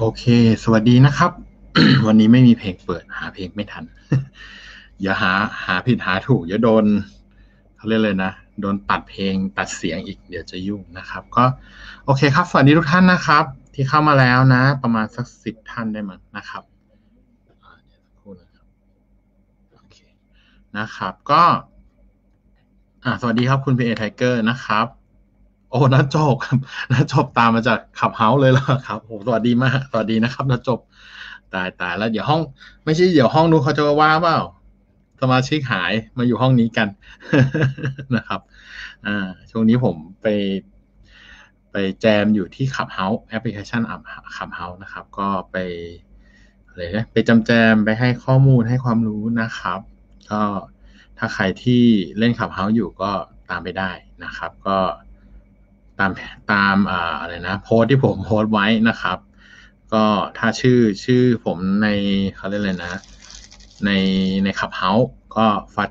โอเคสวัสดีนะครับ วันนี้ไม่มีเพลงเปิดหาเพลงไม่ทัน อย่าหาผิดหาถูกอย่าโดนเขาเรียกเลยนะโดนตัดเพลงตัดเสียงอีกเดี๋ยวจะยุ่งนะครับก็โอเคครับสวัสดีทุกท่านนะครับที่เข้ามาแล้วนะประมาณสัก10 ท่านได้มั้งนะครับเดี๋ยวสักครู่นะครับโอเคนะครับก็สวัสดีครับคุณพีเอไทเกอร์นะครับโอ้น้าจบครับน้าจบตามมาจากขับเฮาส์เลยเหรอครับโอ้สวัสดีมากสวัสดีนะครับน้าจบตายแล้วเดี๋ยวห้องไม่ใช่เดี๋ยวห้องนู้นเขาจะว่าเปล่าสมาชิกหายมาอยู่ห้องนี้กัน นะครับช่วงนี้ผมไปแจมอยู่ที่ขับเฮาส์แอปพลิเคชันขับเฮาส์นะครับก็ไปอะไรนะไปแจมไปให้ข้อมูลให้ความรู้นะครับก็ถ้าใครที่เล่นขับเฮาส์อยู่ก็ตามไปได้นะครับก็ตามอะไรนะโพสที่ผมโพสไว้นะครับก็ถ้าชื่อผมในเขาเรียกอะไรนะในขับเฮาส์ก็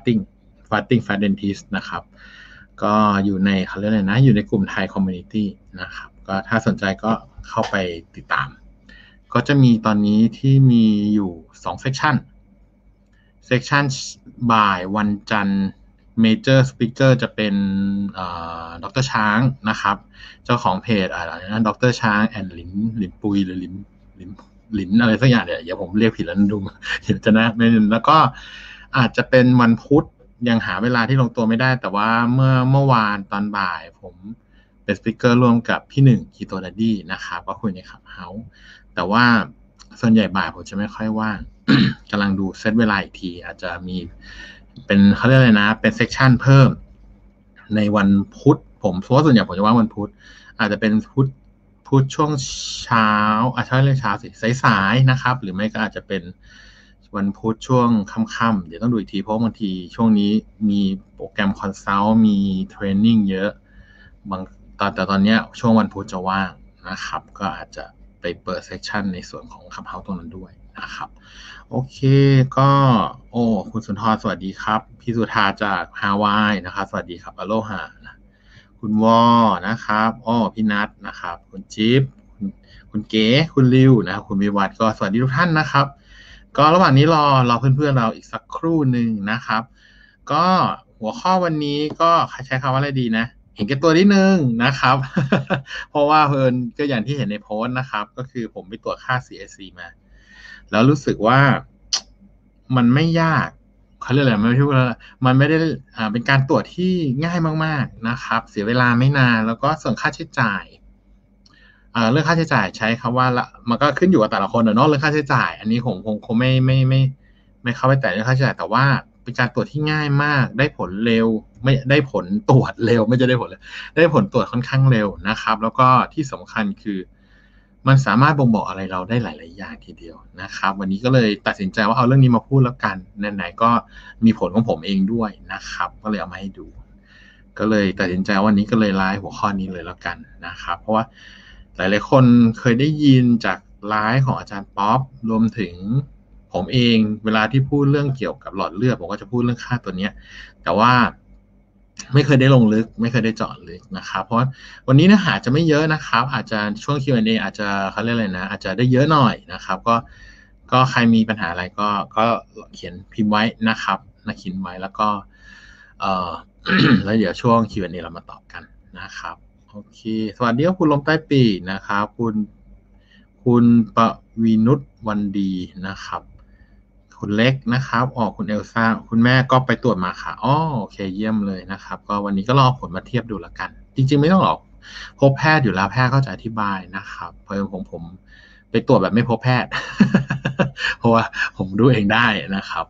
Fast Dentist นะครับก็อยู่ในเขาเรียกอะไรนะอยู่ในกลุ่มไทยคอมมูนิตี้นะครับก็ถ้าสนใจก็เข้าไปติดตามก็จะมีตอนนี้ที่มีอยู่2เซสชันบ่ายวันจันทร์เมเจอร์สปีกเกอร์จะเป็นดร.ช้างนะครับเจ้าของเพจอะไรนะดร.ช้างแอนลินปุยหรือลินอะไรสักอย่างเดี๋ยวผมเรียกผิดแล้วดูเดี๋ยวจะนะแล้วก็อาจจะเป็นวันพุธยังหาเวลาที่ลงตัวไม่ได้แต่ว่าเมื่อวานตอนบ่ายผมเป็นสปีกเกอร์ร่วมกับพี่หนึ่งคีโตดัดดี้นะครับก็คุยในขับเฮาส์แต่ว่าส่วนใหญ่บ่ายผมจะไม่ค่อยว่าง กำลังดูเซตเวลาอีกทีอาจจะมีเป็นเขาเรียกอะไรนะเป็นเซสชันเพิ่มในวันพุธผมเพราะว่าส่วนใหญ่ผมจะว่าวันพุธอาจจะเป็นพุธช่วงเช้าอาจจะเรียกเช้าสิสายๆนะครับหรือไม่ก็อาจจะเป็นวันพุธช่วงค่ำๆเดี๋ยวต้องดูอีกทีเพราะบางทีช่วงนี้มีโปรแกรมคอนซัลท์มีเทรนนิ่งเยอะแต่ตอนนี้ช่วงวันพุธจะว่างนะครับก็อาจจะไปเปิดเซสชันในส่วนของคับเฮาส์ตรงนั้นด้วยนะครับโอเคก็คุณสุนทรสวัสดีครับพี่สุธาจากฮาวายนะครับสวัสดีครับอโลฮาคุณวอนะครับพี่นัทนะครับคุณจิ๊บคุณเก๋คุณริวนะครับคุณวิวัฒน์ก็สวัสดีทุกท่านนะครับก็ระหว่างนี้รอเพื่อนๆเราอีกสักครู่หนึ่งนะครับก็หัวข้อวันนี้ก็ใช้คำว่าอะไรดีนะเห็นแก่ตัวนิดนึงนะครับ เพราะว่าเพิ่นก็อย่างที่เห็นในโพสต์นะครับก็คือผมไปตรวจค่า CAC มาแล้วรู้สึกว่ามันไม่ยากเขาเรียกอะไรไม่รู้ว่ามันไม่ได้เป็นการตรวจที่ง่ายมากๆนะครับเสียเวลาไม่นานแล้วก็ส่วนค่าใช้จ่ายเรื่องค่าใช้จ่ายใช้คำว่าละมันก็ขึ้นอยู่กับแต่ละคนเนาะเรื่องค่าใช้จ่ายอันนี้คงไม่เข้าไปแต่เรื่องค่าใช้จ่ายแต่ว่าเป็นการตรวจที่ง่ายมากได้ผลเร็วไม่ได้ผลตรวจเร็วไม่จะได้ผลเลยได้ผลตรวจค่อนข้างเร็วนะครับแล้วก็ที่สำคัญคือมันสามารถบ่งบอกอะไรเราได้หลายๆอย่างทีเดียวนะครับวันนี้ก็เลยตัดสินใจว่าเอาเรื่องนี้มาพูดแล้วกันไหนๆก็มีผลของผมเองด้วยนะครับก็เลยเอามาให้ดูก็เลยตัดสินใจวันนี้ก็เลยไลฟ์หัวข้อนี้เลยแล้วกันนะครับเพราะว่าหลายๆคนเคยได้ยินจากไลฟ์ของอาจารย์ป๊อปรวมถึงผมเองเวลาที่พูดเรื่องเกี่ยวกับหลอดเลือดผมก็จะพูดเรื่องค่าตัวเนี้ยแต่ว่าไม่เคยได้ลงลึกไม่เคยได้เจาะลึกนะครับเพราะวันนี้เนื้อหาจะไม่เยอะนะครับอาจจะช่วง Q&A อาจจะเขาเรียกอะไรนะอาจจะได้เยอะหน่อยนะครับก็ใครมีปัญหาอะไรก็เขียนพิมพ์ไว้นะครับนะเขียนไว้แล้วก็แล้วเดี๋ยวช่วง Q&A เรามาตอบกันนะครับโอเคสวัสดีครับคุณลมใต้ปีกนะครับคุณปวีนุชวันดีนะครับคุณเล็กนะครับคุณเอลซ่าคุณแม่ก็ไปตรวจมาค่ะโอเคเยี่ยมเลยนะครับก็วันนี้ก็รอผลมาเทียบดูแล้วกันจริงๆไม่ต้องหรอกพบแพทย์อยู่แล้วแพทย์เขาจะอธิบายนะครับเพราะของผมไปตรวจแบบไม่พบแพทย์ เพราะว่าผมดูเองได้นะครับ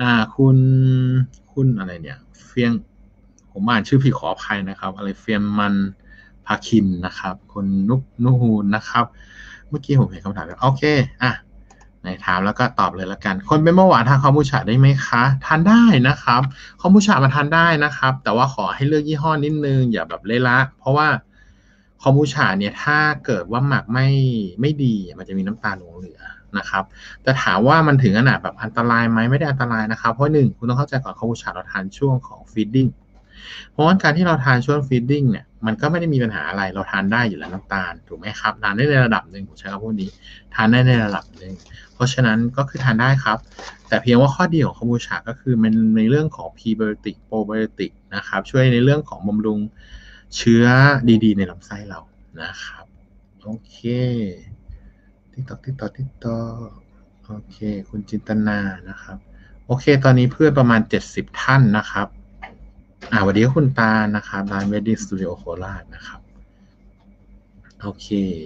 คุณอะไรเนี่ยเฟียงผมอ่านชื่อผิดขออภัยนะครับอะไรเฟียงมันพาคินนะครับคุณนุฮูนนะครับเมื่อกี้ผมเห็นคำถามแล้วโอเคไหนถามแล้วก็ตอบเลยแล้วกันคนเป็นเบาหวานทานคอมบูชาได้ไหมคะทานได้นะครับคอมบูชามาทานได้นะครับแต่ว่าขอให้เลือกยี่ห้อนิดนึงอย่าแบบเละละเพราะว่าคอมบูชาเนี่ยถ้าเกิดว่าหมักไม่ดีมันจะมีน้ำตาลหลงเหลือนะครับแต่ถามว่ามันถึงขนาดแบบอันตรายไหมไม่ได้อันตรายนะครับเพราะ1คุณต้องเข้าใจก่อนคอมบูชาเราทานช่วงของฟีดดิ้งเพราะว่าการที่เราทานช่วงฟีดดิ้งเนี่ยมันก็ไม่ได้มีปัญหาอะไรเราทานได้อยู่แล้วน้ำตาลถูกไหมครับทานได้ในระดับหนึ่งผมใช้คำพูดนี้ทานได้ในระดับหนึ่งเพราะฉะนั้นก็คือทานได้ครับแต่เพียงว่าข้อดีของคอมบูชาก็คือมันในเรื่องของพรีไบโอติกโปรไบโอติกนะครับช่วยในเรื่องของบำรุงเชื้อดีๆในลำไส้เรานะครับโอเคติ๊กต่อโอเคคุณจินตนานะครับโอเคตอนนี้เพื่อนประมาณ70ท่านนะครับสวัสดีคุณตานะครับร้าน Wedding Studio โคราชนะครับโอเค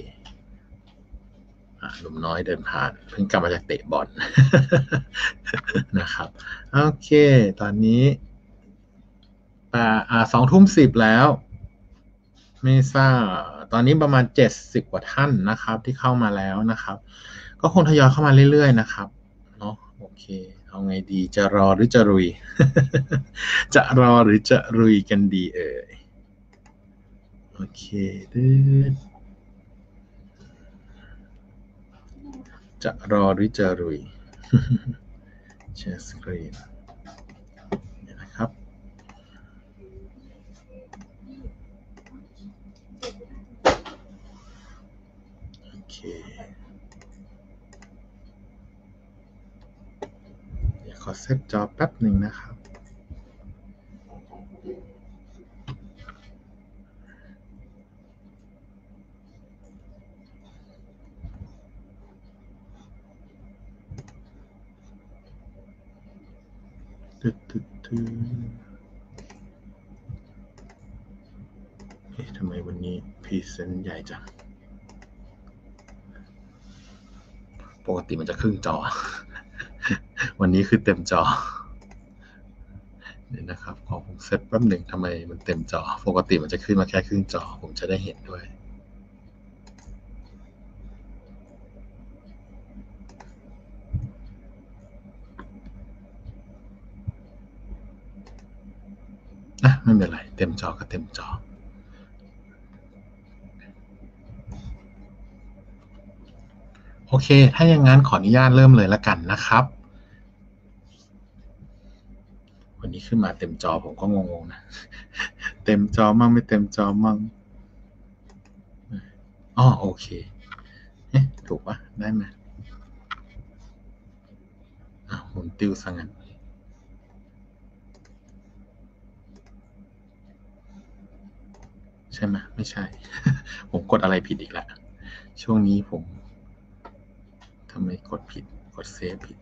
หนุ่มน้อยเดินผ่านเพิ่งกลับมาจากเตะบอล นะครับโอเคตอนนี้20:10แล้วไม่ทราบตอนนี้ประมาณ70กว่าท่านนะครับที่เข้ามาแล้วนะครับก็คงทยอยเข้ามาเรื่อยๆนะครับเนาะโอเคเอาไงดีจะรอหรือจะรุย จะรอหรือจะรุยกันดีโอเคจะรอหรือจะรุย แชร์สกรีนนะครับโอเคเดี๋ยวขอเซตจอแป๊บหนึ่งนะครับทำไมวันนี้พรีเซนต์ใหญ่จังปกติมันจะครึ่งจอ วันนี้คือเต็มจอนี่นะครับขอผมเซตแป๊บหนึ่งทำไมมันเต็มจอปกติมันจะขึ้นมาแค่ครึ่งจอผมจะได้เห็นด้วยไม่เป็นไรเต็มจอก็เต็มจอโอเคถ้าอย่างนั้นขออนุญาตเริ่มเลยละกันนะครับวันนี้ขึ้นมาเต็มจอผมก็งงๆนะเต็มจอมั่งไม่เต็มจอมั่งโอเคถูกปะได้ไหมหมุนติ้วซะงั้นใช่ไหมไม่ใช่ ผมกดอะไรผิดอีกแล้วช่วงนี้ผมทำไมกดผิดกดเซฟผิด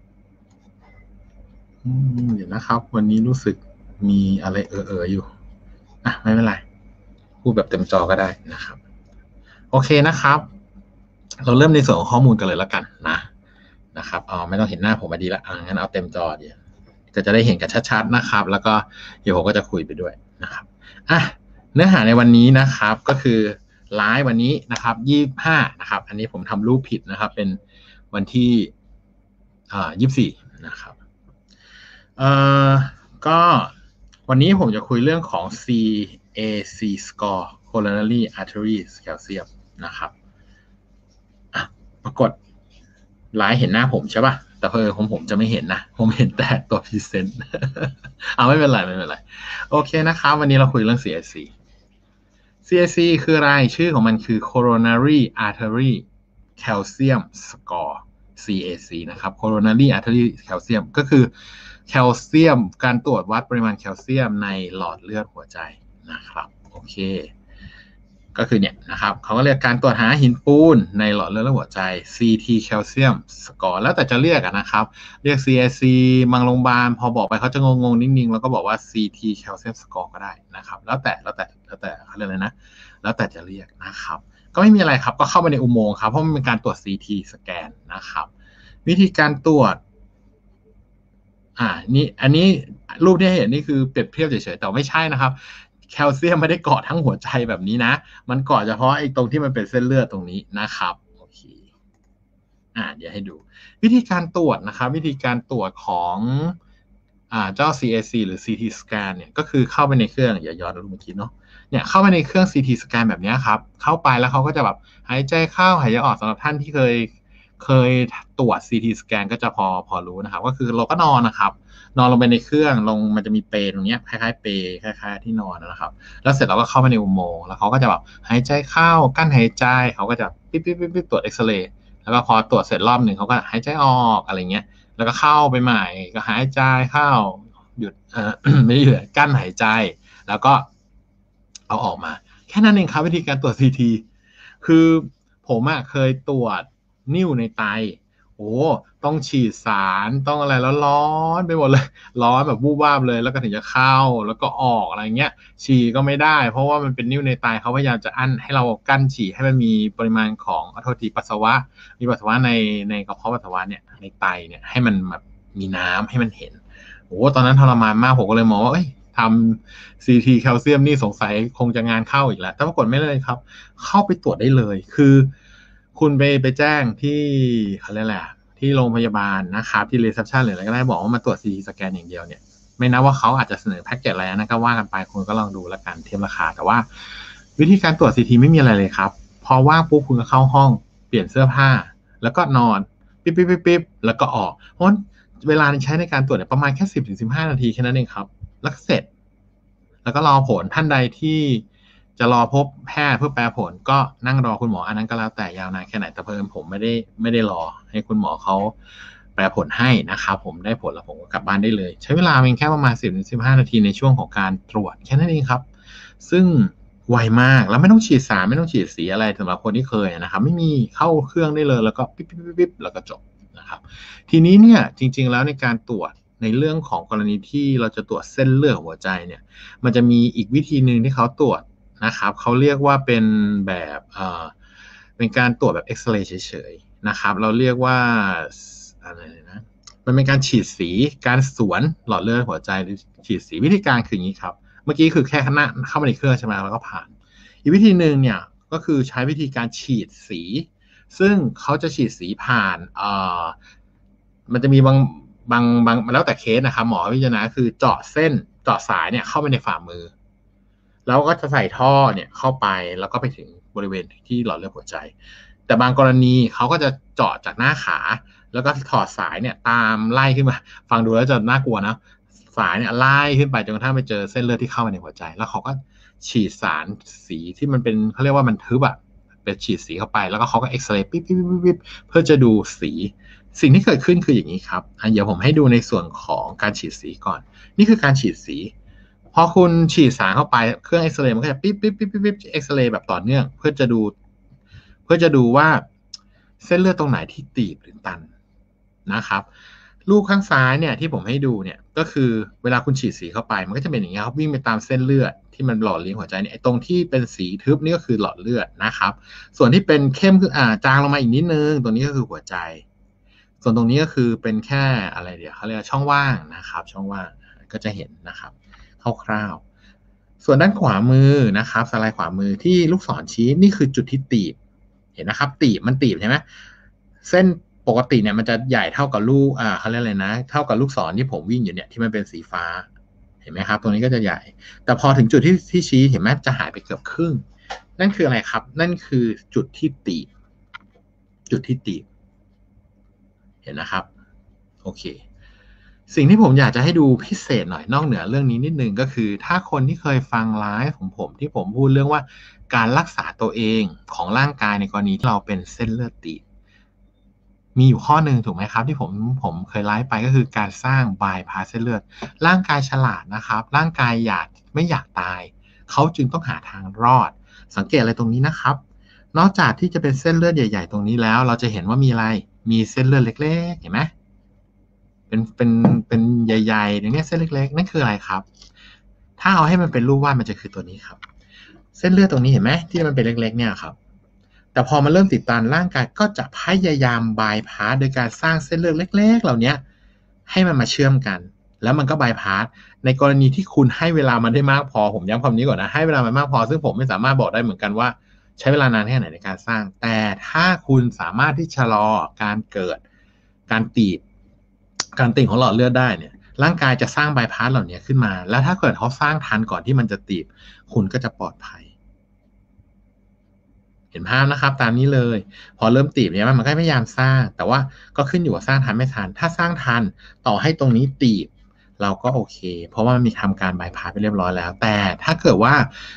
เดี๋ยวนะครับวันนี้รู้สึกมีอะไรอยู่ไม่เป็นไรพูดแบบเต็มจอก็ได้นะครับโอเคนะครับเราเริ่มในส่วนของข้อมูลกันเลยแล้วกันนะครับไม่ต้องเห็นหน้าผมมาดีละงั้นเอาเต็มจอเดี๋ยวก็จะได้เห็นกันชัดๆนะครับแล้วก็เดี๋ยวผมก็จะคุยไปด้วยนะครับเนื้อหาในวันนี้นะครับก็คือไลฟ์วันนี้นะครับ25นะครับอันนี้ผมทำรูปผิดนะครับเป็นวันที่24นะครับก็วันนี้ผมจะคุยเรื่องของ CAC score coronary artery calcium นะครับปรากฏไลฟ์เห็นหน้าผมใช่ป่ะแต่ของผมจะไม่เห็นนะผมเห็นแต่ตัวพรีเซนต์ไม่เป็นไรโอเคนะครับวันนี้เราคุยเรื่อง CAC คืออะไรชื่อของมันคือ coronary artery calcium score CAC นะครับ coronary artery calcium ก็คือแคลเซียมการตรวจวัดปริมาณแคลเซียมในหลอดเลือดหัวใจนะครับโอเคก็คือเนี่ยนะครับเขาก็เรียกการตรวจหาหินปูนในหลอดเลือดหัวใจ CT calcium score แล้วแต่จะเรียกนะครับเรียก CAC บางโรงพยาบาลพอบอกไปเขาจะงงๆนิ่งๆแล้วก็บอกว่า CT calcium score ก็ได้นะครับแล้วแต่เขาเรียกอะไรนะแล้วแต่จะเรียกนะครับก็ไม่มีอะไรครับก็เข้าไปในอุโมงค์ครับเพราะมันเป็นการตรวจ CT สแกนนะครับวิธีการตรวจนี่อันนี้รูปที่เห็นนี่คือเปรียบเทียบเฉยๆแต่ไม่ใช่นะครับแคลเซียมไม่ได้เกาะทั้งหัวใจแบบนี้นะมันเกาะเฉพาะไอ้ตรงที่มันเป็นเส้นเลือดตรงนี้นะครับโอเคเดี๋ยวให้ดูวิธีการตรวจนะครับวิธีการตรวจของเจ้า CAC หรือ CT scan เนี่ยก็คือเข้าไปในเครื่องอย่าย้อนรูปเมื่อกี้เนาะเนี่ยเข้าไปในเครื่อง CT scan แบบนี้ครับเข้าไปแล้วเขาก็จะแบบหายใจเข้าหายใจออกสำหรับท่านที่เคยเคยตรวจ CT สแกนก็จะพอรู้นะครับก็คือเราก็นอนนะครับนอนลงไปในเครื่องลงมันจะมีเปลตรงนี้คล้ายๆเปลคล้ายๆที่นอนนะครับแล้วเสร็จเราก็เข้าไปในอุโมงค์แล้วเขาก็จะแบบหายใจเข้ากั้นหายใจเขาก็จะปิ๊บตรวจเอ็กซเรย์แล้วก็พอตรวจเสร็จรอบหนึ่งเขาก็หายใจออกอะไรเงี้ยแล้วก็เข้าไปใหม่ก็หายใจเข้าหยุดไม่เหลือกั้นหายใจแล้วก็เอาออกมาแค่นั้นเองครับวิธีการตรวจ CT คือผมเคยตรวจนิ่วในไตโอ้ต้องฉีดสารต้องอะไรแล้วร้อนไปหมดเลยร้อนแบบวูบวาบเลยแล้วก็ถึงจะเข้าแล้วก็ออกอะไรเงี้ยฉี่ก็ไม่ได้เพราะว่ามันเป็นนิ่วในไตเขาพยายามจะอั้นให้เรากั้นฉี่ให้มันมีปริมาณของขอโทษทีปัสสาวะมีปัสสาวะในกระเพาะปัสสาวะเนี่ยในไตเนี่ยให้มันแบบมีน้ำให้มันเห็นโอ้ตอนนั้นทรมานมากผมก็เลยมองว่าเอ้ยทำ CT แคลเซียมนี่สงสัยคงจะงานเข้าอีกแล้วแต่ปรากฏไม่เลยครับเข้าไปตรวจได้เลยคือคุณไปแจ้งที่เขาเรียกอะไรที่โรงพยาบาลนะครับที่รีเซพชันหรืออะไรก็ได้บอกว่ามาตรวจ CT สแกนอย่างเดียวเนี่ยไม่นับว่าเขาอาจจะเสนอแพ็กเกจอะไรนะก็ว่ากันไปคุณก็ลองดูแล้วกันเทียบราคาแต่ว่าวิธีการตรวจ CT ไม่มีอะไรเลยครับพอว่างปุ๊บคุณก็เข้าห้องเปลี่ยนเสื้อผ้าแล้วก็นอนปิ๊บแล้วก็ออกเพราะเวลาใช้ในการตรวจเนี่ยประมาณแค่10-15 นาทีแค่นั้นเองครับแล้วก็เสร็จแล้วก็รอผลท่านใดที่จะรอพบแพทย์เพื่อแปลผลก็นั่งรอคุณหมออันนั้นก็แล้วแต่ยาวนานแค่ไหนแต่เพิ่มผมไม่ได้รอให้คุณหมอเขาแปลผลให้นะครับผมได้ผลแล้วผมก็กลับบ้านได้เลยใช้เวลาเพียงแค่ประมาณ10-15 นาทีในช่วงของการตรวจแค่นั้นเองครับซึ่งไวมากแล้วไม่ต้องฉีดสารไม่ต้องฉีดสีอะไรสำหรับคนที่เคยนะครับไม่มีเข้าเครื่องได้เลยแล้วก็ปิ๊บแล้วก็จบนะครับทีนี้เนี่ยจริงๆแล้วในการตรวจในเรื่องของกรณีที่เราจะตรวจเส้นเลือดหัวใจเนี่ยมันจะมีอีกวิธีหนึ่งที่เขาตรวจนะครับเขาเรียกว่าเป็นแบบเป็นการตรวจแบบเอ็กซเรย์เฉยๆนะครับเราเรียกว่าอะไรนะมันเป็นการฉีดสีการสวนหลอดเลือดหัวใจหรือฉีดสีวิธีการคืออย่างนี้ครับเมื่อกี้คือแค่เข้ามาในเครื่องใช่ไหมแล้วก็ผ่านอีกวิธีหนึ่งเนี่ยก็คือใช้วิธีการฉีดสีซึ่งเขาจะฉีดสีผ่านมันจะมีบางแล้วแต่เคสนะครับหมอพิจารณาคือเจาะเส้นเจาะสายเนี่ยเข้าไปในฝ่ามือแล้วก็จะใส่ท่อเนี่ยเข้าไปแล้วก็ไปถึงบริเวณที่หลอดเลือดหัวใจแต่บางกรณีเขาก็จะเจาะจากหน้าขาแล้วก็ถอดสายเนี่ยตามไล่ขึ้นมาฟังดูแล้วจะน่ากลัวนะสายเนี่ยไล่ขึ้นไปจนกระทั่งไปเจอเส้นเลือดที่เข้ามาในหัวใจแล้วเขาก็ฉีดสารสีที่มันเป็นเขาเรียกว่ามันทึบเป็นฉีดสีเข้าไปแล้วก็เขาก็เอ็กซเรย์ปิ๊บเพื่อจะดูสีสิ่งที่เกิดขึ้นคืออย่างนี้ครับเดี๋ยวผมให้ดูในส่วนของการฉีดสีก่อนนี่คือการฉีดสีพอคุณฉีดสารเข้าไปเครื่องเอ็กซเรย์มันก็จะปิ๊บเอ็กซเรย์แบบต่อเนื่องเพื่อจะดูว่าเส้นเลือดตรงไหนที่ตีบหรือตันนะครับรูปข้างซ้ายเนี่ยที่ผมให้ดูเนี่ยก็คือเวลาคุณฉีดสีเข้าไปมันก็จะเป็นอย่างนี้ครับวิ่งไปตามเส้นเลือดที่มันหล่อเลี้ยงหัวใจเนี่ยตรงที่เป็นสีทึบนี่ก็คือหลอดเลือดนะครับส่วนที่เป็นเข้มคือจางลงมาอีกนิดนึงตรงนี้ก็คือหัวใจส่วนตรงนี้ก็คือเป็นแค่อะไรเดี๋ยวเขาเรียกช่องว่างนะครับช่องว่างก็จะเห็นนะครับคร่าวๆส่วนด้านขวามือนะครับสไลด์ขวามือที่ลูกศรชี้นี่คือจุดที่ตีบเห็นนะครับตีบใช่ไหมเส้นปกติเนี่ยมันจะใหญ่เท่ากับลูกเขาเรียกอะไรนะเท่ากับลูกศรที่ผมวิ่งอยู่เนี่ยที่มันเป็นสีฟ้าเห็นไหมครับตรงนี้ก็จะใหญ่แต่พอถึงจุดที่ชี้เห็นไหมจะหายไปเกือบครึ่งนั่นคืออะไรครับนั่นคือจุดที่ตีบเห็นนะครับโอเคสิ่งที่ผมอยากจะให้ดูพิเศษหน่อยนอกเหนือเรื่องนี้นิดนึงก็คือถ้าคนที่เคยฟังไลฟ์ของผมที่ผมพูดเรื่องว่าการรักษาตัวเองของร่างกายในกรณีที่เราเป็นเส้นเลือดตีบมีอยู่ข้อหนึ่งถูกไหมครับที่ผมเคยไลฟ์ไปก็คือการสร้างบายพาสเส้นเลือดร่างกายฉลาดนะครับร่างกายไม่อยากตายเขาจึงต้องหาทางรอดสังเกตอะไรตรงนี้นะครับนอกจากที่จะเป็นเส้นเลือดใหญ่ๆตรงนี้แล้วเราจะเห็นว่ามีอะไรมีเส้นเลือดเล็กๆเห็นไหมเป็นใหญ่ๆอย่างนี้เส้นเล็กๆนั่นคืออะไรครับถ้าเอาให้มันเป็นรูปวาดมันจะคือตัวนี้ครับเส้นเลือดตรงนี้เห็นไหมที่มันเป็นเล็กๆเนี่ยครับแต่พอมันเริ่มติดตันร่างกายก็จะพยายามบายพาสโดยการสร้างเส้นเลือดเล็กๆเหล่านี้ให้มันมาเชื่อมกันแล้วมันก็บายพาสในกรณีที่คุณให้เวลามันได้มากพอผมย้ำคำนี้ก่อนนะให้เวลามันมากพอซึ่งผมไม่สามารถบอกได้เหมือนกันว่าใช้เวลานานแค่ไหนในการสร้างแต่ถ้าคุณสามารถที่ชะลอการเกิดการตีบของหลอดเลือดได้เนี่ยร่างกายจะสร้างบายพาสเหล่านี้ขึ้นมาแล้วถ้าเกิดเขาสร้างทันก่อนที่มันจะตีบคุณก็จะปลอดภัยห็นภาพนะครับตามนี้เลยพอเริ่มตีบเนี่ยมันก็พยายามสร้างแต่ว่าก็ขึ้นอยู่ว่าสร้างทันไม่ทันถ้าสร้างทันต่อให้ตรงนี้ตีบเราก็โอเคเพราะว่ามันมีทำการบายพาสไปเรียบร้อยแล้วแต่ถ้าเกิดว่า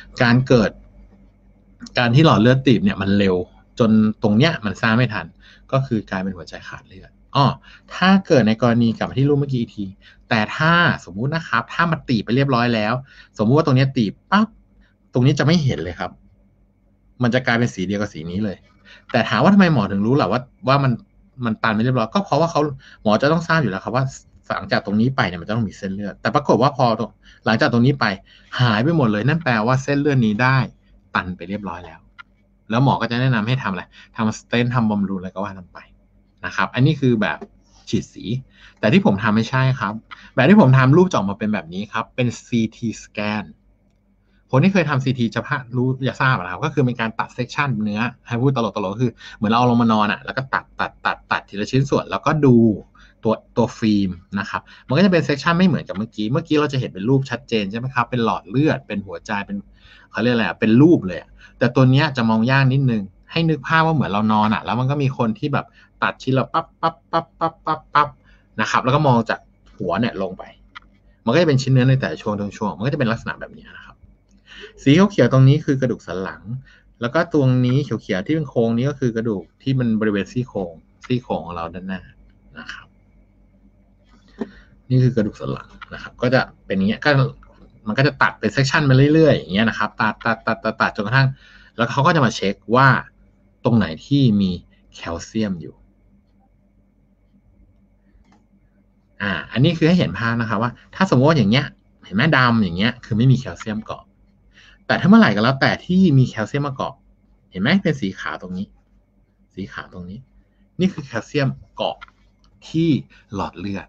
การที่หลอดเลือดตีบเนี่ยมันเร็วจนตรงเนี้ยมันสร้างไม่ทันก็คือกลายเป็นหัวใจขาดเลือดถ้าเกิดในกรณีกลับมาที่รูปเมื่อกี้อีกทีแต่ถ้าสมมุตินะครับถ้ามันตีบไปเรียบร้อยแล้วสมมุติว่าตรงนี้ตีบปั๊บตรงนี้จะไม่เห็นเลยครับมันจะกลายเป็นสีเดียวกับสีนี้เลยแต่ถามว่าทำไมหมอถึงรู้ล่ะว่ามันตันไปเรียบร้อยก็เพราะว่าหมอจะต้องทราบอยู่แล้วครับว่าหลังจากตรงนี้ไปเนี่ยมันจะต้องมีเส้นเลือดแต่ปรากฏว่าพอหลังจากตรงนี้ไปหายไปหมดเลยนั่นแปลว่าเส้นเลือดนี้ได้ตันไปเรียบร้อยแล้วหมอก็จะแนะนำให้ทำอะไรทำสเตนทำบำรุงอะไรก็ว่ากันไปนะครับอันนี้คือแบบฉีดสีแต่ที่ผมทำไม่ใช่ครับแบบที่ผมทำรูปจะออกมาเป็นแบบนี้ครับเป็น CT scan คนที่เคยทำ CT จะรู้จะทราบนะครับก็คือเป็นการตัดเซกชันเนื้อให้พูดตลกๆก็คือเหมือนเราเอาลงมานอนอ่ะแล้วก็ตัดทีละชิ้นส่วนแล้วก็ดูตัวฟิล์มนะครับมันก็จะเป็นเซกชันไม่เหมือนกับเมื่อกี้เราจะเห็นเป็นรูปชัดเจนใช่ไหมครับเป็นหลอดเลือดเป็นหัวใจเป็นเขาเรียกอะไรเป็นรูปเลยแต่ตัวเนี้ยจะมองยากนิดนึงให้นึกภาพว่าเหมือนเรานอนอ่ะแล้วมันก็มีคนที่แบบตัดชิ้นละปั๊บนะครับแล้วก็มองจากหัวเนี่ยลงไปมันก็จะเป็นชิ้นเนื้อในแต่ช่วงมันก็จะเป็นลักษณะแบบนี้นะครับสีเขียวตรงนี้คือกระดูกสันหลังแล้วก็ตรงนี้เขียวที่เป็นโครงนี้ก็คือกระดูกที่มันบริเวณซี่โครงของเราด้านหน้านะครับนี่คือกระดูกสันหลังนะครับก็จะเป็นอย่างเงี้ยมันก็จะตัดเป็นเซกชันมาเรื่อยๆอย่างเงี้ยนะครับตัดจนกระทั่งแล้วเขาก็จะมาเช็คว่าตรงไหนที่มีแคลเซียมอยู่อันนี้คือให้เห็นภาพนะครับว่าถ้าสมมติว่าอย่างเงี้ยเห็นไหมดำอย่างเงี้ยคือไม่มีแคลเซียมเกาะแต่ถ้าเมื่อไหร่ก็แล้วแต่ที่มีแคลเซียมมาเกาะเห็นไหมเป็นสีขาวตรงนี้นี่คือแคลเซียมเกาะที่หลอดเลือด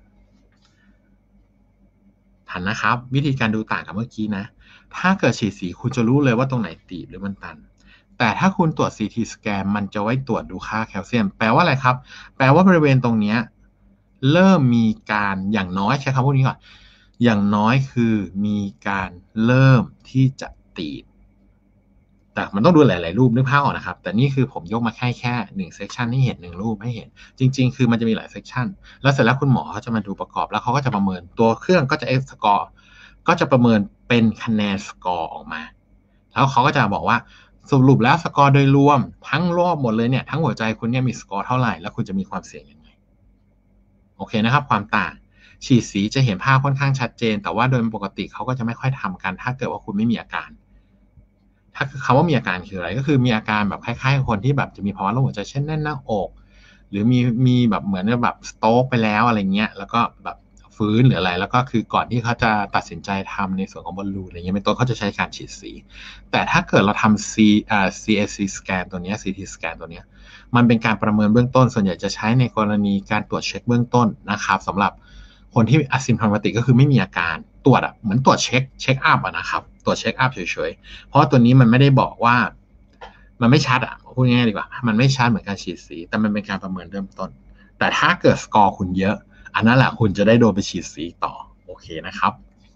ทันนะครับวิธีการดูต่างกับเมื่อกี้นะถ้าเกิดฉีดสีคุณจะรู้เลยว่าตรงไหนตีบหรือมันตันแต่ถ้าคุณตรวจ CT scan มันจะไว้ตรวจดูค่าแคลเซียมแปลว่าอะไรครับแปลว่าบริเวณตรงนี้เริ่มมีการอย่างน้อยใช้คำพูดนี้ก่อนอย่างน้อยคือมีการเริ่มที่จะตีบแต่มันต้องดูหลายๆรูปนึกภาพออกนะครับแต่นี่คือผมยกมาแค่1เซกชันให้เห็น1รูปให้เห็นจริงๆคือมันจะมีหลายเซกชันแล้วเสร็จแล้วคุณหมอเขาจะมาดูประกอบแล้วเขาก็จะประเมินตัวเครื่องก็จะสกอร์ก็จะประเมินเป็นคะแนนสกอร์ออกมาแล้วเขาก็จะบอกว่าสรุปแล้วสกอร์โดยรวมทั้งรอบหมดเลยเนี่ยทั้งหัวใจคุณเนี่ยมีสกอร์เท่าไหร่แล้วคุณจะมีความเสี่ยงยังไงโอเคนะครับความต่างฉีดสีจะเห็นภาพค่อนข้างชัดเจนแต่ว่าโดยปกติเขาก็จะไม่ค่อยทำกันถ้าเกิดว่าคุณไม่มีอาการถ้าคำว่ามีอาการคืออะไรก็คือมีอาการแบบคล้ายๆคนที่แบบจะมีภาวะโรคหัวใจเช่นแน่นหน้าอกหรือมีแบบเหมือนแบบสโตรกไปแล้วอะไรเงี้ยแล้วก็แบบฟื้นหรืออะไรแล้วก็คือก่อนที่เขาจะตัดสินใจทำในส่วนของบอลลูนอะไรเงี้ยเป็นต้นเขาจะใช้การฉีดสีแต่ถ้าเกิดเราทำCAC scan ตัวนี้ CT scan ตัวนี้มันเป็นการประเมินเบื้องต้นส่วนใหญ่จะใช้ในกรณีการตรวจเช็คเบื้องต้นนะครับสำหรับคนที่asymptomaticก็คือไม่มีอาการตรวจเหมือนตรวจเช็คอัพนะครับตรวจเช็คอัพเฉยๆเพราะตัวนี้มันไม่ได้บอกว่ามันไม่ชัดพูดง่ายๆดีกว่ามันไม่ชัดเหมือนการฉีดสีแต่มันเป็นการประเมินเริ่มต้นแต่ถ้าเกิดสกอร์คุณเยอะอันนั้นแหละคุณจะได้โดนไปฉีดสีต่อโอเคนะครับ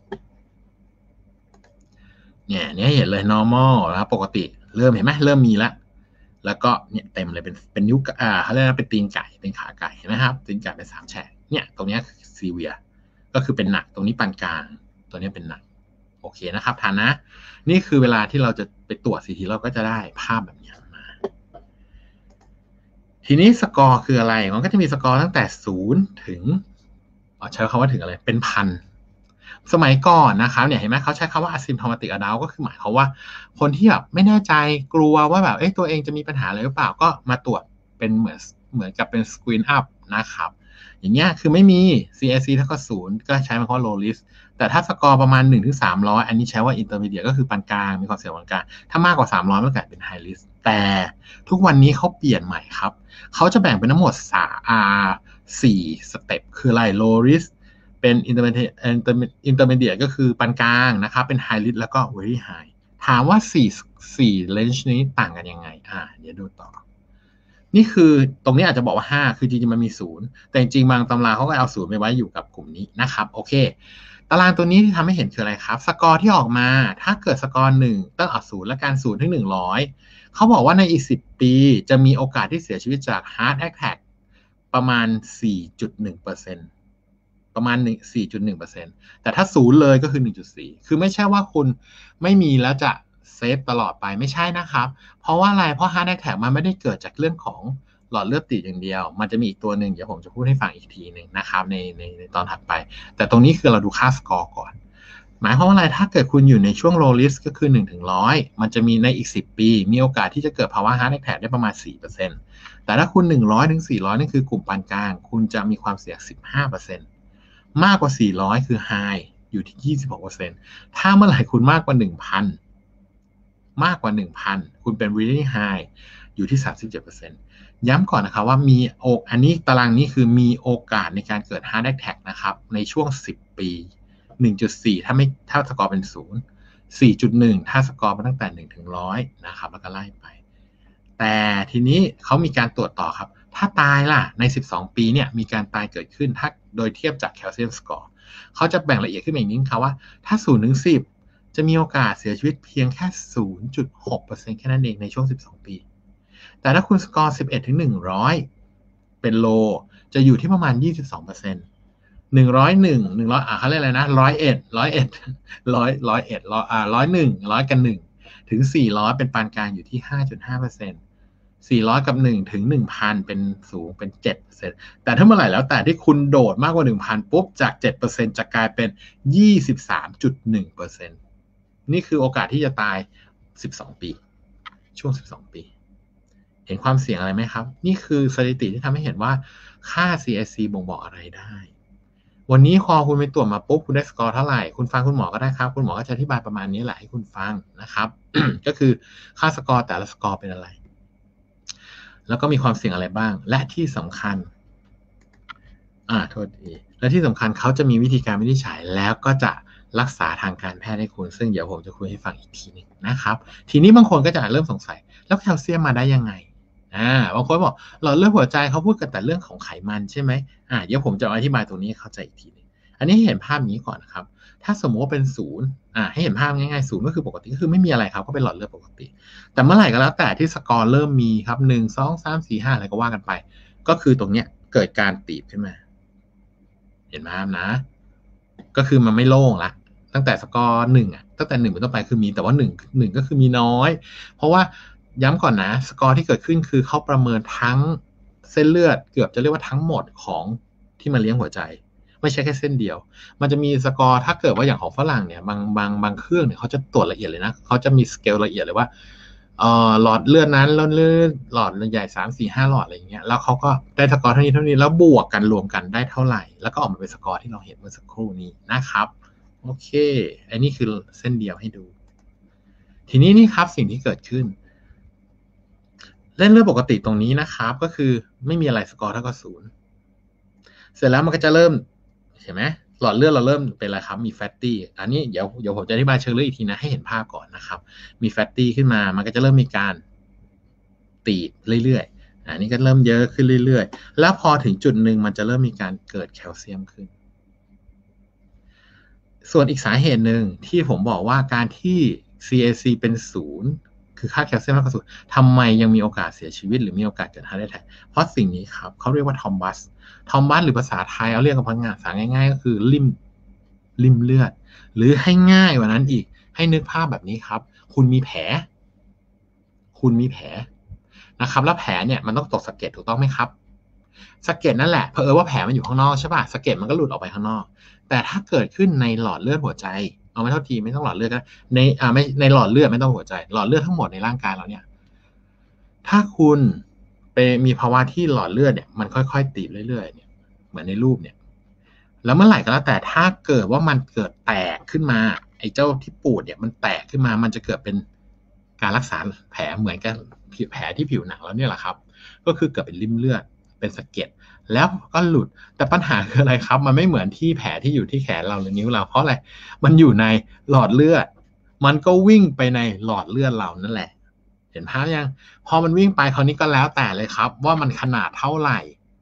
เนี่ยเห็นเลย normal นะครับปกติเริ่มเห็นไหมเริ่มมีแล้วก็เนี่ยเต็มเลยเป็นนิ้วเขาเรียกว่าเป็นตีนไก่เป็นขาไก่เห็นไหมครับตีนไก่เป็น3แฉกเนี่ยตรงนี้ซีเวียก็คือเป็นหนักตรงนี้ปานกลางตัวนี้เป็นหนักโอเคนะครับทันนะนี่คือเวลาที่เราจะไปตรวจCTเราก็จะได้ภาพแบบนี้มาทีนี้สกอร์คืออะไรมันก็จะมีสกอร์ตั้งแต่0ถึงใช้คำว่าถึงอะไรเป็นพันสมัยก่อนนะครับเนี่ยเห็นไหมเขาใช้คำว่า asymptomatic adult ก็คือหมายความว่าคนที่แบบไม่แน่ใจกลัวว่าแบบตัวเองจะมีปัญหาอะไรหรือเปล่าก็มาตรวจเป็นเหมือนกับเป็น screen up นะครับอย่างเงี้ยคือไม่มี CAC เท่ากับ0ก็ใช้คำว่า low risk แต่ถ้าสกอร์ประมาณ 1-300 อันนี้ใช้ว่า intermediate ก็คือปานกลางมีความเสี่ยงปานกลางถ้ามากกว่า300มันกลายเป็น high risk แต่ทุกวันนี้เขาเปลี่ยนใหม่ครับเขาจะแบ่งเป็นทั้งหมด4 สเต็ปคืออะไร low risk เป็น intermediate ก็คือปานกลางนะครับเป็น high risk แล้วก็ very high ถามว่า4 range นี้ต่างกันยังไงเดี๋ยวดูต่อนี่คือตรงนี้อาจจะบอกว่า5คือจริงๆมันมี0แต่จริงๆบางตำราเขาก็เอา0ไปไว้อยู่กับกลุ่มนี้นะครับโอเคตารางตัวนี้ที่ทำให้เห็นคืออะไรครับสกอร์ที่ออกมาถ้าเกิดสกอร์1ต้องเอา0และการ0ถึง100เขาบอกว่าในอีก10 ปีจะมีโอกาสที่เสียชีวิตจาก Heart Attack ประมาณ 4.1%ประมาณ 4.1% แต่ถ้า0เลยก็คือ 1.4 คือไม่ใช่ว่าคุณไม่มีแล้วจะเซฟตลอดไปไม่ใช่นะครับเพราะว่าอะไรเพราะ Heart Attack มันไม่ได้เกิดจากเรื่องของหลอดเลือดตีบอย่างเดียวมันจะมีอีกตัวหนึ่งเดี๋ยวผมจะพูดให้ฟังอีกทีหนึ่งนะครับในตอนถัดไปแต่ตรงนี้คือเราดูค่าสกอร์ก่อนหมายความว่าอะไรถ้าเกิดคุณอยู่ในช่วง low risk ก็คือ1 ถึง 100มันจะมีในอีก10 ปีมีโอกาสที่จะเกิดภาวะ heart attack ได้ประมาณ 4% แต่ถ้าคุณ100 ถึง 400นั่นคือกลุ่มปานกลางคุณจะมีความเสี่ยง 15% มากกว่า400คือ high อยู่ที่ 26% ถ้าเมื่อไหร่คุณมากกว่า 1,000 มากกว่า 1,000 คุณเป็น really high อยู่ที่ 37%ย้ำก่อนนะครับว่าอันนี้ตารางนี้คือมีโอกาสในการเกิด heart attack นะครับในช่วง10 ปี 1.4 ถ้าสกอร์เป็น0 4.1 ถ้าสกอร์มาตั้งแต่1 ถึง 100นะครับแล้วก็ไล่ไปแต่ทีนี้เขามีการตรวจต่อครับถ้าตายล่ะใน12 ปีเนี่ยมีการตายเกิดขึ้นถ้าโดยเทียบจากแคลเซียมสกอร์เขาจะแบ่งละเอียดขึ้นมาอีกนิดครับว่าถ้า0 ถึง 10จะมีโอกาสเสียชีวิตเพียงแค่ 0.6% แค่นั้นเองในช่วง12 ปีแต่ถ้าคุณสกอร์11 ถึง 100เป็นโลจะอยู่ที่ประมาณ 22%101เขาเรียกอะไรนะ101ถึง400เป็นปานกลางอยู่ที่ 5.5% 400กับ1ถึง 1,000 เป็นสูงเป็น 7% แต่ถ้าเมื่อไหร่แล้วแต่ที่คุณโดดมากกว่า 1,000 ปุ๊บจาก 7% จะกลายเป็น 23.1% นี่คือโอกาสที่จะตาย12 ปีช่วง12 ปีเห็นความเสี่ยงอะไรไหมครับนี่คือสถิติที่ทำให้เห็นว่าค่า CIC บ่งบอกอะไรได้วันนี้พอคุณไปตรวจมาปุ๊บคุณได้สกอร์เท่าไหร่คุณฟังคุณหมอก็ได้ครับคุณหมอก็จะอธิบายประมาณนี้แหละให้คุณฟังนะครับ ก็คือค่าสกอร์แต่ละสกอร์เป็นอะไรแล้วก็มีความเสี่ยงอะไรบ้างและที่สำคัญโทษทีและที่สำคัญเขาจะมีวิธีการวินิจฉัยแล้วก็จะรักษาทางการแพทย์ให้คุณซึ่งเดี๋ยวผมจะคุยให้ฟังอีกทีนึงนะครับทีนี้บางคนก็จะเริ่มสงสัยแล้วแคลเซียมมาได้ยังไงบางคนบอกหลอดเลือดหัวใจเขาพูดกันแต่เรื่องของไขมันใช่ไหมเดี๋ยวผมจะอธิบายตรงนี้เข้าใจอีกทีนึงอันนี้ให้เห็นภาพนี้ก่อนนะครับถ้าสมมติว่าเป็น0ให้เห็นภาพง่ายๆ0ก็คือปกติก็คือไม่มีอะไรครับก็เป็นหลอดเลือดปกติแต่เมื่อไหร่ก็แล้วแต่ที่สกอร์เริ่มมีครับ1 2 3 4 5อะไรก็ว่ากันไปก็คือตรงเนี้ยเกิดการตีบขึ้นมาเห็นไหมนะก็คือมันไม่โล่งละตั้งแต่สกอร์1ตั้งแต่1เป็นต้นไปคือมีแต่ว่า1ก็คือมีน้อยเพราะว่าย้ำก่อนนะสกอร์ที่เกิดขึ้นคือเขาประเมินทั้งเส้นเลือดเกือบจะเรียกว่าทั้งหมดของที่มันเลี้ยงหัวใจไม่ใช่แค่เส้นเดียวมันจะมีสกอร์ถ้าเกิดว่าอย่างของฝรั่งเนี่ยบางเครื่องเนี่ยเขาจะตรวจละเอียดเลยนะเขาจะมีสเกลละเอียดเลยว่าหลอดเลือดนั้นหลอดเลือดหลอดใหญ่3 4 5หลอดอะไรอย่างเงี้ยแล้วเขาก็ได้สกอร์เท่านี้แล้วบวกกันรวมกันได้เท่าไหร่แล้วก็ออกมาเป็นสกอร์ที่เราเห็นเมื่อสักครู่นี้นะครับโอเคอันนี้คือเส้นเดียวให้ดูทีนี้นี่ครับสิ่งที่เกิดขึ้นเล่นเลือดปกติตรงนี้นะครับก็คือไม่มีอะไรสกอร์เท่ากับ0เสร็จแล้วมันก็จะเริ่มเห็นไหมหลอดเลือดเราเริ่มเป็นอะไรครับมีแฟตตี้อันนี้เดี๋ยวผมจะอธิบายเชิงลึกอีกทีนะให้เห็นภาพก่อนนะครับมีแฟตตี้ขึ้นมามันก็จะเริ่มมีการตีบเรื่อยๆอันนี้ก็เริ่มเยอะขึ้นเรื่อยๆแล้วพอถึงจุดหนึ่งมันจะเริ่มมีการเกิดแคลเซียมขึ้นส่วนอีกสาเหตุหนึ่งที่ผมบอกว่าการที่ CAC เป็น0คือค่าแคลเซียมมากกว่า0ทำไมยังมีโอกาสเสียชีวิตหรือมีโอกาสเกิด heart attack เพราะสิ่งนี้ครับเขาเรียกว่าทอมบัสหรือภาษาไทยเอาเรียกกับพนักงานภาษาง่ายๆก็คือริ่มเลือดหรือให้ง่ายกว่านั้นอีกให้นึกภาพแบบนี้ครับคุณมีแผลนะครับแล้วแผลเนี่ยมันต้องตกสะเก็ดถูกต้องไหมครับสะเก็ดนั่นแหละเผอิญว่าแผลมันอยู่ข้างนอกใช่ป่ะสะเก็ดมันก็หลุดออกไปข้างนอกแต่ถ้าเกิดขึ้นในหลอดเลือดหัวใจเอาไม่เท่าทีไม่ต้องหลอดเลือดก็ไม่ในหลอดเลือดไม่ต้องหัวใจหลอดเลือดทั้งหมดในร่างกายเราเนี่ยถ้าคุณไปมีภาวะที่หลอดเลือดเนี่ยมันค่อยๆตีบเรื่อยๆเนี่ยเหมือนในรูปเนี่ยแล้วเมื่อไหร่ก็แล้วแต่ถ้าเกิดว่ามันเกิดแตกขึ้นมาไอ้เจ้าที่ปูดเนี่ยมันแตกขึ้นมามันจะเกิดเป็นการรักษาแผลเหมือนกันแผลที่ผิวหนังแล้วเนี่ยแหละครับก็คือเกิดเป็นริ่มเลือดเป็นสะเก็ดแล้วก็หลุดแต่ปัญหาคืออะไรครับมันไม่เหมือนที่แผลที่อยู่ที่แขนเราหรือนิ้วเราเพราะอะไรมันอยู่ในหลอดเลือดมันก็วิ่งไปในหลอดเลือดเรานั่นแหละเห็นภาพยังพอมันวิ่งไปคราวนี้ก็แล้วแต่เลยครับว่ามันขนาดเท่าไหร่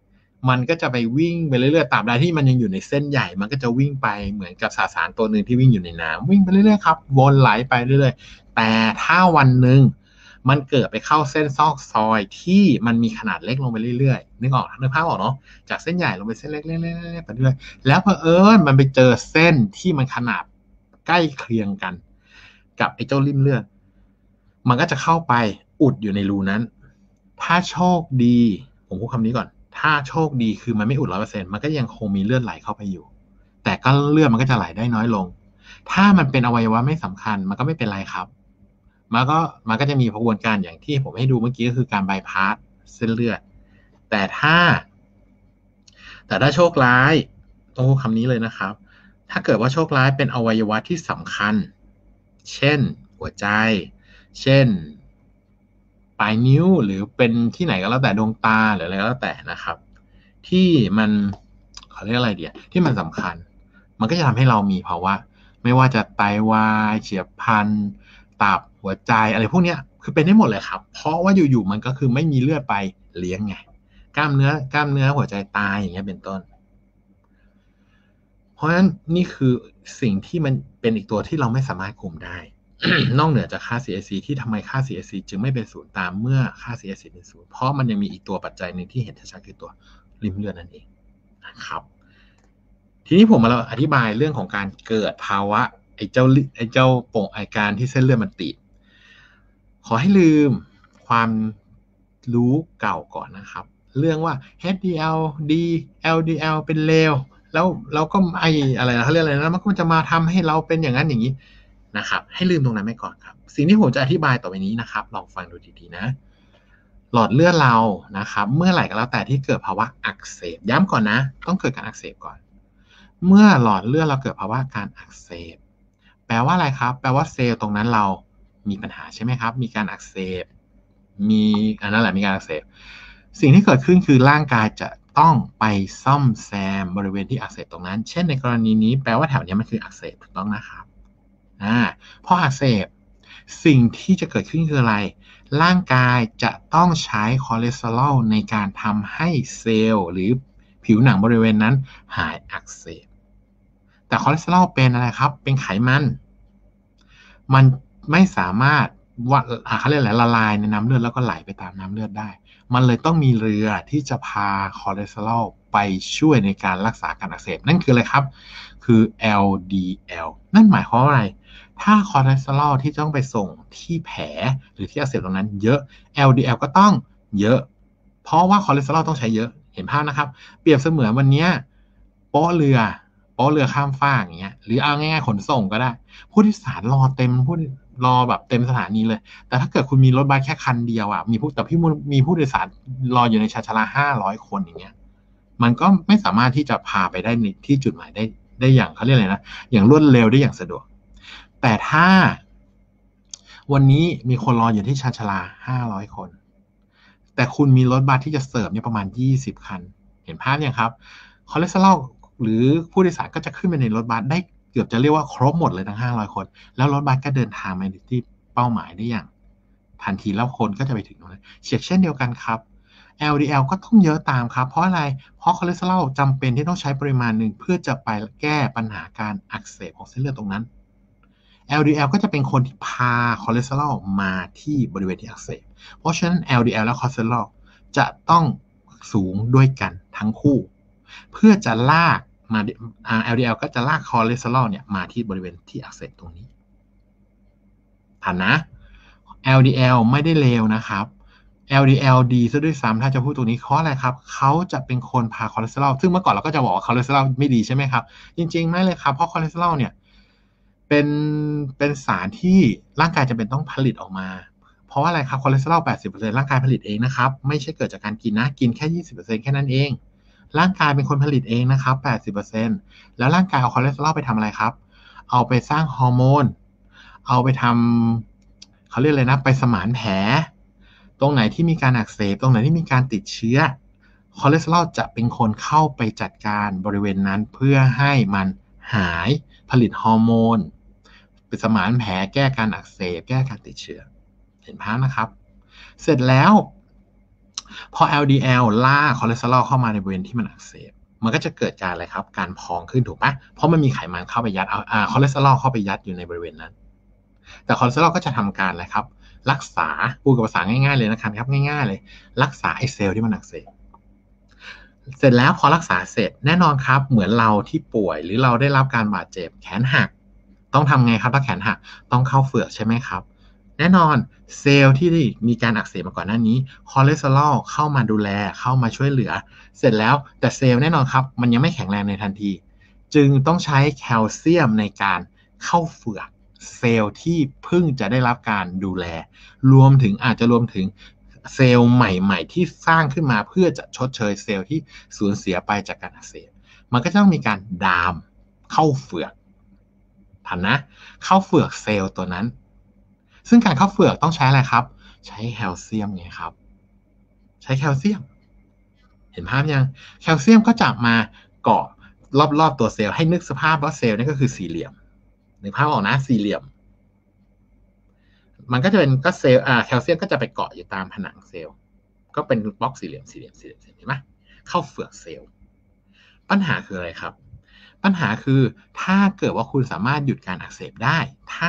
มันก็จะไปวิ่งไปเรื่อยๆตราบใดที่มันยังอยู่ในเส้นใหญ่มันก็จะวิ่งไปเหมือนกับสสารตัวหนึ่งที่วิ่งอยู่ในน้ำวิ่งไปเรื่อยๆครับวนไหลไปเรื่อยๆแต่ถ้าวันหนึ่งมันเกิดไปเข้าเส้นซอกซอยที่มันมีขนาดเล็กลงไปเรื่อยๆนึกภาพออกเนาะจากเส้นใหญ่ลงไปเส้นเล็กๆๆไปเรื่อยแล้วเผอิญมันไปเจอเส้นที่มันขนาดใกล้เคียงกันกับไอ้เจ้าริ่มเลือดมันก็จะเข้าไปอุดอยู่ในรูนั้นถ้าโชคดีผมพูดคำนี้ก่อนถ้าโชคดีคือมันไม่อุด 100% มันก็ยังคงมีเลือดไหลเข้าไปอยู่แต่ก็เลือดมันก็จะไหลได้น้อยลงถ้ามันเป็นอวัยวะไม่สำคัญมันก็ไม่เป็นไรครับมันก็จะมีกระบวนการอย่างที่ผมให้ดูเมื่อกี้ก็คือการบายพาสเส้นเลือดแต่ถ้าโชคร้ายต้องพูดคำนี้เลยนะครับถ้าเกิดว่าโชคร้ายเป็นอวัยวะที่สำคัญเช่นหัวใจเช่นปลายนิ้วหรือเป็นที่ไหนก็แล้วแต่ดวงตาหรืออะไรก็แล้วแต่นะครับที่มันเขาเรียกอะไรเดียวที่มันสำคัญมันก็จะทำให้เรามีภาวะไม่ว่าจะไตวายเฉียบพลันตับหัวใจอะไรพวกนี้คือเป็นได้หมดเลยครับเพราะว่าอยู่ๆมันก็คือไม่มีเลือดไปเลี้ยงไงกล้ามเนื้อหัวใจตายอย่างเงี้ยเป็นต้นเพราะฉะนั้นนี่คือสิ่งที่มันเป็นอีกตัวที่เราไม่สามารถคุมได้ นอกเหนือจากค่า CAC ที่ทำไมค่า CAC จึงไม่เป็นศูนย์ตามเมื่อค่า CAC เป็นศูนย์เพราะมันยังมีอีกตัวปัจจัยหนึ่งที่เห็นชัดๆคือตัวริมเลือดนั่นเองนะครับทีนี้ผมมาอธิบายเรื่องของการเกิดภาวะไอ้เจ้าโป่งอาการที่เส้นเลือดมันตีบขอให้ลืมความรู้เก่าก่อนนะครับเรื่องว่า HDL ดี LDL เป็นเลวแล้วเราก็อะไรนะเขาเรียกอะไรนะมันก็จะมาทำให้เราเป็นอย่างนั้นอย่างนี้นะครับให้ลืมตรงนั้นไปก่อนครับสิ่งที่ผมจะอธิบายต่อไปนี้นะครับลองฟังดูดีๆนะหลอดเลือดเรานะครับเมื่อไหร่ก็แล้วแต่ที่เกิดภาวะอักเสบย้ำก่อนนะต้องเกิดการอักเสบก่อนเมื่อหลอดเลือดเราเกิดภาวะการอักเสบแปลว่าอะไรครับแปลว่าเซลล์ตรงนั้นเรามีปัญหาใช่ไหมครับมีการอักเสบมีอันนั้นแหละมีการอักเสบสิ่งที่เกิดขึ้นคือร่างกายจะต้องไปซ่อมแซมบริเวณที่อักเสบตรงนั้นเช่นในกรณีนี้แปลว่าแถวนี้มันคืออักเสบถูกต้องนะครับพออักเสบสิ่งที่จะเกิดขึ้นคืออะไรร่างกายจะต้องใช้คอเลสเตอรอลในการทำให้เซลล์หรือผิวหนังบริเวณนั้นหายอักเสบแต่คอเลสเตอรอลเป็นอะไรครับเป็นไขมันไม่สามารถเขาเรียกอะไรละลายในน้ำเลือดแล้วก็ไหลไปตามน้ำเลือดได้มันเลยต้องมีเรือที่จะพาคอเลสเตอรอลไปช่วยในการรักษาการอักเสบนั่นคืออะไรครับคือ LDL นั่นหมายความว่าอะไรถ้าคอเลสเตอรอลที่ต้องไปส่งที่แผลหรือที่อักเสบตรงนั้นเยอะ LDL ก็ต้องเยอะเพราะว่าคอเลสเตอรอลต้องใช้เยอะเห็นภาพนะครับเปรียบเสมือนวันนี้โป๊ะเรือข้ามฟากอย่างเงี้ยหรือเอาง่ายๆขนส่งก็ได้ผู้โดยสารรอเต็มรอแบบเต็มสถานีเลยแต่ถ้าเกิดคุณมีรถบัสแค่คันเดียวอ่ะมีผู้โดยสารรออยู่ในชานชาลา500 คนอย่างเงี้ยมันก็ไม่สามารถที่จะพาไปได้ในที่จุดหมายได้อย่างเขาเรียกอะไรนะอย่างรวดเร็วได้อย่างสะดวกแต่ถ้าวันนี้มีคนรออยู่ที่ชานชาลา500 คนแต่คุณมีรถบัสที่จะเสิร์ฟเนี่ยประมาณ20 คันเห็นภาพยังครับคอเลสเตอรอลหรือผู้โดยสารก็จะขึ้นไปในรถบัสได้เกือบจะเรียกว่าครบหมดเลยทั้ง500 คนแล้วรถบัสก็เดินทางมาที่เป้าหมายได้อย่างทันทีแล้วคนก็จะไปถึงตรงนั้นเช่นเดียวกันครับ LDL ก็ต้องเยอะตามครับเพราะอะไรเพราะคอเลสเตอรอลจำเป็นที่ต้องใช้ปริมาณหนึ่งเพื่อจะไปแก้ปัญหาการอักเสบของเส้นเลือดตรงนั้น LDL ก็จะเป็นคนที่พาคอเลสเตอรอลมาที่บริเวณที่อักเสบเพราะฉะนั้น LDL และคอเลสเตอรอลจะต้องสูงด้วยกันทั้งคู่เพื่อจะลากมาLDL ก็จะลากคอเลสเตอรอลเนี่ยมาที่บริเวณที่อักเสบตรงนี้ทันนะ LDL ไม่ได้เลวนะครับ LDL ดีซะด้วยซ้ำถ้าจะพูดตรงนี้เพราะอะไรครับเขาจะเป็นคนพาคอเลสเตอรอลซึ่งเมื่อก่อนเราก็จะบอกว่าคอเลสเตอรอลไม่ดีใช่ไหมครับจริงๆไม่เลยครับเพราะคอเลสเตอรอลเนี่ยเป็นสารที่ร่างกายจะเป็นต้องผลิตออกมาเพราะว่าอะไรครับคอเลสเตอรอล 80% ร่างกายผลิตเองนะครับไม่ใช่เกิดจากการกินนะกินแค่ 20% แค่นั้นเองร่างกายเป็นคนผลิตเองนะครับ 80% แล้วร่างกายเอาคอเลสเตอรอลไปทำอะไรครับเอาไปสร้างฮอร์โมนเอาไปทำเขาเรียกอะไรนะไปสมานแผลตรงไหนที่มีการอักเสบตรงไหนที่มีการติดเชื้อคอเลสเตอรอลจะเป็นคนเข้าไปจัดการบริเวณนั้นเพื่อให้มันหายผลิตฮอร์โมนไปสมานแผลแก้การอักเสบแก้การติดเชื้อเห็นภาพนะครับเสร็จแล้วพอ LDL ล่าคอเลสเตอรอลเข้ามาในบริเวณที่มันอักเสบมันก็จะเกิดการอะไรครับการพองขึ้นถูกปะเพราะมันมีไขมันเข้าไปยัดคอเลสเตอรอลเข้าไปยัดอยู่ในบริเวณนั้นแต่คอเลสเตอรอลก็จะทำการอะไรครับรักษาพูดกับภาษาง่ายๆเลยนะครับง่ายๆเลยรักษาไอเซลล์ที่มันอักเสบเสร็จแล้วพอรักษาเสร็จแน่นอนครับเหมือนเราที่ป่วยหรือเราได้รับการบาดเจ็บแขนหักต้องทำไงครับถ้าแขนหักต้องเข้าเฝือกใช่ไหมครับแน่นอนเซลล์ที่มีการอักเสบมาก่อนหน้านี้คอเลสเตอรอลเข้ามาดูแลเข้ามาช่วยเหลือเสร็จแล้วแต่เซลล์แน่นอนครับมันยังไม่แข็งแรงในทันทีจึงต้องใช้แคลเซียมในการเข้าเฝือกเซลล์ที่เพิ่งจะได้รับการดูแลอาจจะรวมถึงเซลล์ใหม่ๆที่สร้างขึ้นมาเพื่อจะชดเชยเซลล์ที่สูญเสียไปจากการอักเสบมันก็จะต้องมีการดามเข้าเฝือกทันนะเข้าเฝือกเซลล์ตัวนั้นซึ่งการเข้าเฝือกต้องใช้อะไรครับใช้แคลเซียมไงครับใช้แคลเซียมเห็นภาพยังแคลเซียมก็จะมาเกาะรอบๆตัวเซลล์ให้นึกสภาพว่าเซลล์นี่ก็คือสี่เหลี่ยมนึกภาพออกนะสี่เหลี่ยมมันก็จะเป็นก็เซลล์แคลเซียมก็จะไปเกาะอยู่ตามผนังเซลล์ก็เป็นบล็อกสี่เหลี่ยมเห็นไหมเข้าเฝือกเซลล์ปัญหาคืออะไรครับปัญหาคือถ้าเกิดว่าคุณสามารถหยุดการอักเสบได้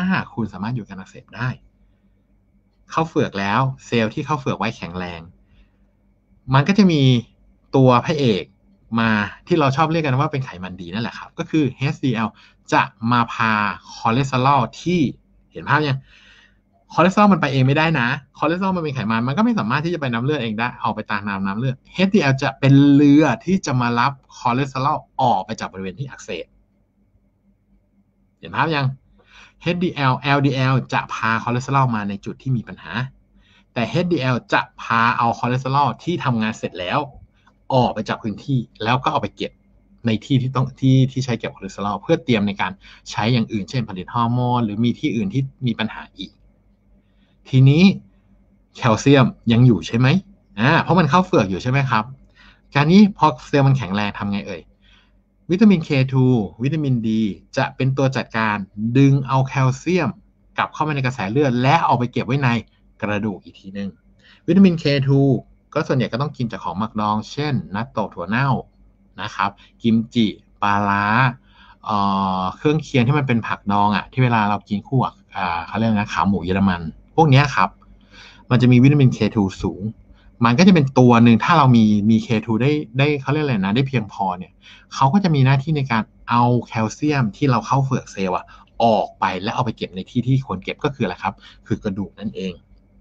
เข้าเฝือกแล้วเซลล์ที่เข้าเฝือกไว้แข็งแรงมันก็จะมีตัวพระเอกมาที่เราชอบเรียกกันว่าเป็นไขมันดีนั่นแหละครับก็คือ HDL จะมาพาคอเลสเตอรอลที่เห็นภาพยังคอเลสเตอรอลมันไปเองไม่ได้นะคอเลสเตอรอลมันเป็นไขมันมันก็ไม่สามารถที่จะไปน้ำเลือดเองได้ออกไปตามน้ำเลือด HDL จะเป็นเรือที่จะมารับคอเลสเตอรอลออกไปจากบริเวณที่อักเสบเห็นภาพยัง HDL LDL จะพาคอเลสเตอรอลมาในจุดที่มีปัญหาแต่ HDL จะพาเอาคอเลสเตอรอลที่ทำงานเสร็จแล้วออกไปจากพื้นที่แล้วก็เอาไปเก็บในที่ที่ใช้เก็บคอเลสเตอรอลเพื่อเตรียมในการใช้อย่างอื่นเช่นผลิตฮอร์โมนหรือมีที่อื่นที่มีปัญหาอีกทีนี้แคลเซียมยังอยู่ใช่ไหมเพราะมันเข้าเฝือกอยู่ใช่ไหมครับการนี้พอเซลล์มันแข็งแรงทำไงวิตามิน K2 วิตามิน D จะเป็นตัวจัดการดึงเอาแคลเซียมกลับเข้ามาในกระแสเลือดและเอาไปเก็บไว้ในกระดูกอีกทีนึงวิตามิน K2 ก็ส่วนใหญ่ก็ต้องกินจากของหมักดองเช่นนัตโตะถั่วเน่านะครับกิมจิปลาร้าเครื่องเคียงที่มันเป็นผักดองที่เวลาเรากินคู่กับเขาเรียกนะขาหมูเยอรมันพวกนี้ครับมันจะมีวิตามิน K2 สูงมันก็จะเป็นตัวหนึ่งถ้าเรามี K2 ได้เขาเรียกอะไรนะได้เพียงพอเนี่ยเขาก็จะมีหน้าที่ในการเอาแคลเซียมที่เราเข้าเฝือกเซลล์ออกไปและเอาไปเก็บในที่ควรเก็บก็คืออะไรครับคือกระดูกนั่นเอง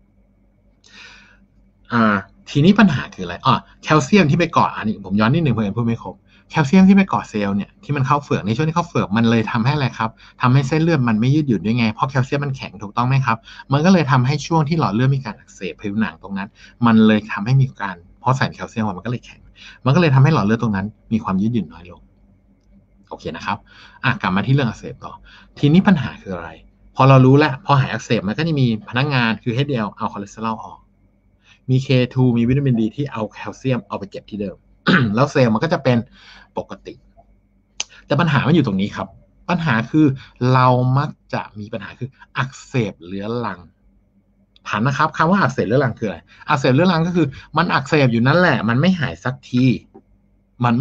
ทีนี้ปัญหาคืออะไรแคลเซียมที่ไปเกาะอันนี้ผมย้อนนิดหนึ่งเพื่อนพูดไม่ครบแคลเซียมที่ไปเกาะเซลล์เนี่ยที่มันเข้าเฝือกในช่วงที่เข้าเฝือกมันเลยทำให้อะไรครับทำให้เส้นเลือดมันไม่ยืดหยุ่นด้วยไงเพราะแคลเซียมมันแข็งถูกต้องไหมครับมันก็เลยทำให้ช่วงที่หลอดเลือดมีการอักเสบผิวหนังตรงนั้นมันเลยทำให้มีการเพราะใส่แคลเซียมมันก็เลยแข็งมันก็เลยทำให้หลอดเลือดตรงนั้นมีความยืดหยุ่นน้อยลงโอเคนะครับกลับมาที่เรื่องอักเสบต่อทีนี้ปัญหาคืออะไรพอเรารู้แล้วพอหายอักเสบมันก็จะมีพนักงานคือ HDL เอาคอเลสเตอรอลออกมี K2 มีวิตามิน D ที่เอาแคลเซียมเอาไปเก็บที่เดิม แล้วเซลล์มันก็จะเป็นปกติแต่ปัญหามันอยู่ตรงนี้ครับปัญหาคือเรามักจะมีปัญหาคืออักเสบเรื้อรังถามนะครับคำว่าอักเสบเรื้อรังคืออะไรอักเสบเรื้อรังก็คือมันอักเสบอยู่นั่นแหละมันไม่หายสักทีมัน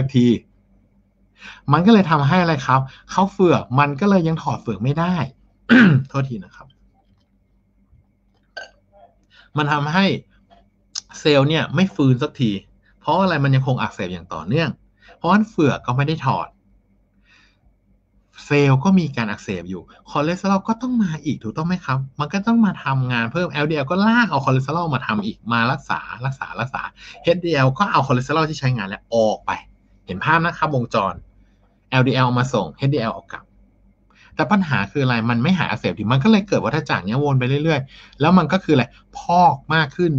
ก็เลยทำให้อะไรครับเข้าเฝือกมันก็เลยยังถอดเฝือกไม่ได้ โทษทีนะครับมันทำให้เซลล์เนี่ยไม่ฟื้นสักทีเพราะอะไรมันยังคงอักเสบอย่างต่อเนื่องเพราะว่าเฝือกก็ไม่ได้ถอดเซลล์ก็มีการอักเสบอยู่คอเลสเตอรอลก็ต้องมาอีกถูกต้องไหมครับมันก็ต้องมาทำงานเพิ่ม LDL ก็ลากเอาคอเลสเตอรอลมาทำอีกมารักษา HDL ก็เอาคอเลสเตอรอลที่ใช้งานแล้วออกไปเห็นภาพนะครับวงจร LDL มาส่ง HDL ออกกลับแต่ปัญหาคืออะไรมันไม่หายอักเสบทีมันก็เลยเกิดวัฏจักรเนี้ยวนไปเรื่อยๆแล้วมันก็คืออะไรพอกมากขึ้น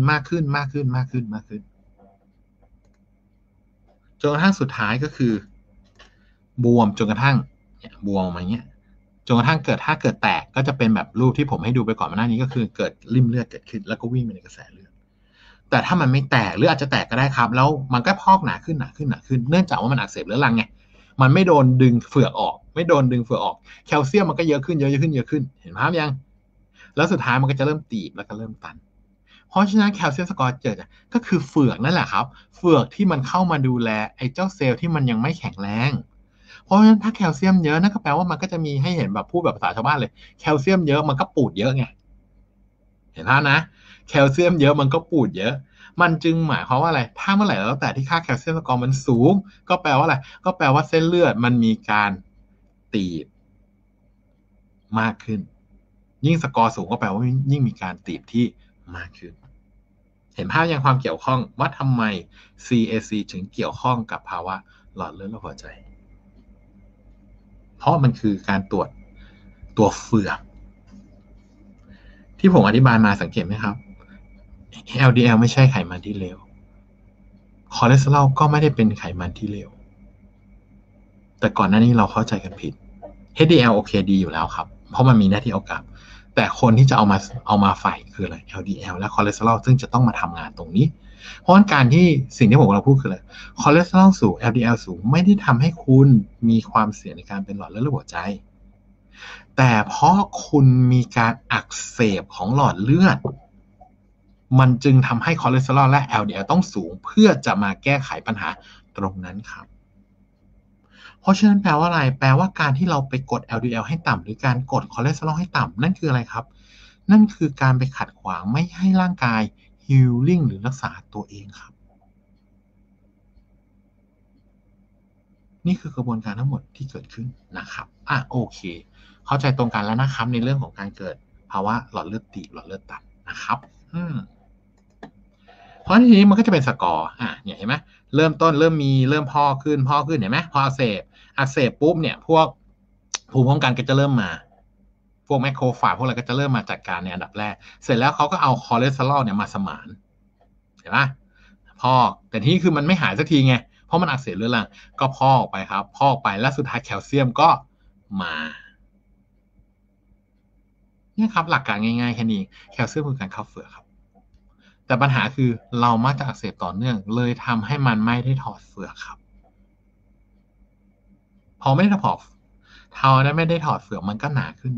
จนกระทั่งสุดท้ายก็คือบวมจนกระทั่งบวมมาเงี้ยจนกระทั่งถ้าเกิดแตกก็จะเป็นแบบรูปที่ผมให้ดูไปก่อนหน้านี้ก็คือเกิดริ่มเลือดเกิดขึ้นแล้วก็วิ่งไปในกระแสเลือดแต่ถ้ามันไม่แตกหรืออาจจะแตกก็ได้ครับแล้วมันก็พอกหนาขึ้นเนื่องจากว่ามันอักเสบเรื้อรังไงมันไม่โดนดึงเฝือกออกแคลเซียมมันก็เยอะขึ้นเห็นภาพยังแล้วสุดท้ายมันก็จะเริ่มตีบแล้วก็เริ่มตันเพราะฉะนั้นแคลเซียมสกอร์เกิดก็คือเฟือกนั่นแหละครับเฟือกที่มันเข้ามาดูแลไอ้เจ้าเซลล์ที่มันยังไม่แข็งแรงเพราะฉะนั้นถ้าแคลเซียมเยอะนั่นก็แปลว่ามันก็จะมีให้เห็นแบบพูดแบบภาษาชาวบ้านเลยแคลเซียมเยอะมันก็ปูดเยอะไงเห็นภาพนะแคลเซียมเยอะมันก็ปูดเยอะมันจึงหมายความว่าอะไรถ้าเมื่อไหร่แล้วแต่ที่ค่าแคลเซียมสกอร์มันสูงก็แปลว่าอะไรก็แปลว่าเส้นเลือดมันมีการตีบมากขึ้นยิ่งสกอร์สูงก็แปลว่ายิ่งมีการตีบที่มากขึ้นเห็นภาพยังความเกี่ยวข้องว่าทำไม CAC ถึงเกี่ยวข้องกับภาวะหลอดเลือดและหัวใจเพราะมันคือการตรวจตัวเฟือกที่ผมอธิบายมาสังเกตไหมครับ LDL ไม่ใช่ไขมันที่เลวคอเลสเตอรอลก็ไม่ได้เป็นไขมันที่เลวแต่ก่อนหน้านี้เราเข้าใจกันผิด HDL โอเคดีอยู่แล้วครับเพราะมันมีหน้าที่เอากลับแต่คนที่จะเอามาใส่คืออะไร LDL และคอเลสเตอรอลซึ่งจะต้องมาทำงานตรงนี้เพราะการที่สิ่งที่ผมกำลังพูดคืออะไรคอเลสเตอรอลสูง LDL สูงไม่ได้ทำให้คุณมีความเสี่ยงในการเป็นหลอดเลือดและหัวใจแต่เพราะคุณมีการอักเสบของหลอดเลือดมันจึงทำให้คอเลสเตอรอลและ LDL ต้องสูงเพื่อจะมาแก้ไขปัญหาตรงนั้นครับเพราะฉะนั้นแปลว่าอะไรแปลว่าการที่เราไปกด LDL ให้ต่ำหรือการกดคอเลสเตอรอลให้ต่ำนั่นคืออะไรครับนั่นคือการไปขัดขวางไม่ให้ร่างกาย healing หรือรักษาตัวเองครับนี่คือกระบวนการทั้งหมดที่เกิดขึ้นนะครับโอเคเข้าใจตรงกันแล้วนะครับในเรื่องของการเกิดภาวะหลอดเลือดตีบหลอดเลือดต่ำนะครับเพราะทีนี้มันก็จะเป็นสกอร์เนี่ยเห็นไหมเริ่มต้นเริ่มพอกขึ้นเห็นไหมพออักเสบปุ๊บเนี่ยพวกภูมิคุ้มกันก็จะเริ่มมาพวกแมคโครฟาจพวกอะไรก็จะเริ่มมาจัดการในอันดับแรกเสร็จแล้วเขาก็เอาคอเลสเตอรอลเนี่ยมาสมานเห็นไหมพอกแต่ที่คือมันไม่หายสักทีไงเพราะมันอักเสบเรื้อรังก็พอกไปครับพอกไปแล้วสุดท้ายแคลเซียมก็มาเนี่ยครับหลักการง่ายๆแค่นี้แคลเซียมคือการเข้าเฟือกครับแต่ปัญหาคือเรามักจะอักเสบต่อเนื่องเลยทำให้มันไม่ได้ถอดเฟือกครับพอไม่ได้ถอดเท้านั้นไม่ได้ถอดเฟือกมันก็หนาขึ้น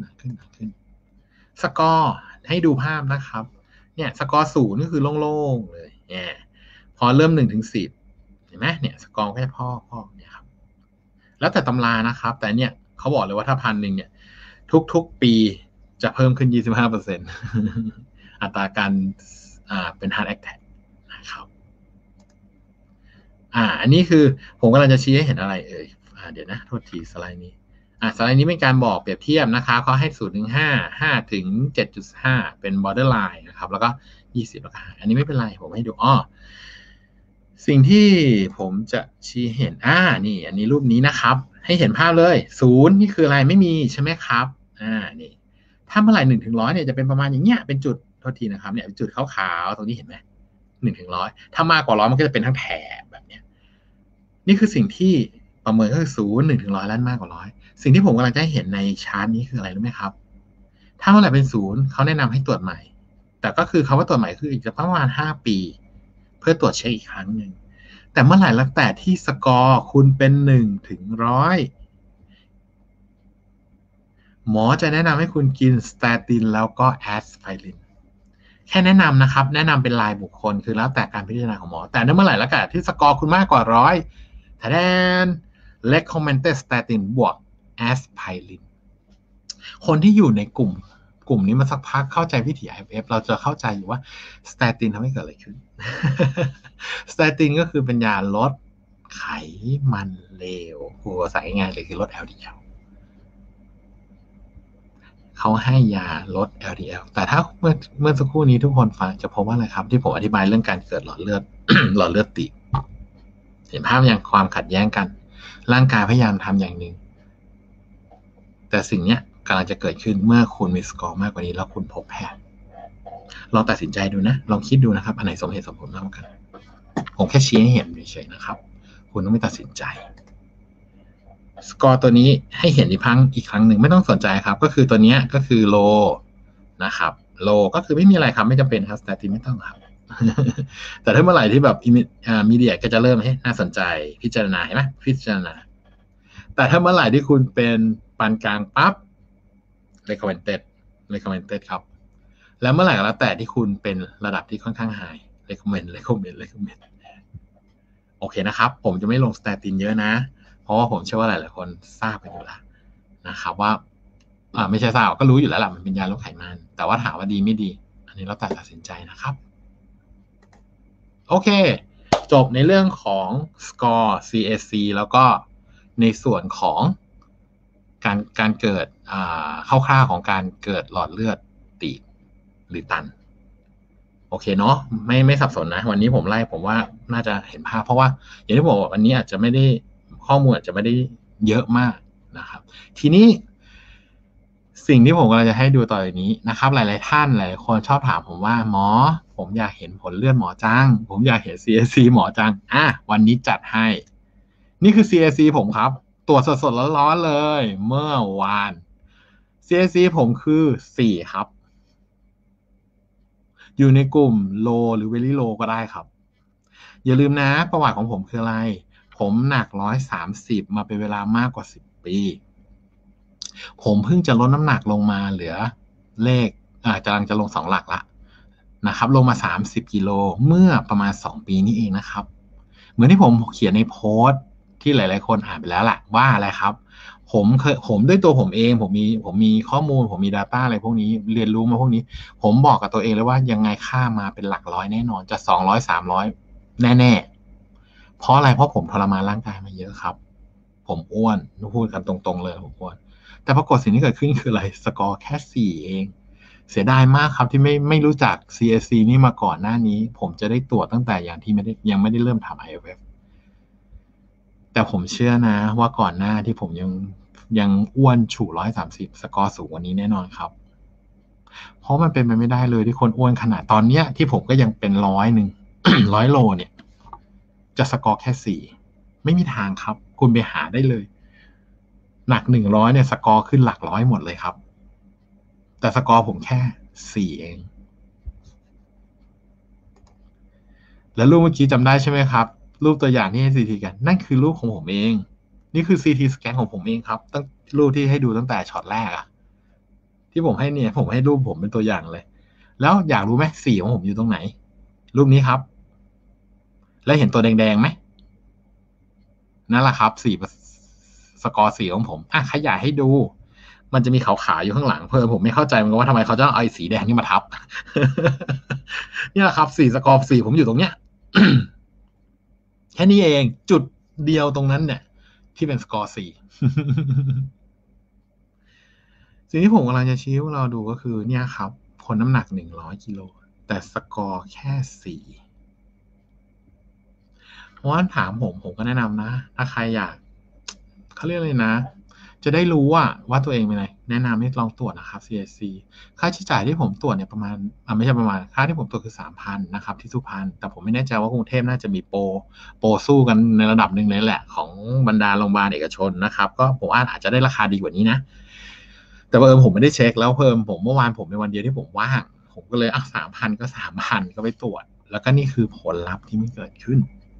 สกอร์ให้ดูภาพนะครับเนี่ยสกอร์ศูนย์ก็คือโล่งๆเลยเนี่ยพอเริ่ม1 ถึง 10เห็นไหมเนี่ยสกอร์แค่พ่อเนี่ยครับแล้วแต่ตำรานะครับแต่เนี่ยเขาบอกเลยว่าถ้า1,000เนี่ยทุกๆปีจะเพิ่มขึ้น 25% อัตราการเป็น heart attack นะครับอันนี้คือผมกำลังจะชี้ให้เห็นอะไรเดี๋ยวนะโทษทีสไลด์นี้สไลด์นี้เป็นการบอกเปรียบเทียบนะคะเขาให้0 ถึง 5 ถึง 7.5 เป็น borderline นะครับแล้วก็20แล้วก็อันนี้ไม่เป็นไรผมให้ดูสิ่งที่ผมจะชี้เห็นนี่อันนี้รูปนี้นะครับให้เห็นภาพเลย0นี่คืออะไรไม่มีใช่ไหมครับนี่ถ้าเมื่อไหร่1 ถึง 100เนี่ยจะเป็นประมาณอย่างเงี้ยเป็นจุดโทษทีนะครับเนี่ยเป็นจุดขาวๆตรงนี้เห็นไหม1 ถึง 100ถ้ามากกว่า100มันก็จะเป็นทั้งแถบแบบเนี้ยนี่คือสิ่งที่ประเมินก็คือ0 1 ถึง 100แล้วมากกว่า100สิ่งที่ผมกำลังจะให้เห็นในชาร์ตนี้คืออะไรรู้ไหมครับถ้าเมื่อไหร่เป็น0เขาแนะนำให้ตรวจใหม่แต่ก็คือคำว่าตรวจใหม่คืออีกประมาณ5 ปีเพื่อตรวจเช็คอีกครั้งหนึ่งแต่เมื่อไหร่แล้วแต่ที่สกอร์คุณเป็น1 ถึง 100หมอจะแนะนำให้คุณกินสเตตินแล้วก็แอสไพรินแค่แนะนำนะครับแนะนำเป็นรายบุคคลคือแล้วแต่การพิจารณาของหมอแต่เมื่อไหร่แล้วแต่ที่สกอร์คุณมากกว่า100แทน recommended statin บวกแอสไพรินคนที่อยู่ในกลุ่มนี้มาสักพักเข้าใจวิถี IFF เราจะเข้าใจอยู่ว่าสเตตินทำให้เกิดอะไรขึ้น สเตตินก็คือเป็นยาลดไขมันเลวหัวสายง่ายเลยคือลด LDL เขาให้ยาลด LDL แต่ถ้าเมื่อสักครู่นี้ทุกคนฟังจะพบว่าอะไรครับที่ผมอธิบายเรื่องการเกิดหลอดเลือด หลอดเลือดตีบเห็นภาพอย่างความขัดแย้งกันร่างกายพยายามทำอย่างหนึ่งแต่สิ่งนี้กำลังจะเกิดขึ้นเมื่อคุณมีสกอร์มากกว่านี้แล้วคุณพบแพทย์ลองตัดสินใจดูนะลองคิดดูนะครับอันไหนสมเหตุสมผลมากกว่ากันผมแค่ชี้ให้เห็นเฉยๆนะครับคุณต้องไม่ตัดสินใจสกอร์ตัวนี้ให้เห็นอีกครั้งหนึ่งไม่ต้องสนใจครับก็คือตัวนี้ก็คือโลนะครับโลก็คือไม่มีอะไรครับไม่จำเป็นครับสแตตินไม่ต้องครับ แต่ถ้าเมื่อไหร่ที่แบบมีเดียก็จะเริ่มให้น่าสนใจพิจารณาเห็นไหมพิจารณาแต่ถ้าเมื่อไหร่ที่คุณเป็นปานกลางปั๊บrecommended ครับแล้วเมื่อไหร่ก็แล้วแต่ที่คุณเป็นระดับที่ค่อนข้างไฮrecommend โอเคนะครับผมจะไม่ลงสแตตินเยอะนะเพราะว่าผมเชื่อว่าหลายๆคนทราบกันอยู่แล้วนะครับว่าไม่ใช่ทราบก็รู้อยู่แล้วแหละมันเป็นยาลดไขมันแต่ว่าถามว่าดีไม่ดีอันนี้เราตัดสินใจนะครับโอเคจบในเรื่องของ score CAC แล้วก็ในส่วนของการเกิดคร่าวๆของการเกิดหลอดเลือดตีบหรือตันโอเคเนาะไม่สับสนนะวันนี้ผมไล่ผมว่าน่าจะเห็นภาพเพราะว่าอย่างที่บอกวันนี้อาจจะไม่ได้ข้อมูลอาจจะไม่ได้เยอะมากนะครับทีนี้สิ่งที่ผมกำลังจะให้ดูต่อไปนี้นะครับหลายๆท่านหลายคนชอบถามผมว่าหมอผมอยากเห็นผลเลือดหมอจังผมอยากเห็น CAC หมอจังวันนี้จัดให้นี่คือ CAC ผมครับตรวจสดๆร้อนๆเลยเมื่อวาน CAC ผมคือ4ครับอยู่ในกลุ่ม low หรือ very low ก็ได้ครับอย่าลืมนะประวัติของผมคืออะไรผมหนัก130มาเป็นเวลามากกว่า10 ปีผมเพิ่งจะลดน้ำหนักลงมาเหลือเลขกำลังจะลง2 หลักละนะครับลงมา30 กิโลเมื่อประมาณ2 ปีนี้เองนะครับเหมือนที่ผมเขียนในโพสต์ที่หลายๆคนอ่านไปแล้วแหละว่าอะไรครับผมด้วยตัวผมเองผมมีข้อมูลผมมี Data อะไรพวกนี้เรียนรู้มาพวกนี้ผมบอกกับตัวเองเลยว่ายังไงค่ามาเป็นหลักร้อยแน่นอนจะ200 300แน่ๆเพราะอะไรเพราะผมทรมานร่างกายมาเยอะครับผมอ้วนพูดกันตรงๆเลยผมอ้วนแต่ปรากฏสิ่งที่เกิดขึ้นคืออะไรสกอร์แค่4เองเสียดายมากครับที่ไม่รู้จัก CAC นี่มาก่อนหน้านี้ผมจะได้ตรวจตั้งแต่อย่างที่ยังไม่ได้เริ่มทำ IFF แต่ผมเชื่อนะว่าก่อนหน้าที่ผมยังอ้วนฉู่130สกอร์สูงกว่านี้แน่นอนครับเพราะมันเป็นไปไม่ได้เลยที่คนอ้วนขนาดตอนเนี้ยที่ผมก็ยังเป็น100 100 โลเนี่ยจะสกอร์แค่4ไม่มีทางครับคุณไปหาได้เลยหนัก100เนี่ยสกอร์ขึ้นหลักร้อยหมดเลยครับแต่สกอร์ผมแค่4เองแล้วรูปเมื่อกี้จำได้ใช่ไหมครับรูปตัวอย่างที่ให้ CT กันนั่นคือรูปของผมเองนี่คือ CT สแกนของผมเองครับตั้งรูปที่ให้ดูตั้งแต่ช็อตแรกอะที่ผมให้เนี่ยผมให้รูปผมเป็นตัวอย่างเลยแล้วอยากรู้ไหมสีของผมอยู่ตรงไหนรูปนี้ครับแล้วเห็นตัวแดงๆไหมนั่นแหละครับสกอร์สีของผมขยายให้ดูมันจะมีขาวๆอยู่ข้างหลังเพิ่มผมไม่เข้าใจเหมือนกันว่าทำไมเขาจะเอาไอ้สีแดงนี่มาทับ นี่แหละครับสกอร์สีผมอยู่ตรงเนี้ย แค่นี้เองจุดเดียวตรงนั้นเนี่ยที่เป็นสกอร์4 สิ่งที่ผมกำลังจะชี้ให้เราดูก็คือเนี่ยครับคนน้ำหนัก100 กิโลแต่สกอร์แค่4เพราะว่าถามผมก็แนะนำนะถ้าใครอยากเขาเรียกเลยนะจะได้รู้ว่าตัวเองเป็นไงแนะนำให้ลองตรวจนะครับ CAC ค่าใช้จ่ายที่ผมตรวจเนี่ยประมาณไม่ใช่ประมาณค่าที่ผมตรวจคือ 3,000 นะครับที่สุพรรณแต่ผมไม่แน่ใจว่ากรุงเทพน่าจะมีโปรสู้กันในระดับหนึ่งเลยแหละของบรรดาโรงพยาบาลเอกชนนะครับก็ผมอาจจะได้ราคาดีกว่านี้นะแต่ผมไม่ได้เช็คแล้วผมเมื่อวานผมเป็นวันเดียวที่ผมว่างผมก็เลย3,000ก็3,000ก็ไปตรวจแล้วก็นี่คือผลลัพธ์ที่มันเกิดขึ้น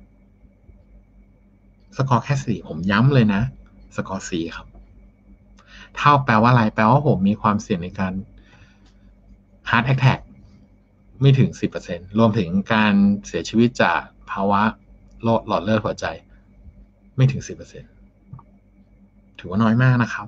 สกอร์แค่4ผมย้ำเลยนะสกอร์4ครับเท่าแปลว่าอะไรแปลว่าผมมีความเสี่ยงในการ heart attack ไม่ถึง 10% รวมถึงการเสียชีวิตจากภาวะหลอดเลือดหัวใจไม่ถึง 10% ถือว่าน้อยมากนะครับ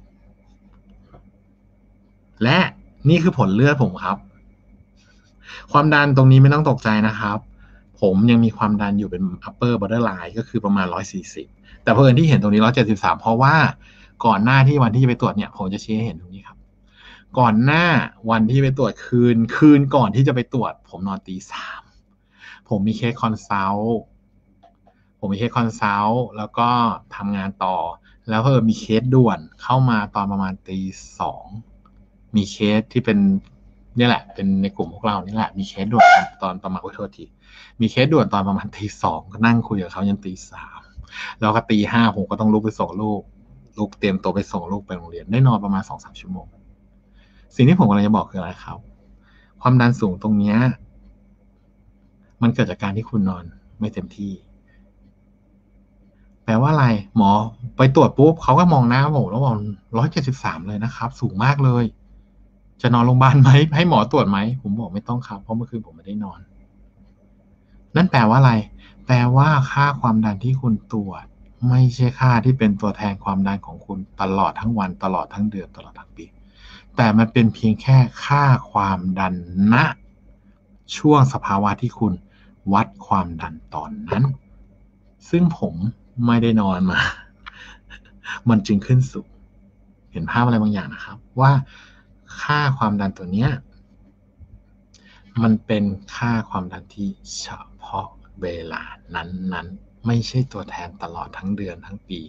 และนี่คือผลเลือดผมครับความดันตรงนี้ไม่ต้องตกใจนะครับผมยังมีความดันอยู่เป็น upper borderline ก็คือประมาณ140แต่เพิ่นที่เห็นตรงนี้173เพราะว่าก่อนหน้าที่วันที่จะไปตรวจเนี่ยผมจะชี้ให้เห็นตรงนี้ครับก่อนหน้าวันที่ไปตรวจคืนก่อนที่จะไปตรวจผมนอนตี 3ผมมีเคสคอนซัลท์แล้วก็ทำงานต่อแล้วมีเคสด่วนเข้ามาตอนประมาณตี 2มีเคสที่เป็นนี่แหละเป็นในกลุ่มพวกเรานี่แหละมีเคสด่วนตอนประมาณโทษทีมีเคสด่วนตอนประมาณตี 2ก็นั่งคุยกับเขายันตี 3แล้วก็ตี 5ผมก็ต้องลุกไปส่งลูกเตรียมตัวไปส่งลูกไปโรงเรียนได้นอนประมาณ 2-3 ชั่วโมงสิ่งที่ผมกำลังจะบอกคืออะไรครับความดันสูงตรงนี้มันเกิดจากการที่คุณนอนไม่เต็มที่แปลว่าอะไรหมอไปตรวจปุ๊บเขาก็มองหน้าผมแล้วบอก173เลยนะครับสูงมากเลยจะนอนโรงพยาบาลไหมให้หมอตรวจไหมผมบอกไม่ต้องครับเพราะเมื่อคืนผมไม่ได้นอนนั่นแปลว่าอะไรแปลว่าค่าความดันที่คุณตรวจไม่ใช่ค่าที่เป็นตัวแทนความดันของคุณตลอดทั้งวันตลอดทั้งเดือนตลอดทั้งปีแต่มันเป็นเพียงแค่ค่าความดันณช่วงสภาวะที่คุณวัดความดันตอนนั้นซึ่งผมไม่ได้นอนมามันจึงขึ้นสูงเห็นภาพอะไรบางอย่างนะครับว่าค่าความดันตัวเนี้ยมันเป็นค่าความดันที่เฉพาะเวลานั้นๆไม่ใช่ตัวแทนตลอดทั้งเดือนทั้งปี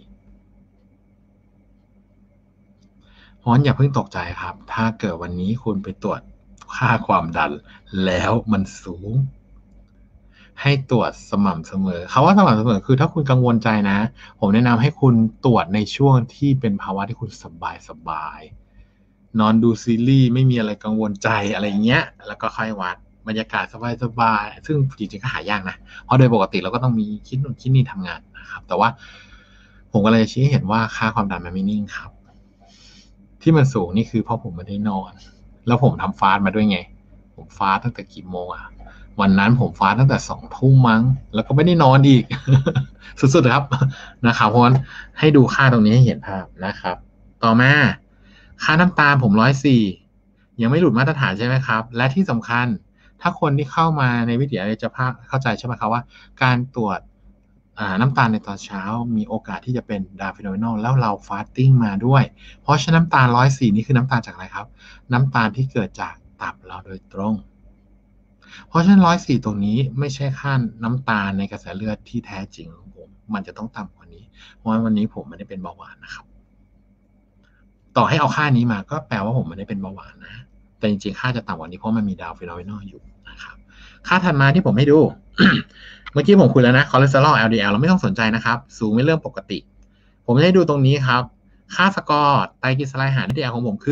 เพราะฉะนั้นอย่าเพิ่งตกใจครับถ้าเกิดวันนี้คุณไปตรวจค่าความดันแล้วมันสูงให้ตรวจสม่ำเสมอเขาว่าสม่ำเสมอคือถ้าคุณกังวลใจนะผมแนะนำให้คุณตรวจในช่วงที่เป็นภาวะที่คุณสบายนอนดูซีรีส์ไม่มีอะไรกังวลใจอะไรเงี้ยแล้วก็ค่อยวัดบรรยากาศสบายๆซึ่งจริงๆก็หายากนะเพราะโดยปกติเราก็ต้องมีคิดนู่นคิดนี่ทำงานนะครับแต่ว่าผมก็เลยชี้ให้เห็นว่าค่าความดันมันไม่นิ่งครับที่มันสูงนี่คือเพราะผมไม่ได้นอนแล้วผมทำฟาสต์มาด้วยไงผมฟาสต์ตั้งแต่กี่โมงอ่ะวันนั้นผมฟาสต์ตั้งแต่2 ทุ่มมั้งแล้วก็ไม่ได้นอนอีก สุดๆครับนะครับเพราะฉะนั้นให้ดูค่าตรงนี้ให้เห็นภาพนะครับต่อมาค่าน้ำตาลผม104ยังไม่หลุดมาตรฐานใช่ไหมครับและที่สำคัญถ้าคนที่เข้ามาในวิทยาจะเข้าใจใช่ไหมครับว่าการตรวจน้ำตาลในตอนเช้ามีโอกาสที่จะเป็นดาฟิโนเอนอลแล้วเราฟาสติ้งมาด้วยเพราะฉะนั้นน้ำตาล104นี่คือน้ำตาลจากอะไรครับน้ำตาลที่เกิดจากตับเราโดยตรงเพราะฉะนั้น104ตรงนี้ไม่ใช่ค่าน้ำตาลในกระแสเลือดที่แท้จริงของผมมันจะต้องต่ำกว่านี้เพราะว่าวันนี้ผมไม่ได้เป็นเบาหวานนะครับต่อให้เอาค่านี้มาก็แปลว่าผมไม่ได้เป็นเบาหวานนะแต่จริงๆค่าจะต่ำกว่านี้เพราะมันมีดาฟิโนเอนอลอยู่นะครับค่าถัดมาที่ผมให้ดู เมื่อกี้ผมคุยแล้วนะคอเลสเตอรอล LDL เราไม่ต้องสนใจนะครับสูงเป็นเรื่องปกติผมจะให้ดูตรงนี้ครับค่าสกอร์ไตรกลีเซอไรด์หาร LDL ของผมคือ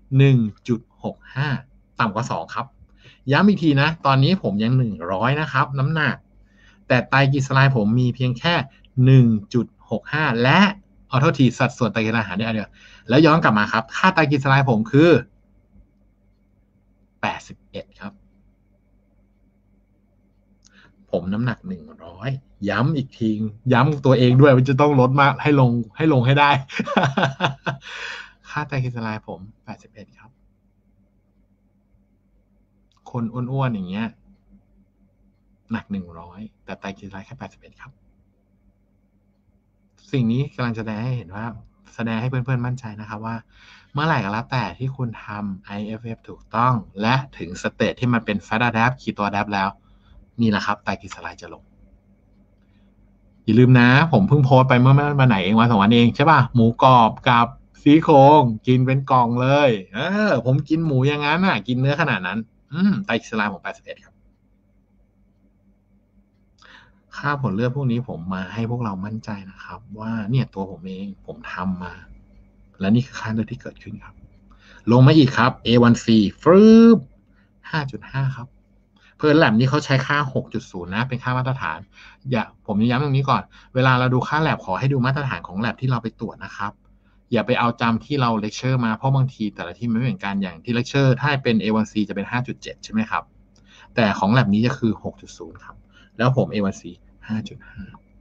1.65 ต่ำกว่า2ครับย้ำอีกทีนะตอนนี้ผมยัง100นะครับน้ำหนักแต่ไตรกลีเซอไรด์ผมมีเพียงแค่ 1.65 และเอาโทษทีสัดส่วนไตรกลีเซอไรด์หาร LDL แล้วย้อนกลับมาครับค่าไตรกลีเซอไรด์ผมคือ81ครับผมน้ำหนัก100ย้ำอีกทีย้ำตัวเองด้วยว่าจะต้องลดมากให้ลงให้ได้ ค่าไตรกลีเซอไรด์ผม81ครับคนอ้วนๆอย่างเงี้ยหนัก100แต่ไตรกลีเซอไรด์แค่81ครับสิ่งนี้กำลังแสดงให้เห็นว่าแสดงให้เพื่อนๆมั่นใจนะครับว่าเมื่อไหร่ก็แล้วแต่ที่คุณทำ IFF ถูกต้องและถึงสเตจที่มันเป็น Fat Adapt Keto Adapt แล้วนี่แหละครับไตรกลีเซอไรด์จะลงอย่าลืมนะผมเพิ่งโพสต์ไปเมื่อวันไหนเองวัน2 วันเองใช่ป่ะหมูกรอบกับซี่โครงกินเป็นกล่องเลยผมกินหมูอย่างนั้นน่ะกินเนื้อขนาดนั้นไตรกลีเซอไรด์ผม81ครับค่าผลเลือดพวกนี้ผมมาให้พวกเรามั่นใจนะครับว่าเนี่ยตัวผมเองผมทำมาและนี่คือค่าเลือดที่เกิดขึ้นครับลงมาอีกครับ A1C ฟรึบ 5.5 ครับเพื่อนแลบนี้เขาใช้ค่า 6.0 นะเป็นค่ามาตรฐานผมย้ำตรงนี้ก่อนเวลาเราดูค่าแลบขอให้ดูมาตรฐานของแลบที่เราไปตรวจนะครับอย่าไปเอาจำที่เราเลคเชอร์มาเพราะบางทีแต่ละที่ไม่เหมือนกันอย่างที่เลคเชอร์ถ้าเป็น A1C จะเป็น 5.7 ใช่ไหมครับแต่ของแลบนี้จะคือ 6.0 ครับแล้วผม A1C 5.5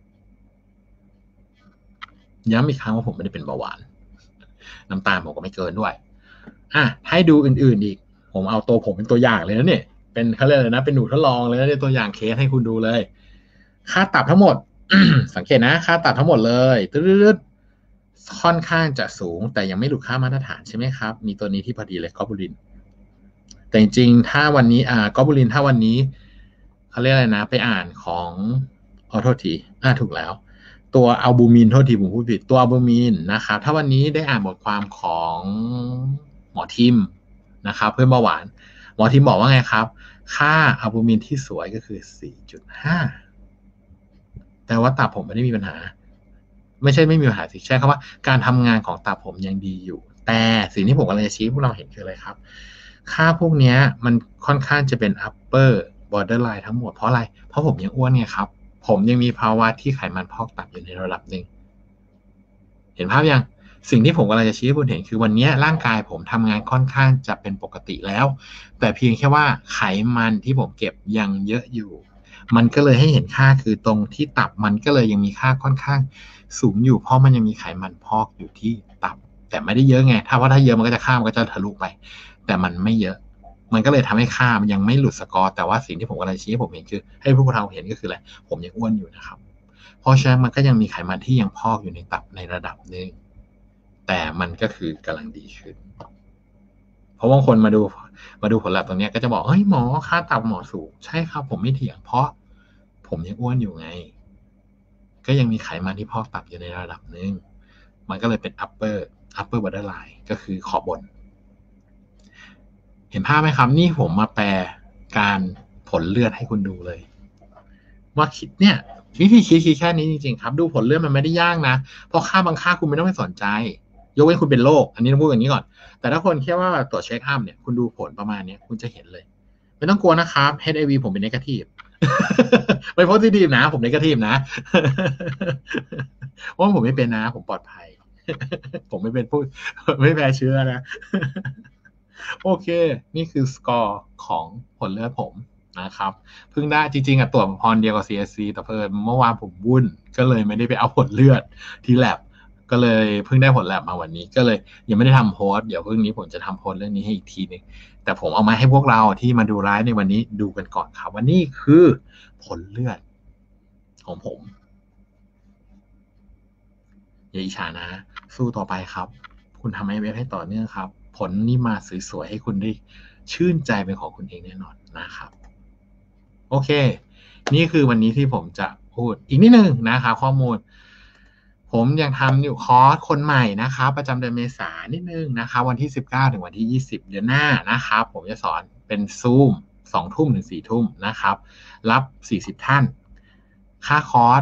ย้ำอีกครั้งว่าผมไม่ได้เป็นเบาหวานน้ำตาลผมก็ไม่เกินด้วยให้ดูอื่นๆอีกผมเอาตัวผมเป็นตัวอย่างเลยนะเนี่ยเป็นเขาเรียกอะไรนะเป็นหนูทดลองเลยนะเนี่ยตัวอย่างเคสให้คุณดูเลยค่าตับทั้งหมด สังเกตนะค่าตับทั้งหมดเลยตืดๆค่อนข้างจะสูงแต่ยังไม่หลุดค่ามาตรฐานใช่ไหมครับมีตัวนี้ที่พอดีเลยกอบูลินแต่จริงๆถ้าวันนี้กอบูลินถ้าวันนี้เขาเรียกอะไรนะไปอ่านของโทษทีถูกแล้วตัวอัลบูมินโทษทีผมพูดผิดตัวอัลบูมินนะครับถ้าวันนี้ได้อ่านบทความของหมอทิมนะครับเพื่อนเบาหวานหมอทิมบอกว่าไงครับค่าอัลบูมินที่สวยก็คือ 4.5 แต่ว่าตับผมไม่ได้มีปัญหาไม่ใช่ไม่มีปัญหาสิใช่คำว่าการทำงานของตับผมยังดีอยู่แต่สิ่งที่ผมกำลังจะชี้พวกเราเห็นคืออะไรครับค่าพวกนี้มันค่อนข้างจะเป็น upper borderline ทั้งหมดเพราะอะไรเพราะผมยังอ้วนไงครับผมยังมีภาวะที่ไขมันพอกตับอยู่ในระดับหนึ่งเห็นภาพยังสิ่งที่ผมกำลังจะชี้ให้คุณเห็นคือวันนี้ร่างกายผมทำงานค่อนข้างจะเป็นปกติแล้วแต่เพียงแค่ว่าไขมันที่ผมเก็บยังเยอะอยู่มันก็เลยให้เห็นค่าคือตรงที่ตับมันก็เลยยังมีค่าค่อนข้างสูงอยู่เพราะมันยังมีไขมันพอกอยู่ที่ตับแต่ไม่ได้เยอะไงถ้าเยอะมันก็จะข้ามมันก็จะทะลุไปแต่มันไม่เยอะมันก็เลยทำให้ค่ามันยังไม่หลุดสกอร์แต่ว่าสิ่งที่ผมกำลังชี้ให้ผมเห็นคือให้พวกเราเห็นก็คืออะไรผมยังอ้วนอยู่นะครับเพราะฉะนั้นมันก็ยังมีไขมันที่ยังพอกอยู่ในตับในระดับหนึ่งแต่มันก็คือกำลังดีขึ้นเพราะบางคนมาดูผลลัพธ์ตรงนี้ก็จะบอกเฮ้ยหมอค่าตับหมอสูงใช่ครับผมไม่เถียงเพราะผมยังอ้วนอยู่ไงก็ยังมีไขมันที่พอกตับอยู่ในระดับหนึ่งมันก็เลยเป็น upper borderline ก็คือขอบบนเห็นภาพไหมครับนี่ผมมาแปลการผลเลือดให้คุณดูเลยว่าคิดเนี่ยวิธีคิดแค่นี้จริงๆครับดูผลเลือดมันไม่ได้ยากนะเพราะค่าบางค่าคุณไม่ต้องไปสนใจยกเว้นคุณเป็นโรคอันนี้ต้องพูดอย่างนี้ก่อนแต่ถ้าคนแค่ว่าตรวจเช็คอัพเนี่ยคุณดูผลประมาณนี้คุณจะเห็นเลยไม่ต้องกลัวนะครับ HIV ผมเป็นเนกาทีฟไม่โพสิทีฟนะผมเนกาทีฟนะเพราะผมไม่เป็นนะผมปลอดภัยผมไม่เป็นผู้ไม่แพ้เชื้อนะโอเคนี่คือสกอร์ของผลเลือดผมนะครับเพิ่งได้จริงๆตรวจพรเดียวกับ CSC แต่เพิ่มเมื่อวานผมวุ่นก็เลยไม่ได้ไปเอาผลเลือดที่แลบก็เลยเพิ่งได้ผลแลบมาวันนี้ก็เลยยังไม่ได้ทำโพสต์เดี๋ยวพรุ่งนี้ผมจะทำโพสต์เรื่องนี้ให้อีกทีนึงแต่ผมเอามาให้พวกเราที่มาดูไลฟ์ในวันนี้ดูกันก่อนครับว่านี่คือผลเลือดของผมอย่าอิจฉานะสู้ต่อไปครับคุณทำให้เว็บให้ต่อเนื่องครับผลนี่มาสวยๆให้คุณได้ชื่นใจเป็นของคุณเองแน่นอนนะครับโอเคนี่คือวันนี้ที่ผมจะพูดอีกนิดนึงนะครับข้อมูลผมยังทำอยู่คอร์สคนใหม่นะครับประจำเดือนเมษายนนิดนึงนะครับวันที่19ถึงวันที่20เดือนหน้านะครับผมจะสอนเป็นซูม2 ทุ่มถึง4 ทุ่มนะครับรับ40ท่านค่าคอร์ส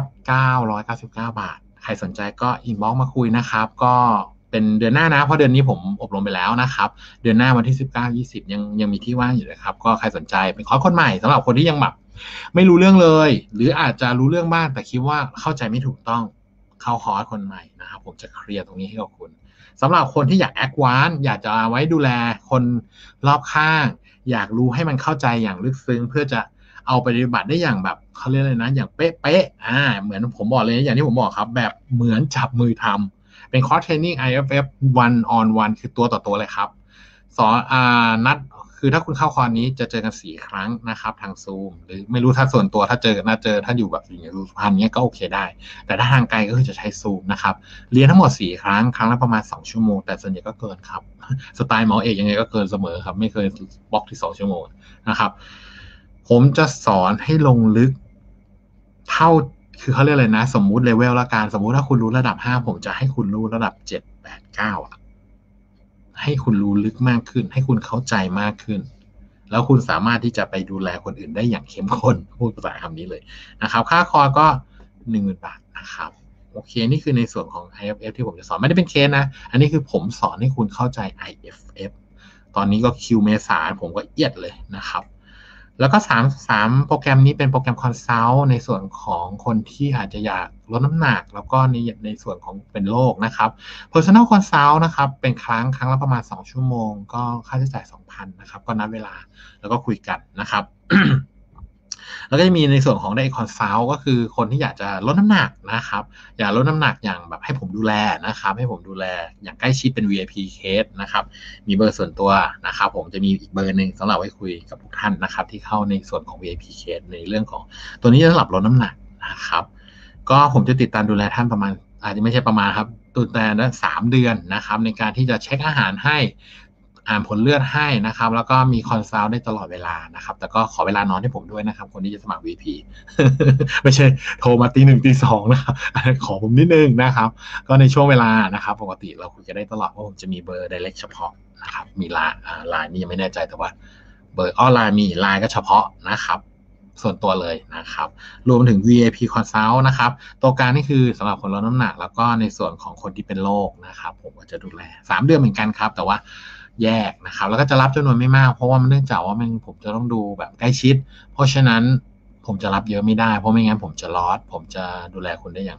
999 บาทใครสนใจก็อินบ็อกซ์มาคุยนะครับก็เป็นเดือนหน้านะเพราะเดือนนี้ผมอบรมไปแล้วนะครับเดือนหน้าวันที่19-20ยังมีที่ว่างอยู่นะครับก็ใครสนใจเป็นคอร์สคนใหม่สำหรับคนที่ยังแบบไม่รู้เรื่องเลยหรืออาจจะรู้เรื่องบ้างแต่คิดว่าเข้าใจไม่ถูกต้องเข้าคอร์สคนใหม่นะครับผมจะเคลียร์ตรงนี้ให้กับคุณสำหรับคนที่อยากแอดวานซ์อยากจะไว้ดูแลคนรอบข้างอยากรู้ให้มันเข้าใจอย่างลึกซึ้งเพื่อจะเอาไปปฏิบัติได้อย่างแบบเขาเรียกเลยนะอย่างเป๊ะๆเหมือนผมบอกเลยอย่างที่ผมบอกครับแบบเหมือนจับมือทำเป็นคอร์สเทรนนิ่ง IFF one on one คือตัวต่อตัวเลยครับสอนนัดคือถ้าคุณเข้าคอร์สนี้จะเจอกัน4 ครั้งนะครับทางซูมหรือไม่รู้ถ้าส่วนตัวถ้าเจอถ้าอยู่แบบอย่างสุพรรณเนี้ยก็โอเคได้แต่ถ้าทางไกลก็คือจะใช้ซูมนะครับเรียนทั้งหมด4 ครั้งละประมาณ2 ชั่วโมงแต่ส่วนใหญ่ก็เกินครับสไตล์หมอเอกยังไงก็เกินเสมอครับไม่เคยบล็อกที่2 ชั่วโมงนะครับผมจะสอนให้ลงลึกเท่าคือเขาเรียกอะไรนะสมมุติเลเวลละกันสมมุติถ้าคุณรู้ระดับ5ผมจะให้คุณรู้ระดับ7 8 9ให้คุณรู้ลึกมากขึ้นให้คุณเข้าใจมากขึ้นแล้วคุณสามารถที่จะไปดูแลคนอื่นได้อย่างเข้มข้นพูดภาษาคำนี้เลยนะครับค่าคอร์สก็ 10,000 บาทนะครับโอเคนี่คือในส่วนของ IFF ที่ผมจะสอนไม่ได้เป็นเคสนะอันนี้คือผมสอนให้คุณเข้าใจ IFF ตอนนี้ก็คิวเมษาผมก็เอียดเลยนะครับแล้วก็3โปรแกรมนี้เป็นโปรแกรมคอนซัลท์ในส่วนของคนที่อาจจะอยากลดน้ำหนักแล้วก็ในส่วนของเป็นโรคนะครับ Personal Consult นะครับเป็นครั้งละประมาณ2 ชั่วโมงก็ค่าใช้จ่าย 2,000 นะครับก็นัดเวลาแล้วก็คุยกันนะครับ แล้วก็จะมีในส่วนของได้คอนซัลท์ก็คือคนที่อยากจะลดน้ำหนักนะครับอยากลดน้ำหนักอย่างแบบให้ผมดูแลนะครับให้ผมดูแลอย่างใกล้ชิดเป็น VIP case นะครับมีเบอร์ส่วนตัวนะครับผมจะมีอีกเบอร์หนึ่งสำหรับไว้คุยกับทุกท่านนะครับที่เข้าในส่วนของ VIP case ในเรื่องของตัวนี้สำหรับลดน้ำหนักนะครับก็ผมจะติดตามดูแลท่านประมาณอาจจะไม่ใช่ประมาณครับตัวแต่ละ3 เดือนนะครับในการที่จะเช็คอาหารให้อ่านผลเลือดให้นะครับแล้วก็มีคอนซัลท์ได้ตลอดเวลานะครับแต่ก็ขอเวลานอนให้ผมด้วยนะครับคนที่จะสมัคร VP ไม่ใช่โทรมาตี 1ตี 2นะครับขอผมนิดนึงนะครับก็ในช่วงเวลานะครับปกติเราคุยกันได้ตลอดเพราะผมจะมีเบอร์ direct เฉพาะนะครับมีไลน์นี่ยังไม่แน่ใจแต่ว่าเบอร์ออนไลน์มีไลน์ก็เฉพาะนะครับส่วนตัวเลยนะครับรวมถึง VIP Consult นะครับตัวกลางนี่คือสำหรับคนลดน้ำหนักแล้วก็ในส่วนของคนที่เป็นโรคนะครับผมก็จะดูแล3 เดือนเหมือนกันครับแต่ว่าแยกนะครับแล้วก็จะรับจำนวนไม่มากเพราะว่ามันเนื่องจากว่าผมจะต้องดูแบบใกล้ชิดเพราะฉะนั้นผมจะรับเยอะไม่ได้เพราะไม่งั้นผมจะลอสผมจะดูแลคุณได้อย่างไ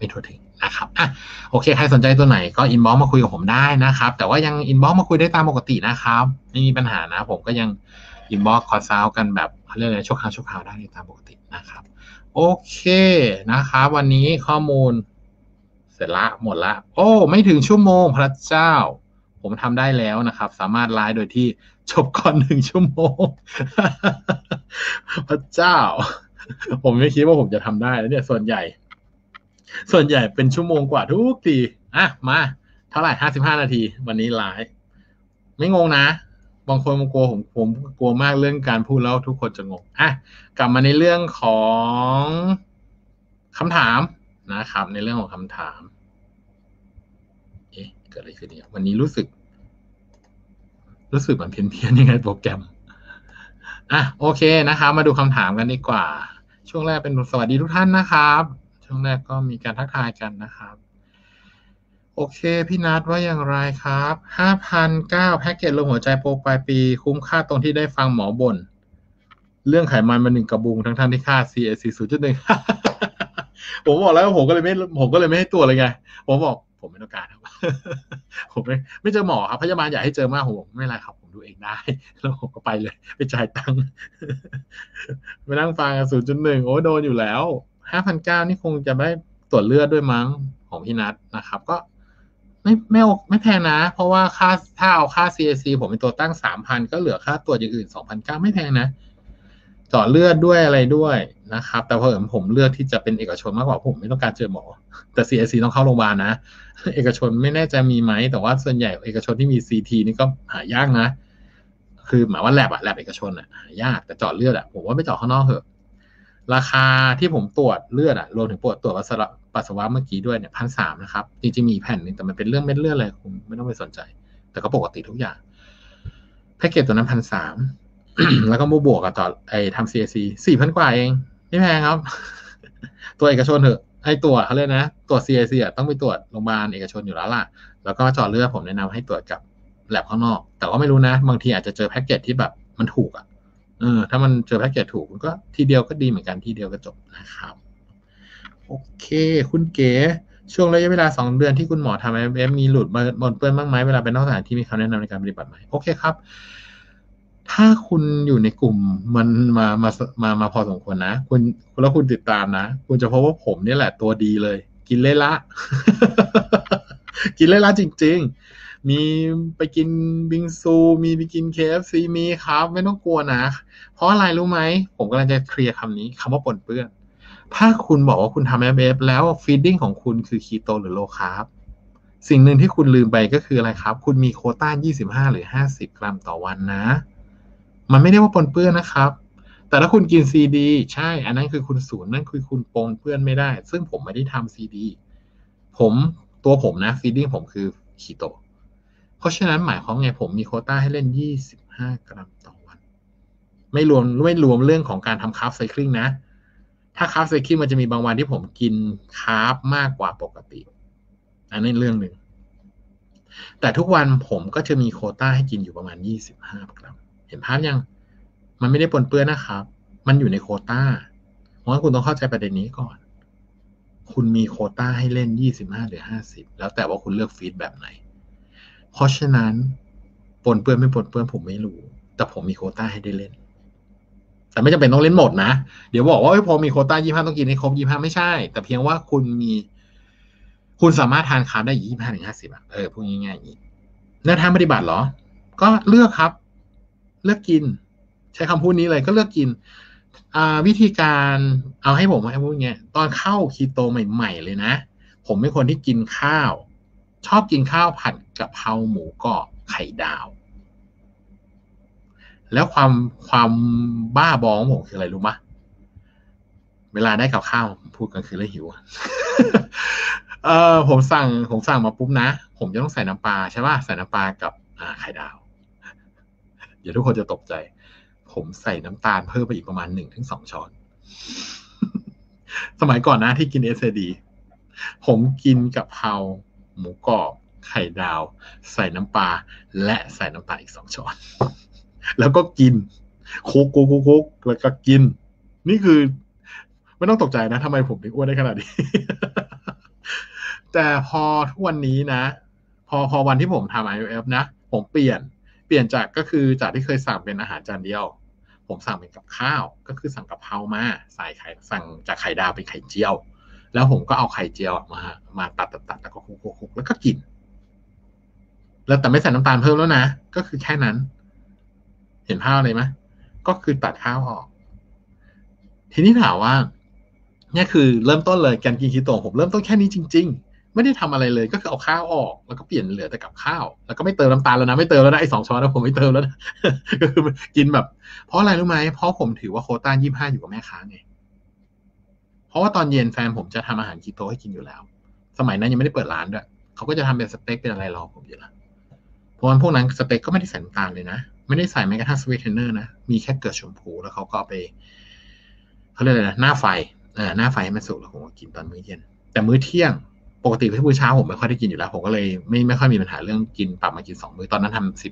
ไม่ทั่วถึงนะครับโอเคใครสนใจตัวไหนก็อินบ็อกซ์มาคุยกับผมได้นะครับแต่ว่ายังอินบ็อกซ์มาคุยได้ตามปกตินะครับไม่มีปัญหานะผมก็ยังอินบ็อกซ์คอนซัลท์กันแบบเรื่องอะไรชั่วคราวได้ตามปกตินะครับโอเคนะครับวันนี้ข้อมูลเสร็จละหมดละโอ้ไม่ถึงชั่วโมงพระเจ้าผมทำได้แล้วนะครับสามารถไลฟ์โดยที่จบก่อน1 ชั่วโมง พระเจ้าผมไม่คิดว่าผมจะทำได้แล้วเนี่ยส่วนใหญ่เป็นชั่วโมงกว่าทุกทีมาเท่าไหร่55 นาทีวันนี้ไลฟ์ไม่งงนะบางคนกลัวผมกลัวมากเรื่องการพูดแล้วทุกคนจะงงกลับมาในเรื่องของคำถามนะครับในเรื่องของคำถามเกิดอะไรขึ้นเนี่ยวันนี้รู้สึกเหมือนเพี้ยนยังไงโปรแกรมโอเคนะครับมาดูคำถามกันดีกว่าช่วงแรกเป็นสวัสดีทุกท่านนะครับช่วงแรกก็มีการทักทายกันนะครับโอเคพี่นัทว่าอย่างไรครับ 5,900 แพ็กเกจลงหัวใจโปรปลายปีคุ้มค่าตรงที่ได้ฟังหมอบ่นเรื่องไขมันมา1 กระบุงทั้งที่ค่า CAC 0.1 ผมบอกแล้วผมก็เลยไม่ให้ตัวเลยไงผมบอกผมไม่ต้องการครับ ผมไม่เจอหมอครับพยาบาลอยากให้เจอมากผมไม่ไรครับผมดูเองได้แล้วผมก็ไปเลยไปจ่ายตังค์ไปนั่งฟัง 0.1 โอ้โดนอยู่แล้ว 5,900 นี่คงจะได้ตรวจเลือดด้วยมั้งของพี่นัทนะครับก็ไม่แพงนะเพราะว่าถ้าเอาค่า CAC ผมเป็นตัวตั้ง 3,000 ก็เหลือค่าตรวจอย่างอื่น 2,900 ไม่แพงนะเจาะเลือดด้วยอะไรด้วยนะครับแต่ผมเลือกที่จะเป็นเอกชนมากกว่าผมไม่ต้องการเจอหมอแต่ CAC ต้องเข้าโรงพยาบาลนะเอกชนไม่แน่ใจมีไหมแต่ว่าส่วนใหญ่เอกชนที่มี CT นี่ก็หายากนะคือหมายว่าแลบเอกชนหายากแต่เจาะเลือดผมว่าไปเจาะข้างนอกเถอะราคาที่ผมตรวจเลือดรวมถึงตรวจปัสสาวะเมื่อกี้ด้วยเนี่ย1,300นะครับจริงๆมีแผ่นนึงแต่มันเป็นเรื่องเม็ดเลือดอะไรคุณไม่ต้องไปสนใจแต่ก็ปกติทุกอย่างแพ็กเกจตัวนั้น1,300แล้วก็บวกกับต่อทำ CAC 4,000 กว่าเองไม่แพงครับตัวเอกชนเถอะตัวเขาเรียกนะตัว CAC ต้องไปตรวจโรงพยาบาลเอกชนอยู่แล้วล่ะแล้วก็เจาะเลือดผมแนะนำให้ตรวจกับแลบข้างนอกแต่ก็ไม่รู้นะบางทีอาจจะเจอแพ็กเกจที่แบบมันถูกถ้ามันเจอแพ็กเกจถูกก็ทีเดียวก็ดีเหมือนกันทีเดียวก็จบนะครับโอเคคุณเก๋ช่วงระยะเวลา2 เดือนที่คุณหมอทำ IMF มีหลุดมาบนเปื้อนบ้างไหมเวลาเป็นนอกสถานที่มีคำแนะนำในการปฏิบัติไหมโอเคครับถ้าคุณอยู่ในกลุ่มมันมาพอสมควรนะคุณติดตามนะคุณจะพบว่าผมนี่แหละตัวดีเลยกินเล่ละ กินเล่ละจริงๆมีไปกินบิงซูมีไปกิน KFC มีครับไม่ต้องกลัวนะเพราะอะไรรู้ไหมผมกำลังจะเคลียร์คำนี้คำว่าปนเปื้อนถ้าคุณบอกว่าคุณทำ FF แล้วฟีดดิ้งของคุณคือคีโตหรือโลคาร์บสิ่งหนึ่งที่คุณลืมไปก็คืออะไรครับคุณมีโควต้า25หรือ50 กรัมต่อวันนะมันไม่ได้ว่าปนเปื้อนนะครับแต่ถ้าคุณกินซีดีใช่อันนั้นคือคุณศูนย์นั่นคือคุณปนเปื้อนไม่ได้ซึ่งผมไม่ได้ทำซีดีตัวผมนะฟีดดิ้งผมคือคีโตเพราะฉะนั้นหมายความไงผมมีโควต้าให้เล่น25 กรัมต่อวันไม่รวมเรื่องของการทำคาร์บไซคลิงนะถ้าคาร์บไซคลิงมันจะมีบางวันที่ผมกินคาร์บมากกว่าปกติอันนี้เรื่องหนึ่งแต่ทุกวันผมก็จะมีโควต้าให้กินอยู่ประมาณ25 กรัมเห็นภาพยังมันไม่ได้ปนเปื้อนนะครับมันอยู่ในโควต้าเพราะฉะนั้นคุณต้องเข้าใจประเด็นนี้ก่อนคุณมีโควต้าให้เล่น25หรือ50แล้วแต่ว่าคุณเลือกฟีดแบบไหนเพราะฉะนั้นปนเปื้อนไม่ปนเปื้อนผมไม่รู้แต่ผมมีโควต้าให้ได้เล่นแต่ไม่จำเป็นต้องเล่นหมดนะเดี๋ยวบอกว่าพอมีโควต้า25ต้องกินให้ครบ25ไม่ใช่แต่เพียงว่าคุณสามารถทานคาร์บได้25ถึง50พูดง่ายๆอย่างนี้แนวทางปฏิบัติเหรอก็เลือกครับเลือกกินใช้คำพูดนี้เลยก็เลือกกินวิธีการเอาให้ผมพูดไงตอนเข้าคีโตใหม่ๆเลยนะผมเป็นคนที่กินข้าวชอบกินข้าวผัดกะเพราหมูกรอบไข่ดาวแล้วความบ้าบอของผมคืออะไรรู้ไหมเวลาได้กับข้าวพูดกันคือแล้วหิว ผมสั่งมาปุ๊บนะผมจะต้องใส่น้ำปลาใช่ป่ะใส่น้ำปลากับไข่ดาวเดี๋ยวทุกคนจะตกใจผมใส่น้ำตาลเพิ่มไปอีกประมาณ 1-2 ช้อน สมัยก่อนนะที่กิน SAD ผมกินกะเพราหมูกรอบไข่ดาวใส่น้ำปลาและใส่น้ำตาลอีก2 ช้อน แล้วก็กินคุกแล้วก็กินนี่คือไม่ต้องตกใจนะทำไมผมถึงอ้วนได้ขนาดนี้แต่พอทุกวันนี้นะพอวันที่ผมทำ IELTS นะผมเปลี่ยนจากก็คือจากที่เคยสั่งเป็นอาหารจานเดียวผมสั่งเป็นกับข้าวก็คือสั่งกะเพรามาใส่ไข่สั่งจากไข่ดาวเป็นไข่เจียวแล้วผมก็เอาไข่เจียวมาตัดแล้วก็คลุกแล้วก็กินแล้วแต่ไม่ใส่น้ำตาลเพิ่มแล้วนะก็คือแค่นั้นเห็นภาพเลยไหมก็คือตัดข้าวออกทีนี้ถามว่าเนี่ยคือเริ่มต้นเลยการกินคีโตผมเริ่มต้นแค่นี้จริงๆไม่ได้ทำอะไรเลยก็คือเอาข้าวออกแล้วก็เปลี่ยนเหลือแต่กับข้าวแล้วก็ไม่เติมน้ำตาลแล้วนะไม่เติมแล้วนะไอ้2 ช้อนนะผมไม่เติมแล้วนะ ก็คือกินแบบเพราะอะไรรู้ไหมเพราะผมถือว่าโควต้า25อยู่กับแม่ค้าไงเพราะว่าตอนเย็นแฟนผมจะทำอาหารคีโตให้กินอยู่แล้วสมัยนั้นยังไม่ได้เปิดร้านด้วยเขาก็จะทำเป็นสเต็กเป็นอะไรรอผมอยู่แล้วเพราะว่าพวกนั้นสเต็กก็ไม่ได้ใส่น้ำตาลเลยนะไม่ได้ใส่แม้กระทั่งสวีทเทนเนอร์นะมีแค่เกลือชมพูแล้วเขาก็เอาไปเขาเรียกอะไรนะหน้าไฟหน้าไฟให้มันสุกแล้วผมก็กินตอนมื้อเย็นแต่มื้อเที่ยงปกติมื้อเช้าผมไม่ค่อยได้กินอยู่แล้วผมก็เลยไม่ค่อยมีปัญหาเรื่องกินปรับมากิน2 มื้อตอนนั้นทำ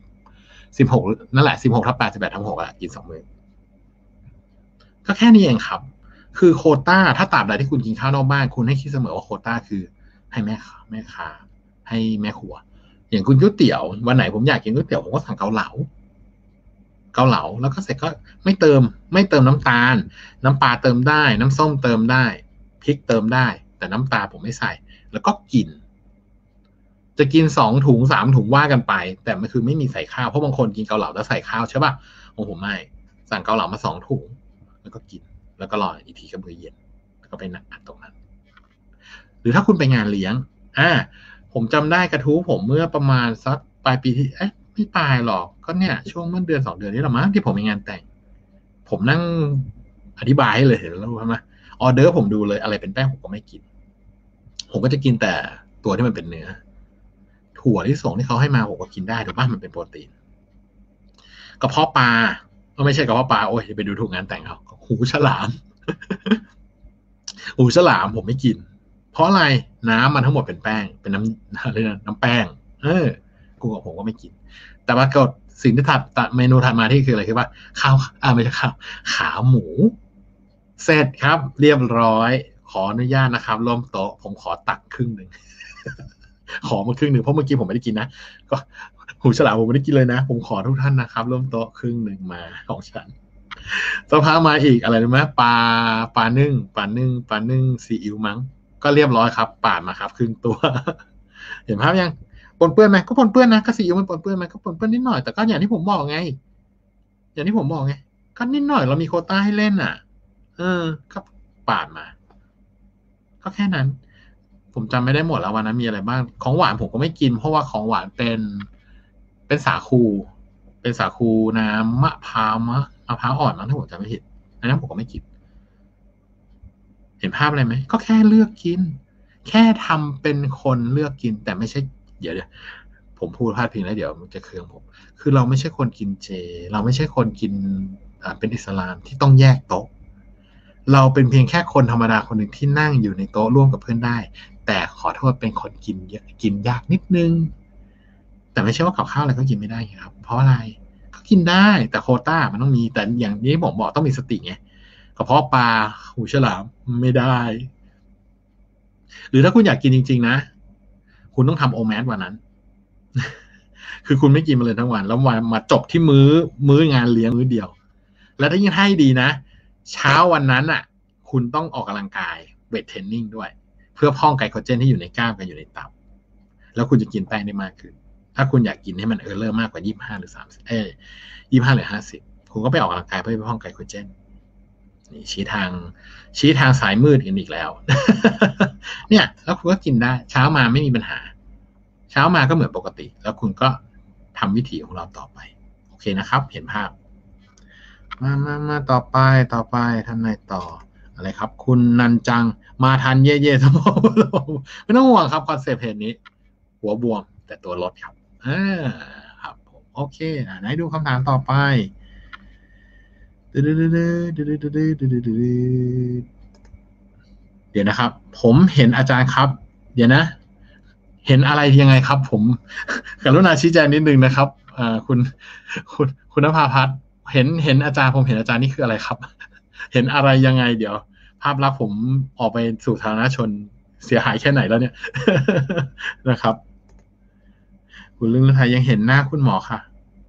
16นั่นแหละ16/8 11/6อ่ะกิน2 มื้อก็แค่นี้เองครับคือโควต้าถ้าตราบใดที่คุณกินข้าวนอกบ้านคุณให้คิดเสมอว่าโควต้าคือให้แม่ค้าให้แม่ครัวอย่างคุณก๋วยเตี๋ยววันไหนผมอยากกินก๋วยเตี๋ยวผมก็สั่งเกาเหลาแล้วก็เสร็จก็ไม่เติมน้ำตาลน้ำปลาเติมได้น้ำส้มเติมได้พริกเติมได้แต่น้ำตาผมไม่ใส่แล้วก็กินจะกิน2 ถุง3 ถุงว่ากันไปแต่มันคือไม่มีใส่ข้าวเพราะบางคนกินเกาเหลาแล้วใส่ข้าวใช่ป่ะของผมไม่สั่งเกาเหลามา2 ถุงแล้วก็กินแล้วก็รออีกทีก็มื้อเย็นแล้วก็ไปนั่งอัดตรงนั้นหรือถ้าคุณไปงานเลี้ยงผมจำได้กระทู้ผมเมื่อประมาณสักปลายปีที่ไม่ปลายหรอกก็เนี่ยช่วงเมื่อเดือน2 เดือนนี้หรอมั้งที่ผมมีงานแต่งผมนั่งอธิบายให้เลยเห็นแล้วใช่ไหมออเดอร์ผมดูเลยอะไรเป็นแป้งผมก็ไม่กินผมก็จะกินแต่ตัวที่มันเป็นเนื้อถั่วที่ส่งที่เขาให้มาผมก็กินได้ถูกป่ะมันเป็นโปรตีนกระเพาะปลาก็ไม่ใช่กระเพาะปลาโอ้ยไปดูถูกงานแต่งเขาหูฉลามหูฉลามผมไม่กินเพราะอะไรน้ำมันทั้งหมดเป็นแป้งเป็นน้ำอะไรนะน้ำแป้งกูกับผมก็ไม่กินแต่ว่ากดสิ่งที่เมนูถัดมาที่คืออะไรคือว่าข้าวไม่ใช่ข้าวขาหมูเสร็จครับเรียบร้อยขออนุญาตนะครับร่วมโต๊ะผมขอตักครึ่งหนึ่งขอมาครึ่งหนึ่งเพราะเมื่อกี้ผมไม่ได้กินนะก็หูฉลามผมไม่ได้กินเลยนะผมขอทุกท่านนะครับร่วมโต๊ะครึ่งหนึ่งมาของฉันสักพักมาอีกอะไรรู้ไหมปลานึ่งซีอิ๊วมั้งก็เรียบร้อยครับปาดมาครับครึ่งตัว เห็นภาพยังปนเปื้อนไหมก็ปนเปื้อนนะก็ซีอิ๊วมันปนเปื้อนไหมก็ปนเปื้อนนิดหน่อยแต่ก็อย่างที่ผมบอกไงก็นิดหน่อยเรามีโควต้าให้เล่นอ่ะก็ปาดมาก็แค่นั้นผมจำไม่ได้หมดแล้ววันนั้นมีอะไรบ้างของหวานผมก็ไม่กินเพราะว่าของหวานเป็นสาคูน้ำมะพร้าวอ่อนมั้งถ้าผมจำไม่ผิดอันนั้นผมก็ไม่กินเห็นภาพอะไรไหมก็แค่เลือกกินแค่ทำเป็นคนเลือกกินแต่ไม่ใช่เดี๋ยวผมพูดพลาดพิงแล้วเดี๋ยวมันจะเคืองผมคือเราไม่ใช่คนกินเจเราไม่ใช่คนกินเป็นอิสลามที่ต้องแยกโต๊ะเราเป็นเพียงแค่คนธรรมดาคนหนึ่งที่นั่งอยู่ในโต๊ะร่วมกับเพื่อนได้แต่ขอโทษเป็นคนกินยากนิดนึงแต่ไม่ใช่ว่ากับข้าวอะไรก็กินไม่ได้ครับเพราะอะไรก็กินได้แต่โควต้ามันต้องมีแต่อย่างนี้ผมบอกต้องมีสติไงกระเพาะปลาหูฉลามไม่ได้หรือถ้าคุณอยากกินจริงๆนะคุณต้องทำโอแมสวันนั้น คือคุณไม่กินมาเลยทั้งวันแล้วมาจบที่มื้องานเลี้ยงมื้อเดียวแล้วถ้ายิ่งให้ดีนะเช้าวันนั้นอ่ะคุณต้องออกกำลังกายเวทเทรนนิ่งด้วยเพื่อพองไกลโคเจนที่อยู่ในกล้ามกับอยู่ในตับแล้วคุณจะกินแป้งได้มากขึ้นถ้าคุณอยากกินให้มันเริ่มมากกว่า25หรือ3025หรือ50คุณก็ไปออกกำลังกายเพื่อไปพองไกลโคเจนนี่ชี้ทางสายมืดกันอีกแล้ว เนี่ยแล้วคุณก็กินได้เช้ามาไม่มีปัญหาเช้ามาก็เหมือนปกติแล้วคุณก็ทำวิถีของเราต่อไปโอเคนะครับเห็นภาพมาต่อไปท่านนายต่ออะไรครับ คุณนันจังมาทันเย่ๆสมองไม่ต้องห่วงครับคอนเซปต์เพจนี้หัวบวมแต่ตัวลดครับครับผมโอเคไหนดูคำถามต่อไปเดี๋ยวนะครับ ผมเห็นอาจารย์ครับ เดี๋ยวนะ เห็นอะไรยังไงครับ ผมกรุณาชี้แจงนิดนึงนะครับคุณณภาพัฒน์เห็นอาจารย์ผมเห็นอาจารย์นี่คืออะไรครับ เห็นอะไรยังไงเดี๋ยวภาพลักษณ์ผมออกไปสู่สาธารณชนเสียหายแค่ไหนแล้วเนี่ย นะครับคุณลึงไทยยังเห็นหน้าคุณหมอค่ะ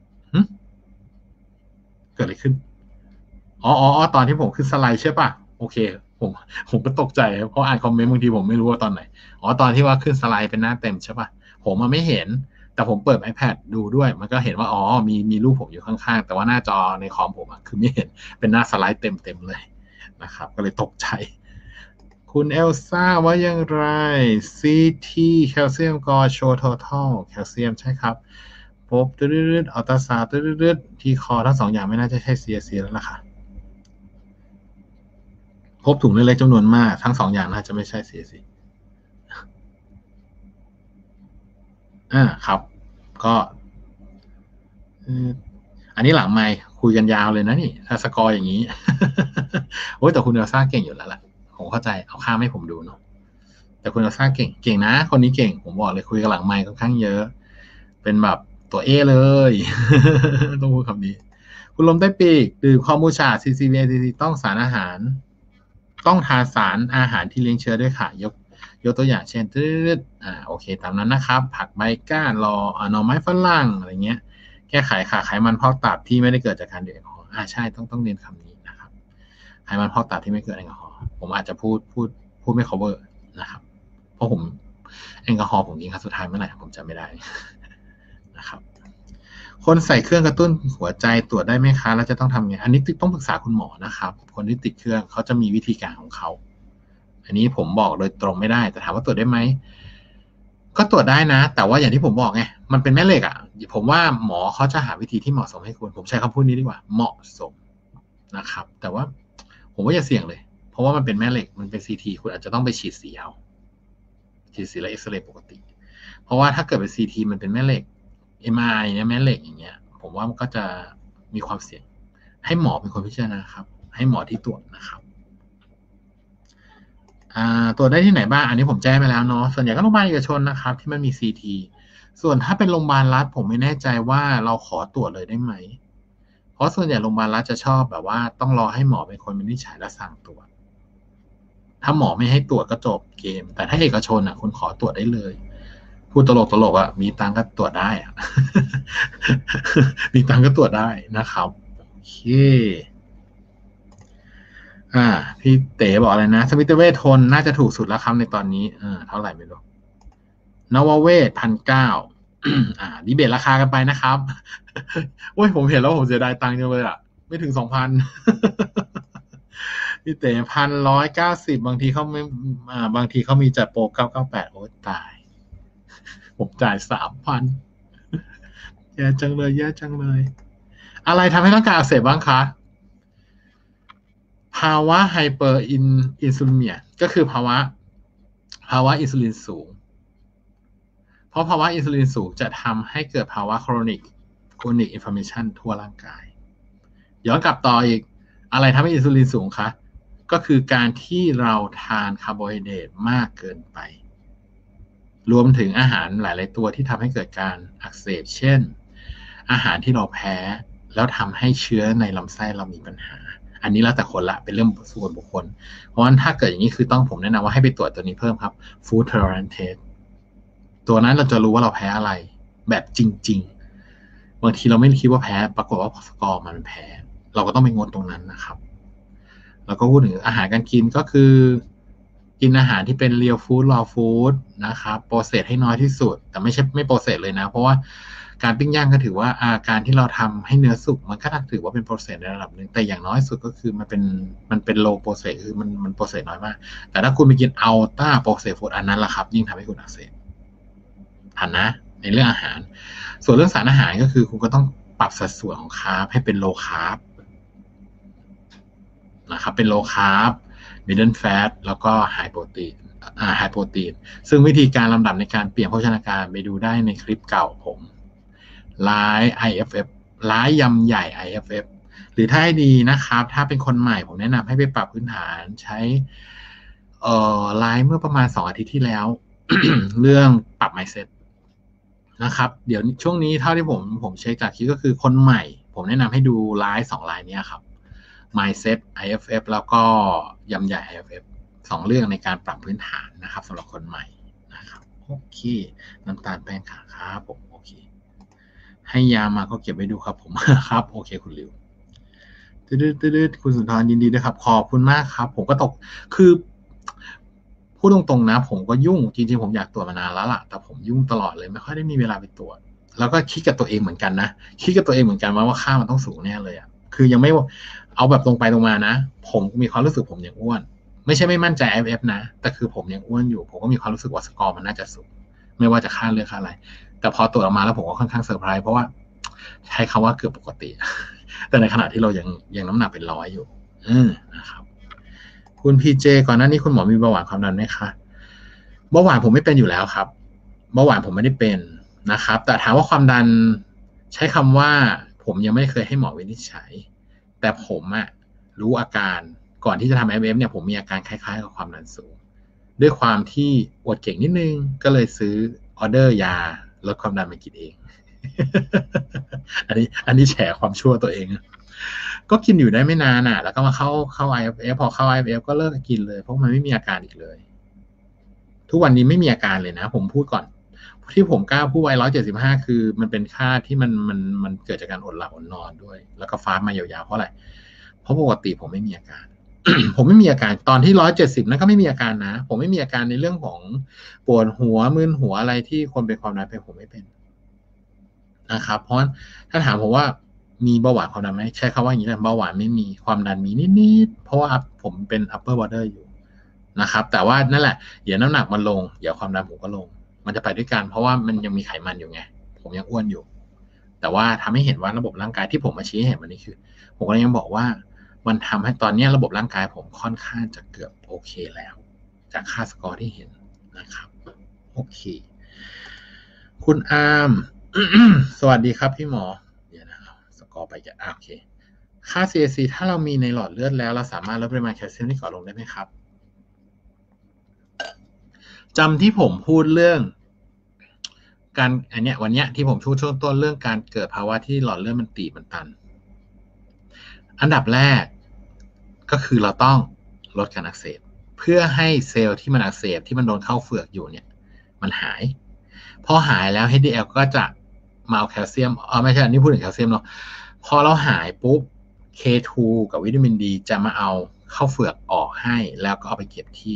เกิดอะไรขึ้นอ๋อตอนที่ผมขึ้นสไลด์ใช่ป่ะโอเคผมผมก็ตกใจเพราะอ่านคอมเมนต์บางทีผมไม่รู้ว่าตอนไหนตอนที่ว่าขึ้นสไลด์เป็นหน้าเต็มใช่ป่ะผมมันไม่เห็นแต่ผมเปิด iPad ดูด้วยมันก็เห็นว่ามีรูปผมอยู่ข้างๆแต่ว่าหน้าจอในคอมผมคือไม่เห็นเป็นหน้าสไลด์เต็มเลยนะครับก็เลยตกใจคุณเอลซ่าว่ายังไร CT แคลเซียมกอโชว์ total แคลเซียมใช่ครับพบตืดๆอัลตราซาวด์ตืดๆที่คอทั้งสองอย่างไม่น่าจะใช่ CSC แล้วล่ะค่ะพบถุงเล็กๆจำนวนมากทั้งสองอย่างน่าจะไม่ใช่ CSC ครับก็อันนี้หลังไมค์คุยกันยาวเลยนะนี่ถ้าสกอร์อย่างนี้ โอ้ยแต่คุณเอลซ่าเก่งอยู่แล้วแหละผมเข้าใจเอาข้ามให้ผมดูเนาะแต่คุณเอลซ่าเก่งนะคนนี้เก่งผมบอกเลยคุยกันหลังไมค์ค่อนข้างเยอะเป็นแบบตัวเอเลย ต้องพูดคำนี้คุณลมได้ปีกดื่มคอมบูชา CCBACC ต้องสารอาหารต้องทานสารอาหารที่เลี้ยงเชื้อด้วยค่ะยกตัวอย่างเช่นโอเคตามนั้นนะครับผักใบก้านหน่อไม้ฝรั่งอะไรเงี้ยแก้ไขค่ะไขมันพอกตับที่ไม่ได้เกิดจากการดื่มแอลกอฮอล์ใช่ต้องเรียนคำนี้นะครับไขมันพอกตับที่ไม่เกิดแอลกอฮอล์ผมอาจจะพูดไม่ cover นะครับเพราะผมแอลกอฮอล์ผมกินครั้งสุดท้ายเมื่อไหร่ผมจำไม่ได้นะครับคนใส่เครื่องกระตุ้นหัวใจตรวจได้ไหมคะแล้วจะต้องทำไงอันนี้ต้องปรึกษาคุณหมอนะครับคนที่ติดเครื่องเขาจะมีวิธีการของเขาอันนี้ผมบอกโดยตรงไม่ได้แต่ถามว่าตรวจได้ไหมก็ตรวจได้นะแต่ว่าอย่างที่ผมบอกไงมันเป็นแม่เหล็กอ่ะผมว่าหมอเขาจะหาวิธีที่เหมาะสมให้คุณผมใช้คำพูดนี้ดีกว่าเหมาะสมนะครับแต่ว่าผมว่าอย่าเสี่ยงเลยเพราะว่ามันเป็นแม่เหล็กมันเป็นซีทีคุณอาจจะต้องไปฉีดสีเอาฉีดสีและเอ็กซเรย์ปกติเพราะว่าถ้าเกิดเป็นซีทีมันเป็นแม่เหล็ก MRI เนี่ยแม่เหล็กอย่างเงี้ยผมว่ามันก็จะมีความเสี่ยงให้หมอเป็นคนพิจารณาครับให้หมอที่ตรวจนะครับตรวจได้ที่ไหนบ้างอันนี้ผมแจ้งไปแล้วเนาะส่วนใหญ่ก็โรงพยาบาลเอกชนนะครับที่มันมี CT ส่วนถ้าเป็นโรงพยาบาลรัฐผมไม่แน่ใจว่าเราขอตรวจเลยได้ไหมเพราะส่วนใหญ่โรงพยาบาลรัฐจะชอบแบบว่าต้องรอให้หมอเป็นคนวินิจฉัยและสั่งตรวจถ้าหมอไม่ให้ตรวจก็จบเกมแต่ถ้าเอกชนคุณขอตรวจได้เลยพูดตลกมีตังก็ตรวจได้มีตังก็ตรวจได้นะครับโอเคพี่เต๋บอกอะไรนะสมิติเวชทนน่าจะถูกสุดแล้วครับในตอนนี้เท่าไหร่ไม่รู้นวเวศ1,900ดีเบตราคากันไปนะครับโอ้ยผมเห็นแล้วผมเสียดายตังค์จังเลยไม่ถึง2,000พี่เต๋1,190บางทีเขาไม่บางทีเขามีจัดโปร998โอ้ตายผมจ่าย3,000แย่จังเลยอะไรทำให้ร่างกายอักเสบบ้างคะภาวะไฮเปอร์อินซูลินเมียก็คือภาวะอินซูลินสูงเพราะภาวะอินซูลินสูงจะทำให้เกิดภาวะโครนิกอินฟลามเมชันทั่วร่างกายย้อนกลับต่ออีกอะไรทำให้อินซูลินสูงคะก็คือการที่เราทานคาร์โบไฮเดรตมากเกินไปรวมถึงอาหารหลายๆตัวที่ทำให้เกิดการอักเสบเช่นอาหารที่เราแพ้แล้วทำให้เชื้อในลำไส้เรามีปัญหาอันนี้แล้วแต่คนละเป็นเรื่องส่วนบุคคลเพราะฉะนั้นถ้าเกิดอย่างนี้คือผมแนะนำว่าให้ไปตรวจตัวนี้เพิ่มครับ Food Tolerance Test ตัวนั้นเราจะรู้ว่าเราแพ้อะไรแบบจริงๆบางทีเราไม่คิดว่าแพ้ปรากฏว่าสกอร์มันแพ้เราก็ต้องไปงดตรงนั้นนะครับแล้วก็พูดถึงอาหารการกินก็คือกินอาหารที่เป็นเรียลฟู้ดรอฟู้ดนะครับโปรเซสให้น้อยที่สุดแต่ไม่โปรเซสเลยนะเพราะว่าการปิ้งย่างก็ถือว่าการที่เราทำให้เนื้อสุกมันก็ถือว่าเป็นโปรเซสในระดับหนึ่งแต่อย่างน้อยสุดก็คือมันเป็นโลโปรเซสคือมันโปรเซสน้อยมากแต่ถ้าคุณไปกินอัลต้าโปรเซสฟู้ดอันนั้นแหละครับยิ่งทำให้คุณอักเสบทันนะในเรื่องอาหารส่วนเรื่องสารอาหารก็คือคุณก็ต้องปรับสัดส่วนของคาร์บให้เป็นโลคาร์บนะครับเป็นโลคาร์บมิดเดิลแฟตแล้วก็ไฮโปรตีนซึ่งวิธีการลำดับในการเปลี่ยนโภชนาการไปดูได้ในคลิปเก่าผมไลฟ์ IFF ไลฟ์ยำใหญ่ IFF หรือถ้าให้ดีนะครับถ้าเป็นคนใหม่ผมแนะนำให้ไปปรับพื้นฐานใช้ไลฟ์เมื่อประมาณ2 อาทิตย์ที่แล้ว เรื่องปรับ mindset นะครับเดี๋ยวช่วงนี้เท่าที่ผมเช็คจากคลิปก็คือคนใหม่ผมแนะนำให้ดูไลฟ์2 ไลฟ์นี้ครับ mindset IFF แล้วก็ยำใหญ่ IFF 2เรื่องในการปรับพื้นฐานนะครับสำหรับคนใหม่นะครับโอเคน้ำตาลแป้งขาวครับผมโอเคให้ยามาก็เก็บไว้ดูครับผม ครับโอเคคุณลิวตืดคุณสุนทรยินดีด้วยครับขอบคุณมากครับผมก็ตกคือพูดตรงๆนะผมก็ยุ่งจริงๆผมอยากตรวจมานานแล้วล่ะแต่ผมยุ่งตลอดเลยไม่ค่อยได้มีเวลาไปตรวจแล้วก็คิดกับตัวเองเหมือนกันนะคิดกับตัวเองเหมือนกันว่าค่ามันต้องสูงแน่เลยอ่ะคือยังไม่เอาแบบตรงไปตรงมานะผมมีความรู้สึกผมยังอ้วนไม่ใช่ไม่มั่นใจ IF นะแต่คือผมยังอ้วนอยู่ผมก็มีความรู้สึกว่าสกอร์มันน่าจะสูงไม่ว่าจะค่าเลือดค่าอะไรแต่พอตรวจออกมาแล้วผมก็ค่อนข้างเซอร์ไพรส์เพราะว่าใช้คำว่าเกือบปกติแต่ในขณะที่เรายังน้ำหนักเป็น100อยู่นะครับคุณพีเจก่อนหน้านี้คุณหมอมีเบาหวานความดันไหมคะเบาหวานผมไม่เป็นอยู่แล้วครับเบาหวานผมไม่ได้เป็นนะครับแต่ถามว่าความดันใช้คำว่าผมยังไม่เคยให้หมอวินิจฉัยแต่ผมรู้อาการก่อนที่จะทำ IF เนี่ยผมมีอาการคล้ายๆกับความดันสูงด้วยความที่อวดเก่งนิดนึงก็เลยซื้อออเดอร์ยาลดความดันมากินเอง อันนี้แฉความชั่วตัวเองก็กินอยู่ได้ไม่นานแล้วก็มาเข้า IF พอเข้า IF ก็เลิกกินเลยเพราะมันไม่มีอาการอีกเลยทุกวันนี้ไม่มีอาการเลยนะผมพูดก่อนที่ผมกล้าพูดไว้175คือมันเป็นค่าที่มันเกิดจากการอดหลับอดนอนด้วยแล้วก็ฟาสต์มายาวๆเพราะอะไรเพราะปกติผมไม่มีอาการ ผมไม่มีอาการตอนที่170นั่นก็ไม่มีอาการนะผมไม่มีอาการในเรื่องของปวดหัวมึนหัวอะไรที่คนเป็นความดันเป็นผมไม่เป็นนะครับเพราะถ้าถามผมว่ามีเบาหวานความดันไหมใช้คำว่าอย่างนี้แหละเบาหวานไม่มีความดันมีนิดๆเพราะว่าผมเป็น upper border อยู่นะครับแต่ว่านั่นแหละเดี๋ยวน้ำหนักมันลงเดี๋ยวความดันผมก็ลงมันจะไปด้วยกันเพราะว่ามันยังมีไขมันอยู่ไงผมยังอ้วนอยู่แต่ว่าทำให้เห็นว่าระบบร่างกายที่ผมมาชี้ให้เห็นวันนี้คือผมก็ยังบอกว่ามันทำให้ตอนนี้ระบบร่างกายผมค่อนข้างจะเกือบโอเคแล้วจากค่าสกอร์ที่เห็นนะครับโอเคคุณอาร์ม สวัสดีครับพี่หมอเดี๋ยวนะครับสกอร์ไปจะโอเคค่า CAC ถ้าเรามีในหลอดเลือดแล้วเราสามารถลดปริมาณแคลเซียมที่ก่อลงได้ไหมครับจำที่ผมพูดเรื่องการวันนี้ที่ผมพูดช่วงต้นเรื่องการเกิดภาวะที่หลอดเลือดมันตีบมันตันอันดับแรกก็คือเราต้องลดการอักเสบเพื่อให้เซลล์ที่มันอักเสบที่มันโดนเข้าเฟือกอยู่เนี่ยมันหายพอหายแล้ว HDL ก็จะมาเอาแคลเซียมไม่ใช่อันนี้พูดถึงแคลเซียมเนาะพอเราหายปุ๊บ K2 กับวิตามินดีจะมาเอาเข้าเฟือกออกให้แล้วก็เอาไปเก็บที่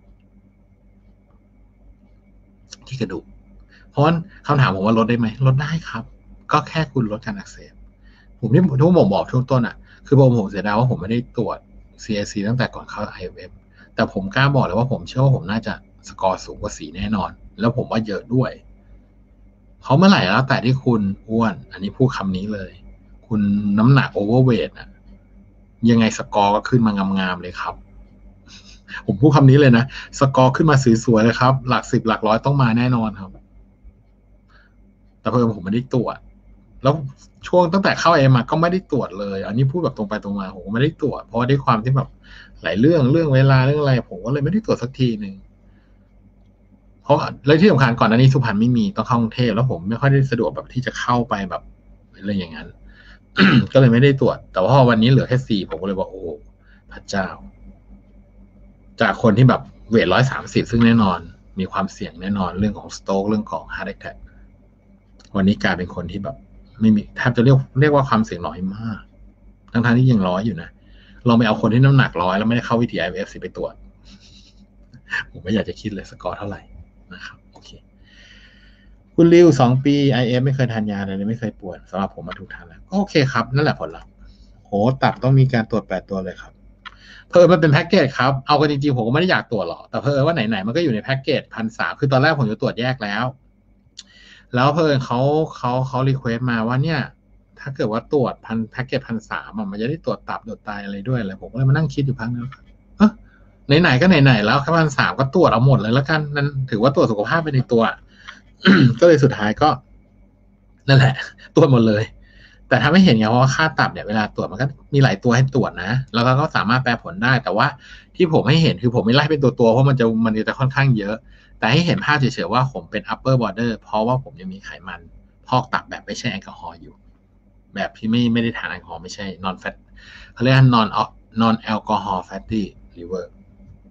กระดูกเพราะคำถามผมว่าลดได้ไหมลดได้ครับก็แค่คุณลดการอักเสบผมที่ทุกผมบอกช่วงต้นคือผมเสียดายว่าผมไม่ได้ตรวจ CAC ตั้งแต่ก่อนเข้า IF แต่ผมกล้าบอกเลยว่าผมเชื่อว่าผมน่าจะสกอร์สูงกว่า4แน่นอนแล้วผมว่าเยอะด้วยเพราะเมื่อไหร่แล้วแต่ที่คุณอ้วนอันนี้พูดคำนี้เลยคุณน้ำหนักโอเวอร์เวทยังไงสกอร์ก็ขึ้นมางามๆเลยครับผมพูดคำนี้เลยนะสกอร์ขึ้นมาสวยๆเลยครับหลัก10หลักร้อยต้องมาแน่นอนครับแต่เพิ่มผมไม่ได้ตรวจแล้วช่วงตั้งแต่เข้ามาก็ไม่ได้ตรวจเลยอันนี้พูดแบบตรงไปตรงมาผมไม่ได้ตรวจเพราะด้วยความที่แบบหลายเรื่องเวลาเรื่องอะไรผมก็เลยไม่ได้ตรวจสักทีหนึ่งเพราะเลยที่สำคัญก่อนหน้านี้สุพรรณไม่มีต้องเข้ากรุงเทพแล้วผมไม่ค่อยได้สะดวกแบบที่จะเข้าไปแบบอะไรอย่างนั้น ก็เลยไม่ได้ตรวจแต่ว่าวันนี้เหลือแค่4ผมก็เลยบอกโอ้พระเจ้าจากคนที่แบบเวท130ซึ่งแน่นอนมีความเสี่ยงแน่นอนเรื่องของสโตรกเรื่องของฮาร์ทแอทแทควันนี้กลายเป็นคนที่แบบไม่มีแทบจะเรียกว่าความเสี่ยงน้อยมากทั้งที่ยัง100อยู่นะลองไปเอาคนที่น้ำหนัก100แล้วไม่ได้เข้าวิธี IF ไปตรวจผมไม่อยากจะคิดเลยสกอร์เท่าไหร่นะครับโอเคคุณริว2 ปี IF ไม่เคยทานยาเลยไม่เคยปวดสำหรับผมมาถูกทานแล้วโอเคครับนั่นแหละผลลัพธ์โหตับต้องมีการตรวจ8ตัวเลยครับเพิ่มมันเป็นแพ็กเกจครับเอากันจริงๆผมก็ไม่ได้อยากตรวจหรอกแต่เพิ่มว่าไหนๆมันก็อยู่ในแพ็กเกจ1,300คือตอนแรกผมจะตรวจแยกแล้วเพิ่มเขารีเควสมาว่าเนี่ยถ้าเกิดว่าตรวจแพ็กเกจ1,300มันจะได้ตรวจตับตรวจไตอะไรด้วยอะไรผมก็เลยมานั่งคิดอยู่พักนึงไหนๆก็ไหนๆแล้วแค่1,300ก็ตรวจเอาหมดเลยแล้วกันนั่นถือว่าตรวจสุขภาพไปในตัว ก็เลยสุดท้ายก็นั่นแหละตรวจหมดเลยแต่ถ้าไม่เห็นไงเพราะว่าค่าตับเนี่ยเวลาตรวจมันก็มีหลายตัวให้ตรวจนะแล้วก็สามารถแปลผลได้แต่ว่าที่ผมให้เห็นคือผมไม่ไล่เป็นตัวเพราะมันจะค่อนข้างเยอะแต่ให้เห็นภาพเฉยๆว่าผมเป็น upper border เพราะว่าผมยังมีไขมันพอกตับแบบไม่ใช่แอลกอฮอล์อยู่แบบที่ไม่ได้ทานแอลกอฮอล์ไม่ใช่ non fat เขาเรียกnon alcohol fatty liver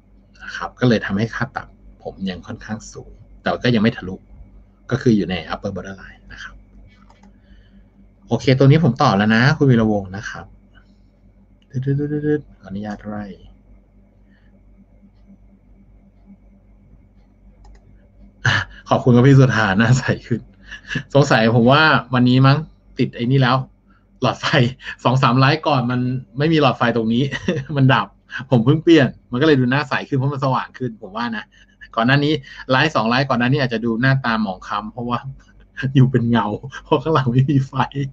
นะครับก็เลยทำให้ค่าตับผมยังค่อนข้างสูงแต่ก็ยังไม่ทะลุก็คืออยู่ใน upper borderline นะครับโอเคตัวนี้ผมตอบแล้วนะคุณวีระวงศ์นะครับขออนุญาตไล่ขอบคุณครับพี่สุธาน่าใสขึ้นสงสัยผมว่าวันนี้มั้งติดไอ้นี่แล้วหลอดไฟ2-3 ไลฟ์ก่อนมันไม่มีหลอดไฟตรงนี้ มันดับผมเพิ่งเปลี่ยนมันก็เลยดูหน้าใสขึ้นเพราะมันสว่างขึ้นผมว่านะก่อนหน้านี้ไลฟ์2 ไลฟ์ก่อนหน้านี้อาจจะดูหน้าตาหมองคล้ำเพราะว่าอยู่เป็นเงาเพราะข้างหลังไม่มีไฟ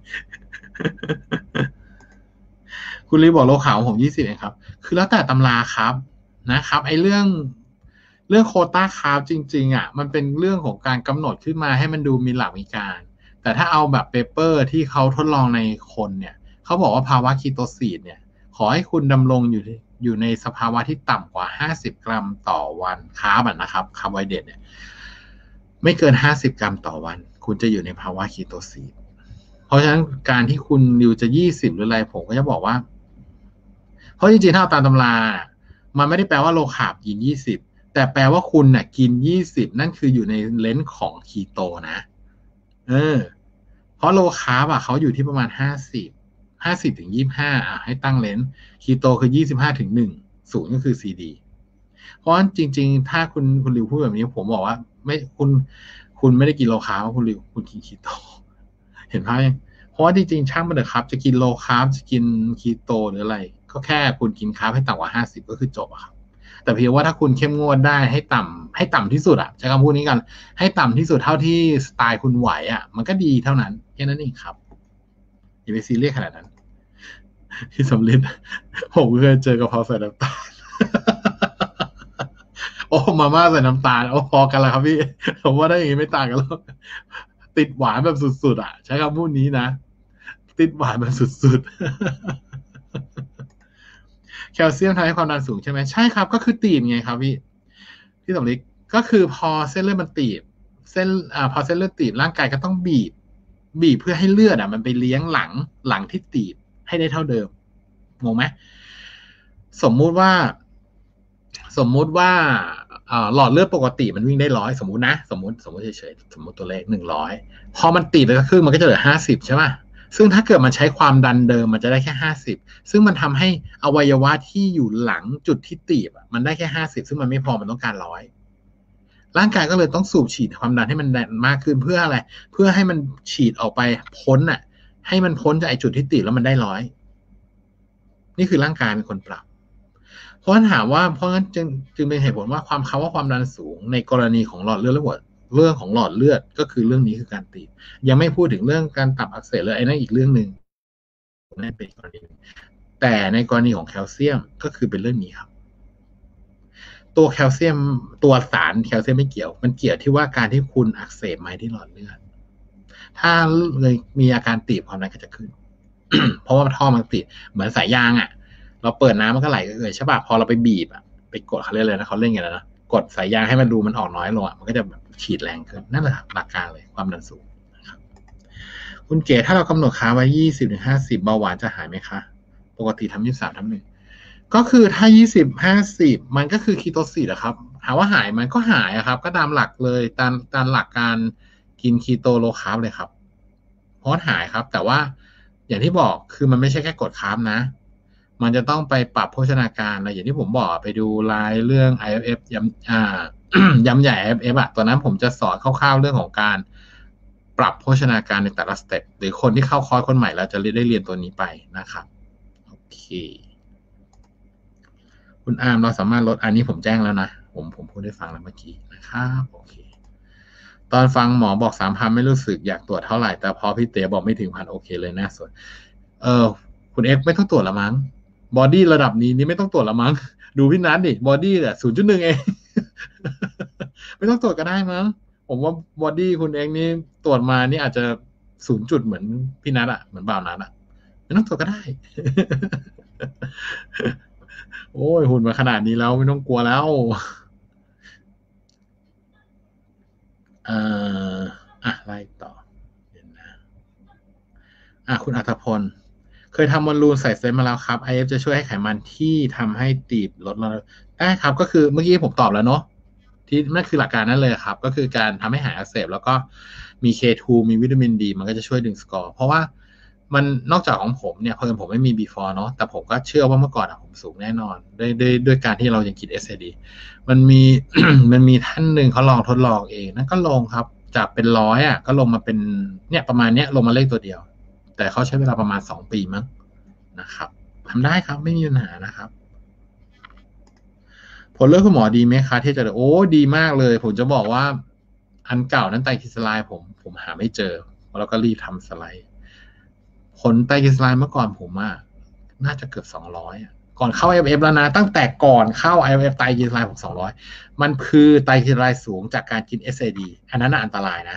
คุณลีบอกโลขาวของผม20เองครับคือแล้วแต่ตำราครับนะครับไอ้เรื่องโควต้าคาร์บจริงๆอ่ะมันเป็นเรื่องของการกำหนดขึ้นมาให้มันดูมีหลักมีการแต่ถ้าเอาแบบเปเปอร์ที่เขาทดลองในคนเนี่ยเขาบอกว่าภาวะคีโตซีดเนี่ยขอให้คุณดำรงอยู่ในสภาวะที่ต่ำกว่า50 กรัมต่อวันคาร์บนะครับคาร์โบไฮเดรตเนี่ยไม่เกิน50 กรัมต่อวันคุณจะอยู่ในภาวะคีโตซีดเพราะฉะนั้นการที่คุณริวจะ20หรืออะไรผมก็จะบอกว่าเพราะจริงๆถ้าเอาตามตำรามันไม่ได้แปลว่าโลคาร์บกิน20แต่แปลว่าคุณน่ะกิน20นั่นคืออยู่ในเลนส์ของคีโตนะเพราะโลคาร์บอ่ะเขาอยู่ที่ประมาณ50ถึง25ให้ตั้งเลนส์คีโตคือ25ถึง1ศูนย์ก็คือ CD เพราะจริงๆถ้าคุณริวพูดแบบนี้ผมบอกว่าไม่คุณไม่ได้กินโลคาร์บคุณริวคุณกินคีโตเห็นภาพยังเพราะว่าจริงๆช่างมันเถอะครับจะกินโลคาร์บจะกินคีโตหรืออะไรก็แค่คุณกินคาร์บให้ต่ำกว่า50ก็คือจบอะครับแต่เพียงว่าถ้าคุณเข้มงวดได้ให้ต่ำที่สุดอะใช้คำพูดนี้กันให้ต่ำที่สุดเท่าที่สไตล์คุณไหวอะมันก็ดีเท่านั้นแค่นั้นเองครับอย่าไปซีเรียสขนาดนั้นที่สำลิดผมเคยเจอกะเพราใส่น้ำตาลโอ้มาม่าใส่น้ำตาลโอ้พอกันแล้วครับพี่ผมว่าได้อย่างนี้ไม่ต่างกันแล้วติดหวานแบบสุดๆอ่ะใช้คำพูดนี้นะติดหวานแบบสุดๆแคลเซียมทำให้ความดันสูงใช่ไหมใช่ครับก็คือตีบไงครับพี่สมฤทธิ์ก็คือพอเส้นเลือดมันตีบพอเส้นเลือดตีบร่างกายก็ต้องบีบเพื่อให้เลือดมันไปเลี้ยงหลังที่ตีบให้ได้เท่าเดิมงงไหมสมมุติว่าหลอดเลือดปกติมันวิ่งได้100สมมุตินะสมมุติเฉยๆสมมุติตัวเลข100พอมันตีบไปสักครึ่งมันก็จะเหลือ50ใช่ไหมซึ่งถ้าเกิดมันใช้ความดันเดิมมันจะได้แค่50ซึ่งมันทำให้อวัยวะที่อยู่หลังจุดที่ตีบมันได้แค่50ซึ่งมันไม่พอมันต้องการ100ร่างกายก็เลยต้องสูบฉีดความดันให้มันแรงมากขึ้นเพื่ออะไรเพื่อให้มันฉีดออกไปพ้นให้มันพ้นจากไอ้จุดที่ตีบแล้วมันได้100นี่คือร่างกายเป็นคนปรับเพราะฉะนั้นถามว่าเพราะงั้นจึงเป็นเหตุผลว่าความดันสูงในกรณีของหลอดเลือดเรื่องของหลอดเลือดก็คือเรื่องนี้คือการตีบยังไม่พูดถึงเรื่องการตับอักเสบเลยไอ้นั่นอีกเรื่องหนึ่งนั่นเป็นกรณีแต่ในกรณีของแคลเซียมก็คือเป็นเรื่องนี้ครับตัวแคลเซียมตัวสารแคลเซียมไม่เกี่ยวมันเกี่ยวที่ว่าการที่คุณอักเสบไหมที่หลอดเลือดถ้าเลยมีอาการตีบความดันก็จะขึ้น เพราะว่าท่อมันติดเหมือนสายยางเราเปิดน้ำมันก็ไหลใช่ป่ะพอเราไปบีบไปกดเขาเรียกเลยนะเขาเล่นกันนะกดสายยางให้มันดูมันออกน้อยลงมันก็จะแบบฉีดแรงขึ้นนั่นแหละหลักการเลยความดันสูงนะครับคุณเก๋ถ้าเรากำหนดค่าไว้20-50เบาหวานจะหายไหมคะปกติทำ23/1ก็คือถ้า20-50มันก็คือคีโตซิสครับถามว่าหายมันก็หายครับก็ตามหลักเลยตามหลักการกินคีโตโลคาร์บเลยครับเพราะหายครับแต่ว่าอย่างที่บอกคือมันไม่ใช่แค่กดคาร์บนะมันจะต้องไปปรับโภชนาการอะไรอย่างที่ผมบอกไปดูรายเรื่อง IFF ย้ำใหญ่ IFF ตอนนั้นผมจะสอนคร่าวๆเรื่องของการปรับโภชนาการในแต่ละสเต็ปหรือคนที่เข้าคอร์สคนใหม่เราจะได้เรียนตัวนี้ไปนะครับโอเคคุณอาร์มเราสามารถลดอันนี้ผมแจ้งแล้วนะผมพูดให้ฟังแล้วเมื่อกี้นะครับโอเคตอนฟังหมอบอก3,000ไม่รู้สึกอยากตรวจเท่าไหร่แต่พอพี่เต๋อบอกไม่ถึง1,000โอเคเลยน่าสนคุณเอ็กไม่ต้องตรวจละมั้งบอดี้ระดับนี้นี่ไม่ต้องตรวจละมั้งดูพี่นัทดิบอดี้เนี่ย0.1เอง ไม่ต้องตรวจก็ได้มั้งผมว่าบอดี้คุณเอ็กนี่ตรวจมานี่อาจจะ0จุดเหมือนพี่นัทเหมือนบ่าวนัทไม่ต้องตรวจก็ได้ โอ้ยหุ่นมาขนาดนี้แล้วไม่ต้องกลัวแล้วไล่ต่อคุณอัธพลเคยทำบอลลูนใส่เซตมาแล้วครับ IF จะช่วยให้ไขมันที่ทำให้ตีบลดลงได้ครับก็คือเมื่อกี้ผมตอบแล้วเนาะที่นั่นคือหลักการนั้นเลยครับก็คือการทำให้หายอักเสบแล้วก็มี K2 มีวิตามินดีมันก็จะช่วยดึงสกอร์เพราะว่ามันนอกจากของผมเนี่ยเพิ่มผมไม่มี before เนาะแต่ผมก็เชื่อว่าเมื่อก่อนผมสูงแน่นอนด้วยการที่เรายังกิน SAD มันมี มันมีท่านหนึ่งเขาลองทดลองเองนั่นก็ลงครับจากเป็น100ก็ลงมาเป็นเนี่ยประมาณเนี้ยลงมาเลขตัวเดียวแต่เขาใช้เวลาประมาณ2 ปีมั้งนะครับทำได้ครับไม่มีปัญหานะครับผลเลือดคุณหมอดีไหมคะที่จะโอ้ดีมากเลยผมจะบอกว่าอันเก่านั้นไตรกลีเซอไรด์ผมหาไม่เจอแล้วก็รีบทำสไลด์ผลไตรกลีเซอไรด์เมื่อก่อนผมน่าจะเกือบ200ก่อนเข้า IMF แล้วนะตั้งแต่ก่อนเข้า IMF ไตรกลีเซอไรด์ผม200มันคือไตรกลีเซอไรด์สูงจากการกิน SAD อันนั้นอันตรายนะ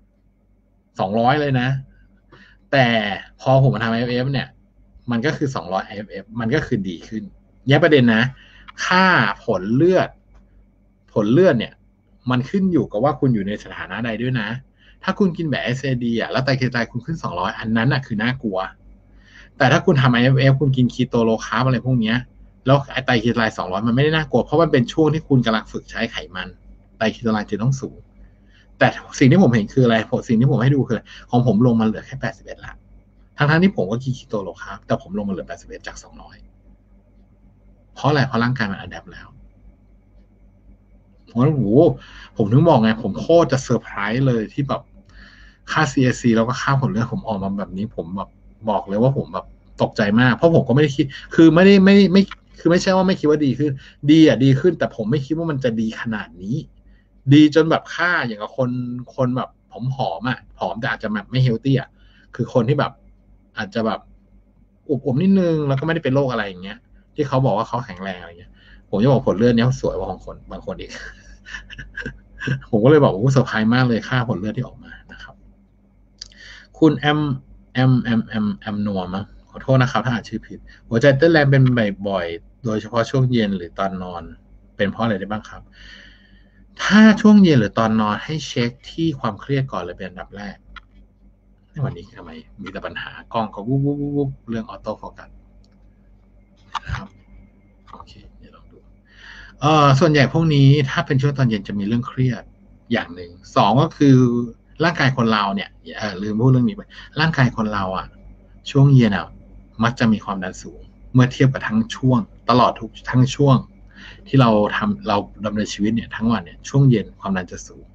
200เลยนะแต่พอผมมาทำ IMF เนี่ยมันก็คือ200 IMF มันก็คือดีขึ้นแยกประเด็นนะค่าผลเลือดเนี่ยมันขึ้นอยู่กับว่าคุณอยู่ในสถานะใดด้วยนะถ้าคุณกินแบบ SAD แล้วไตรกลีเซอไรด์คุณขึ้น200อันนั้นคือน่ากลัวแต่ถ้าคุณทำ IMF คุณกินคีโตโลคาร์บอะไรพวกนี้แล้วไตรกลีเซอไรด์200มันไม่ได้น่ากลัวเพราะมันเป็นช่วงที่คุณกำลังฝึกใช้ไขมันไตรกลีเซอไรด์จะต้องสูงแต่สิ่งที่ผมเห็นคืออะไรสิ่งที่ผมให้ดูคือของผมลงมาเหลือแค่81ละทั้งที่ผมก็กินคีโตโลคาร์บแต่ผมลงมาเหลือ81จาก200เพราะอะไรเพราะร่างกายมันอะแดปแล้วโอ้โหผมถึงบอกไงผมโคตรจะเซอร์ไพรส์เลยที่แบบค่า CAC แล้วก็ค่าผลเลือดผมออกมาแบบนี้ผมแบบบอกเลยว่าผมแบบตกใจมากเพราะผมก็ไม่ได้คิดคือไม่คือไม่ใช่ว่าไม่คิดว่าดีขึ้นดีขึ้นแต่ผมไม่คิดว่ามันจะดีขนาดนี้ดีจนแบบค่าอย่างกับคนแบบผอมผอมแต่อาจจะแบบไม่เฮลตี้คือคนที่แบบอาจจะแบบอวบนิดนึงแล้วก็ไม่ได้เป็นโรคอะไรอย่างเงี้ยที่เขาบอกว่าเขาแข็งแรงอะไรเงี้ยผมจะบอกผลเลือดเนี้ยสวยกว่าของคนบางคนอีก ผมก็เลยบอกว่าเซอร์ไพรส์มากเลยค่าผลเลือดที่ออกมานะครับคุณแอมนัวมั้งขอโทษนะครับถ้าอ่านชื่อผิดหัวใจเต้นแรงเป็นบ่อยๆโดยเฉพาะช่วงเย็นหรือตอนนอนเป็นเพราะอะไรได้บ้างครับถ้าช่วงเย็นหรือตอนนอนให้เช็คที่ความเครียดก่อนเลยเป็นอันดับแรกในวันนี้ทำไมมีแต่ปัญหากล้องก็วุบเรื่องออโต้โฟกัสนะครับโอเคเดี๋ยวลองดูส่วนใหญ่พวกนี้ถ้าเป็นช่วงตอนเย็นจะมีเรื่องเครียดอย่างหนึ่งสองก็คือร่างกายคนเราเนี่ยลืมพูดเรื่องนี้ไปร่างกายคนเราช่วงเย็นมักจะมีความดันสูงเมื่อเทียบกับทั้งช่วงตลอดทั้งช่วงที่เราดำเนินชีวิตเนี่ยทั้งวันเนี่ยช่วงเย็นความดันจะสูง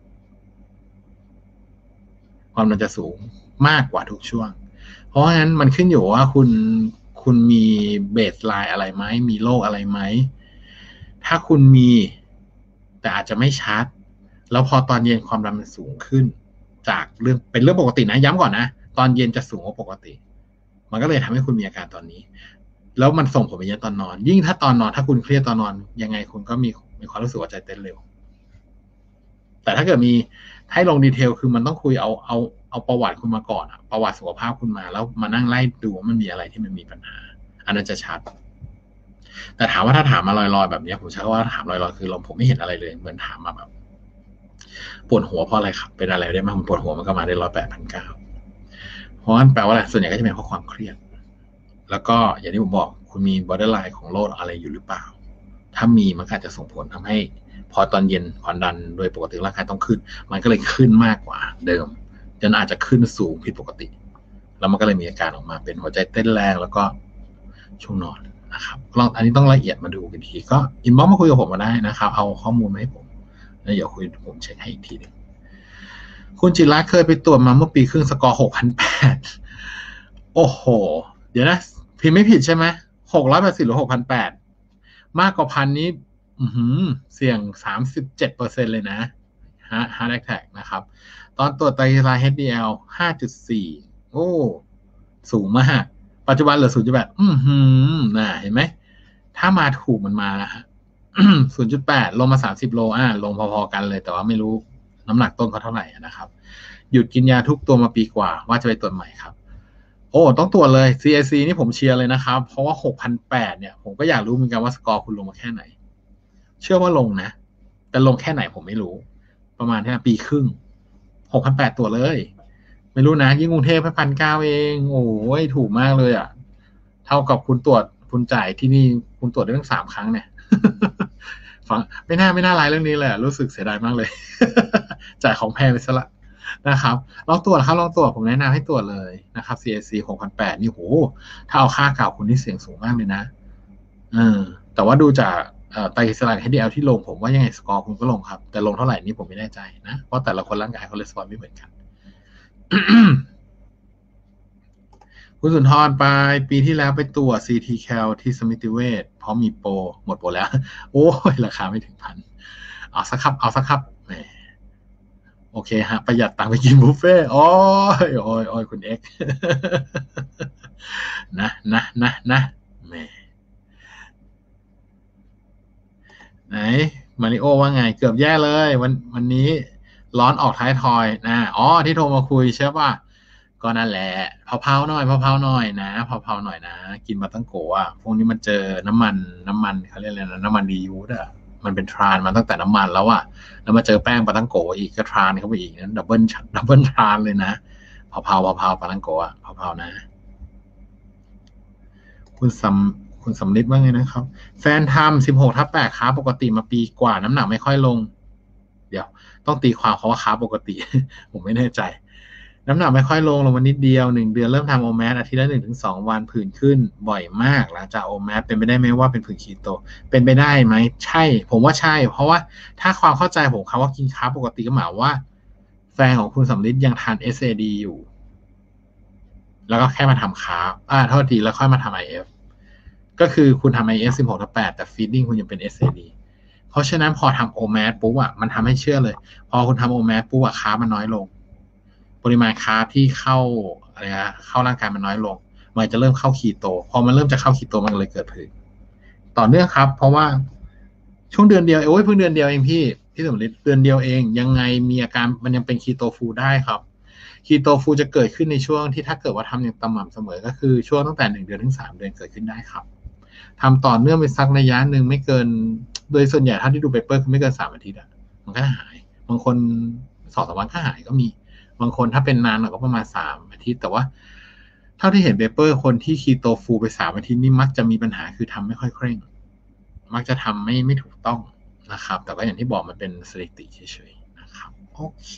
มากกว่าทุกช่วงเพราะฉะนั้นมันขึ้นอยู่ว่าคุณมีเบสไลน์อะไรไหมมีโรคอะไรไหมถ้าคุณมีแต่อาจจะไม่ชัดแล้วพอตอนเย็นความดันมันสูงขึ้นจากเป็นเรื่องปกตินะย้ำก่อนนะตอนเย็นจะสูงกว่าปกติมันก็เลยทำให้คุณมีอาการตอนนี้แล้วมันส่งผลไปเยอะตอนนอนยิ่งถ้าตอนนอนถ้าคุณเครียดตอนนอนยังไงคุณก็มีความรู้สึกว่าใจเต้นเร็วแต่ถ้าเกิดมีให้ลงดีเทลคือมันต้องคุยเอาประวัติคุณมาก่อนประวัติสุขภาพคุณมาแล้วมานั่งไล่ดูว่ามันมีอะไรที่มันมีปัญหาอันนั้นจะชัดแต่ถามว่าถ้าถามมาลอยๆแบบนี้ผมใช้ว่าถามลอยๆคือผมไม่เห็นอะไรเลยเหมือนถามมาแบบปวดหัวเพราะอะไรครับเป็นอะไรได้บ้างปวดหัวมันก็มาได้108,900เพราะงั้นแปลว่าอะไรส่วนใหญ่ก็จะเป็นเพราะความเครียดแล้วก็อย่างที่ผมบอกคุณมี borderline ของโรคอะไรอยู่หรือเปล่าถ้ามีมันอาจจะส่งผลทำให้พอตอนเย็นความดันโดยปกติร่างกายต้องขึ้นมันก็เลยขึ้นมากกว่าเดิมจนอาจจะขึ้นสูงผิดปกติแล้วมันก็เลยมีอาการออกมาเป็นหัวใจเต้นแรงแล้วก็ช่วงนอนนะครับอันนี้ต้องละเอียดมาดูกันทีก็อินบ็อกซ์มาคุยกับผมมาได้นะครับเอาข้อมูลมาให้ผมแล้วเดี๋ยวผมเช็คให้อีกทีนึงคุณจิระเคยไปตรวจมาเมื่อปีครึ่งสกอร์ 6,800 โอ้โหเดี๋ยวนะพิมพ์ไม่ผิดใช่ไหม680หรือ6,800มากกว่าพันนี้เสี่ยง 37% เลยนะHeart Attack นะครับตอนตรวจไตรกลีเซอไรด์ HDL 5.4 โอ้สูงมากปัจจุบันเหลือ 0.8 เห็นไหมถ้ามาถูกมันมาแล้วฮะ 0.8 ลงมา30 โลลงพอๆกันเลยแต่ว่าไม่รู้น้ำหนักต้นเขาเท่าไหร่นะครับหยุดกินยาทุกตัวมาปีกว่าว่าจะไปตรวจใหม่ครับโอ้ต้องตรวจเลย CAC นี่ผมเชียร์เลยนะครับเพราะว่า 6,800 เนี่ยผมก็อยากรู้เหมือนกันว่าสกอร์คุณลงมาแค่ไหนเชื่อว่าลงนะแต่ลงแค่ไหนผมไม่รู้ประมาณแค่ปีครึ่ง 6,800 ตัวเลยไม่รู้นะยิ่งกรุงเทพให้1,900 เองโอ้ยถูกมากเลยเท่ากับคุณจ่ายที่นี่คุณตรวจได้ตั้ง3 ครั้งเนี่ยฟังไม่น่าไลฟ์เรื่องนี้เลยรู้สึกเสียดายมากเลย จ่ายของแพงไปซะละนะครับลองตรวจครับลองตรวจผมแนะนำให้ตรวจเลยนะครับ CAC 6,800นี่โหถ้าเอาค่าเก่าคุณนี่เสี่ยงสูงมากเลยนะแต่ว่าดูจากไตรกลีเซอไรด์ HDL ที่ลงผมว่ายังไงสกอร์คุณก็ลงครับแต่ลงเท่าไหร่นี่ผมไม่แน่ใจนะเพราะแต่ละคนร่างกายคอเลสเตอรอลไม่เหมือนกัน คุณสุนทรไปปีที่แล้วไปตรวจ CT Cal ที่สมิติเวชเพราะมีโปรหมดโปรแล้ว โอ้ยราคาไม่ถึงพันเอาสักครับแหมโอเคฮะประหยัดตังค์ไปกินบุฟเฟ่โอ้ยคุณเอ็ก นะแหมไหนมาริโอว่าไงเกือบแย่เลยวันนี้ร้อนออกท้ายทอยนะที่โทรมาคุยใช่ป่ะก็นั่นแหละเผาๆหน่อยนะเผาๆหน่อยนะกินมาตั้งโกะพวกนี้มันเจอน้ำมันเขาเรียกอะไรนะน้ำมันดียูสมันเป็นทรานมาตั้งแต่น้ำมันแล้วแล้วมาเจอแป้งปาตั้งโกะอีกก็ทรานเข้าไปอีกนั้นดับเบิลทรานเลยนะเผาปาตั้งโกะเผานะคุณสำลิดว่าไงนะครับแฟนทำ16/8ค้าปกติมาปีกว่าน้ำหนักไม่ค่อยลงเดี๋ยวต้องตีความเขาว่าค้าปกติ ผมไม่แน่ใจน้ำหนักไม่ค่อยลงมานิดเดียว1 เดือนเริ่มทำโอแมสอาทิตย์ละ 1-2 วันผื่นขึ้นบ่อยมากหลังจากโอแมสเป็นไปได้ไหมว่าเป็นผื่นคีโตเป็นไปได้ไหมใช่ผมว่าใช่เพราะว่าถ้าความเข้าใจผมคำว่ากินค้าปกติก็หมายว่าแฟนของคุณสำลิดยังทาน SAD อยู่แล้วก็แค่มาทำค้าโทษทีแล้วค่อยมาทำ IF ก็คือคุณทำ IF 16/8แต่ฟีดดิ้งคุณยังเป็น SAD เพราะฉะนั้นพอทำโอแมสปุ๊บมันทำให้เชื่อเลยพอคุณทำโอแมสปุ๊บค้ามันน้อยลงปริมาณคาร์บที่เข้าร่างกายมันน้อยลงมันจะเริ่มเข้าคีโตพอมันเริ่มจะเข้าคีโตมันเลยเกิดผื่นต่อเนื่องครับเพราะว่าช่วงเดือนเดียวเพิ่งเดือนเดียวเองพี่สมฤทธิ์เดือนเดียวเองยังไงมีอาการมันยังเป็นคีโตฟูได้ครับคีโตฟูจะเกิดขึ้นในช่วงที่ถ้าเกิดว่าทำอย่างสม่ำเสมอก็คือช่วงตั้งแต่1 เดือนถึง3 เดือนเกิดขึ้นได้ครับทำต่อเนื่องไปสักระยะหนึ่งไม่เกินโดยส่วนใหญ่เท่าที่ดูเปเปอร์คือไม่เกิน3 อาทิตย์มันก็หายบางคน2-3 วันก็หายก็มีบางคนถ้าเป็นนานหน่อยก็ประมาณ3 อาทิตย์แต่ว่าเท่าที่เห็นเปเปอร์คนที่คีโตฟูไป3 อาทิตย์นี่มักจะมีปัญหาคือทำไม่ค่อยเคร่งมักจะทำไม่ถูกต้องนะครับแต่ก็อย่างที่บอกมันเป็นสถิติเฉยๆนะครับโอเค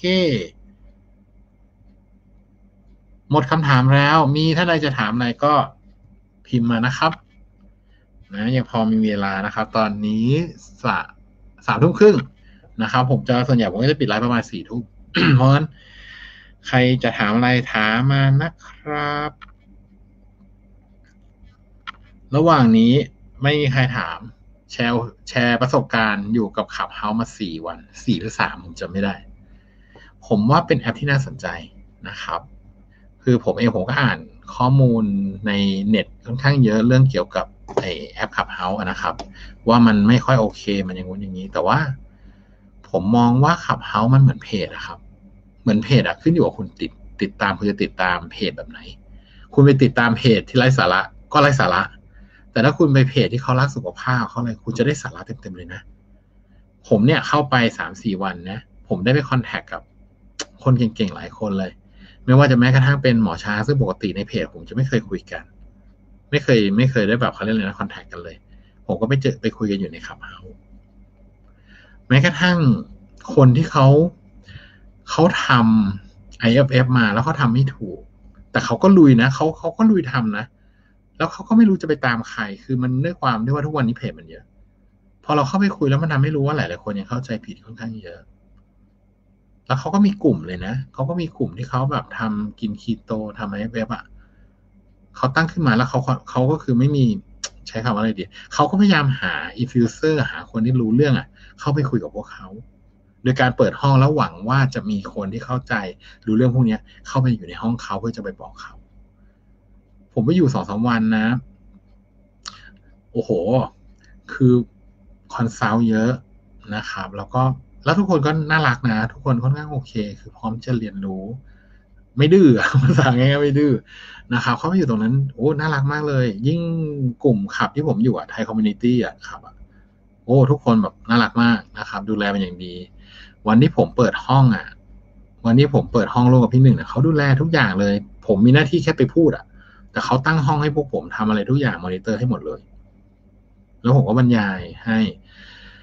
หมดคำถามแล้วมีท่านใดจะถามอะไรก็พิมพ์มานะครับนะยังพอมีเวลานะครับตอนนี้3 ทุ่มครึ่งนะครับผมส่วนใหญ่ผมก็จะปิดไลฟ์ประมาณ4 ทุ่ม เพราะฉะนั้นใครจะถามอะไรถามมานะครับระหว่างนี้ไม่มีใครถามแชร์ประสบการณ์อยู่กับขับเฮาส์มา4 วัน4 หรือ 3ผมจำไม่ได้ผมว่าเป็นแอปที่น่าสนใจนะครับคือผมก็อ่านข้อมูลในเน็ตค่อนข้างเยอะเรื่องเกี่ยวกับแอปขับเฮาส์นะครับว่ามันไม่ค่อยโอเคมันอย่างงู้นอย่างนี้แต่ว่าผมมองว่าขับเฮาส์มันเหมือนเพจนะครับเหมือนเพจขึ้นอยู่กับคุณติดตามคุณจะติดตามเพจแบบไหนคุณไปติดตามเพจที่ไร้สาระก็ไร้สาระแต่ถ้าคุณไปเพจที่เขารักสุขภาพเขาอะไรคุณจะได้สาระเต็มๆเลยนะผมเนี่ยเข้าไป 3-4 วันนะผมได้ไปคอนแทคกับคนเก่งๆหลายคนเลยไม่ว่าจะแม้กระทั่งเป็นหมอช้างซึ่งปกติในเพจผมจะไม่เคยคุยกันไม่เคยได้แบบเขาเรียกอะไรนะคอนแทคกันเลยผมก็ไปคุยกันอยู่ในขับเฮาส์แม้กระทั่งคนที่เขาทำ IFF มาแล้วเขาทำไม่ถูกแต่เขาก็ลุยนะเขาก็ลุยทำนะแล้วเขาก็ไม่รู้จะไปตามใครคือมันด้วยความที่ว่าทุกวันนี้เพจมันเยอะพอเราเข้าไปคุยแล้วมันทำให้รู้ว่าหลายๆคนยังเข้าใจผิดค่อนข้างเยอะแล้วเขาก็มีกลุ่มเลยนะเขาก็มีกลุ่มที่เขาแบบทำกินคีโตทำ IFF เขาตั้งขึ้นมาแล้วเขาก็คือไม่มีใช้คำว่าอะไรดีเขาก็พยายามหาอินฟิวเซอร์หาคนที่รู้เรื่องเข้าไปคุยกับพวกเขาโดยการเปิดห้องแล้วหวังว่าจะมีคนที่เข้าใจรู้เรื่องพวกนี้เข้าไปอยู่ในห้องเขาเพื่อจะไปบอกเขาผมไปอยู่2-3 วันนะโอ้โหคือคอนซัลท์เยอะนะครับแล้วทุกคนก็น่ารักนะทุกคนค่อนข้างโอเคคือพร้อมจะเรียนรู้ไม่ดื้อภาษาง่ายๆไม่ดื้อนะครับเขาไปอยู่ตรงนั้นโอ้น่ารักมากเลยยิ่งกลุ่มขับที่ผมอยู่ไทยคอมมูนิตี้ครับโอ้ทุกคนแบบน่ารักมากนะครับดูแลเป็นอย่างดีวันที่ผมเปิดห้องวันนี้ผมเปิดห้องร่วมกับพี่หนึ่งเขาดูแลทุกอย่างเลยผมมีหน้าที่แค่ไปพูดแต่เขาตั้งห้องให้พวกผมทำอะไรทุกอย่างมอนิเตอร์ให้หมดเลยแล้วผมก็บรรยายให้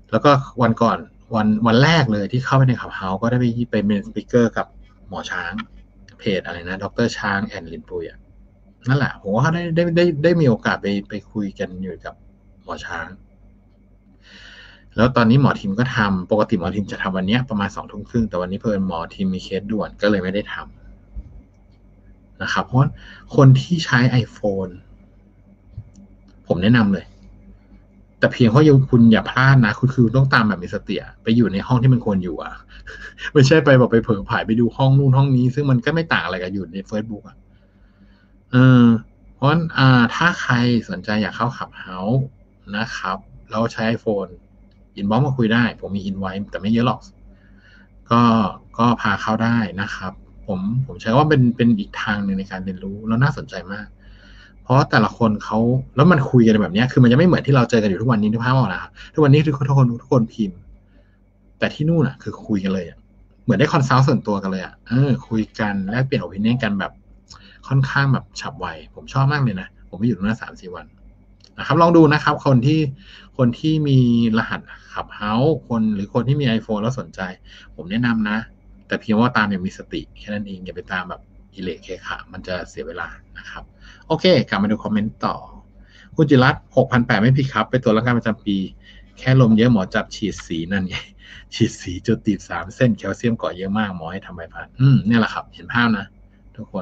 แล้วก็วันก่อนวันแรกเลยที่เข้าไปในขับเฮาส์ก็ได้ไปเป็นสปีกเกอร์กับหมอช้างเพจอะไรนะดรช้างแอนลินปุยนั่นแหละผมว่าเขาได้มีโอกาสไปคุยกันอยู่กับหมอช้างแล้วตอนนี้หมอทีมก็ทำปกติหมอทีมจะทำวันนี้ประมาณ20:30แต่วันนี้เพิ่นหมอทีมมีเคสด่วนก็เลยไม่ได้ทำนะครับเพราะคนที่ใช้ iPhone ผมแนะนำเลยแต่เพียงเพราะคุณอย่าพลาดนะคือต้องตามแบบมีสติไปอยู่ในห้องที่มันควรอยู่ไม่ใช่ไปบอกไปเผลอผายไปดูห้องนู่นห้องนี้ซึ่งมันก็ไม่ต่างอะไรกับอยู่ใน Facebook เออเพราะถ้าใครสนใจอยากเข้าขับเฮาส์นะครับแล้วใช้ iPhone อินบ็อกซ์มาคุยได้ผมมีอินไว้แต่ไม่เยอะหรอกก็ก็พาเข้าได้นะครับผมใช้ว่าเป็นอีกทางหนึ่งในการเรียนรู้แล้วน่าสนใจมากเพราะแต่ละคนเขาแล้วมันคุยกันแบบนี้คือมันจะไม่เหมือนที่เราเจอกันอยู่ทุกวันนี้นึกภาพออกนะครับทุกวันนี้ทุกคนพิมพ์แต่ที่นู่นคือคุยกันเลยเหมือนได้คอนซัลท์ส่วนตัวกันเลยคุยกันแลกเปลี่ยนโอปิเนียนกันแบบค่อนข้างแบบฉับไวผมชอบมากเลยนะผมไปอยู่ตรงนั้น3-4 วันนะครับลองดูนะครับคนที่มีรหัสขับเฮาส์หรือคนที่มี iPhone แล้วสนใจผมแนะนำนะแต่เพียงว่าตามอย่างมีสติแค่นั้นเองอย่าไปตามแบบอิเล็กเคขะมันจะเสียเวลานะครับโอเคกลับมาดูคอมเมนต์ต่อคุณจิรัตน์ 6,800 ไม่ผิดครับไปตรวจร่างกายประจำปีแค่ลมเยอะหมอจับฉีดสีนั่นไงฉีดสีจุดตีบ3 เส้นแคลเซียมเกาะเยอะมากหมอให้ทำใบพัดเนี่ยแหละครับเห็นภาพนะทุกคน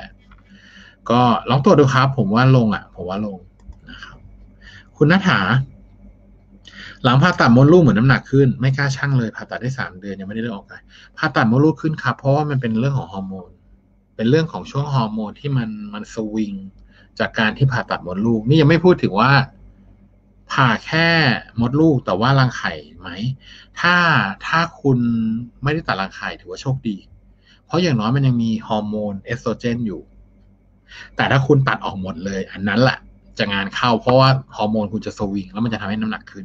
6,800 ก็ลองตรวจดูครับผมว่าลงนะครับคุณณฐาหลังผ่าตัดมดลูกเหมือนน้ำหนักขึ้นไม่กล้าชั่งเลยผ่าตัดได้3 เดือนยังไม่ได้เลือดออกเลยผ่าตัดมดลูกขึ้นครับเพราะว่ามันเป็นเรื่องของฮอร์โมนเป็นเรื่องของช่วงฮอร์โมนที่มันสวิงจากการที่ผ่าตัดมดลูกนี่ยังไม่พูดถึงว่าผ่าแค่มดลูกแต่ว่ารังไข่ไหมถ้าคุณไม่ได้ตัดรังไข่ถือว่าโชคดีเพราะอย่างน้อยมันยังมีฮอร์โมนเอสโตรเจนอยู่แต่ถ้าคุณตัดออกหมดเลยอันนั้นแหละจะงานเข้าเพราะว่าฮอร์โมนคุณจะสวิงแล้วมันจะทำให้น้ำหนักขึ้น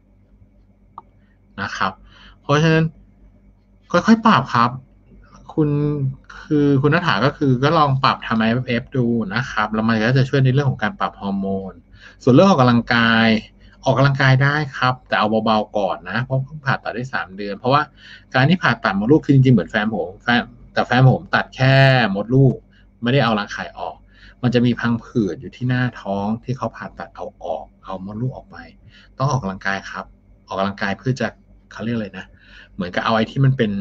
นะครับเพราะฉะนั้นค่อยๆปรับครับคุณคุณณฐาก็ลองปรับทำ IFF ดูนะครับแล้วมันก็จะช่วยในเรื่องของการปรับฮอร์โมนส่วนเรื่องออกกำลังกายได้ครับแต่เอาเบาๆก่อนนะเพราะเพิ่งผ่าตัดได้3 เดือนเพราะว่าการที่ผ่าตัดมดลูกคือจริงๆเหมือนแฟนผมแต่แฟนผมตัดแค่มดลูกไม่ได้เอารังไข่ออกมันจะมีพังผืดอยู่ที่หน้าท้องที่เขาผ่าตัดเอามดลูกออกไปต้องออกกำลังกายครับออกกำลังกายเพื่อจะเขาเรียกอะไรนะเหมือนกับเอาไอ้ที่มันเป็น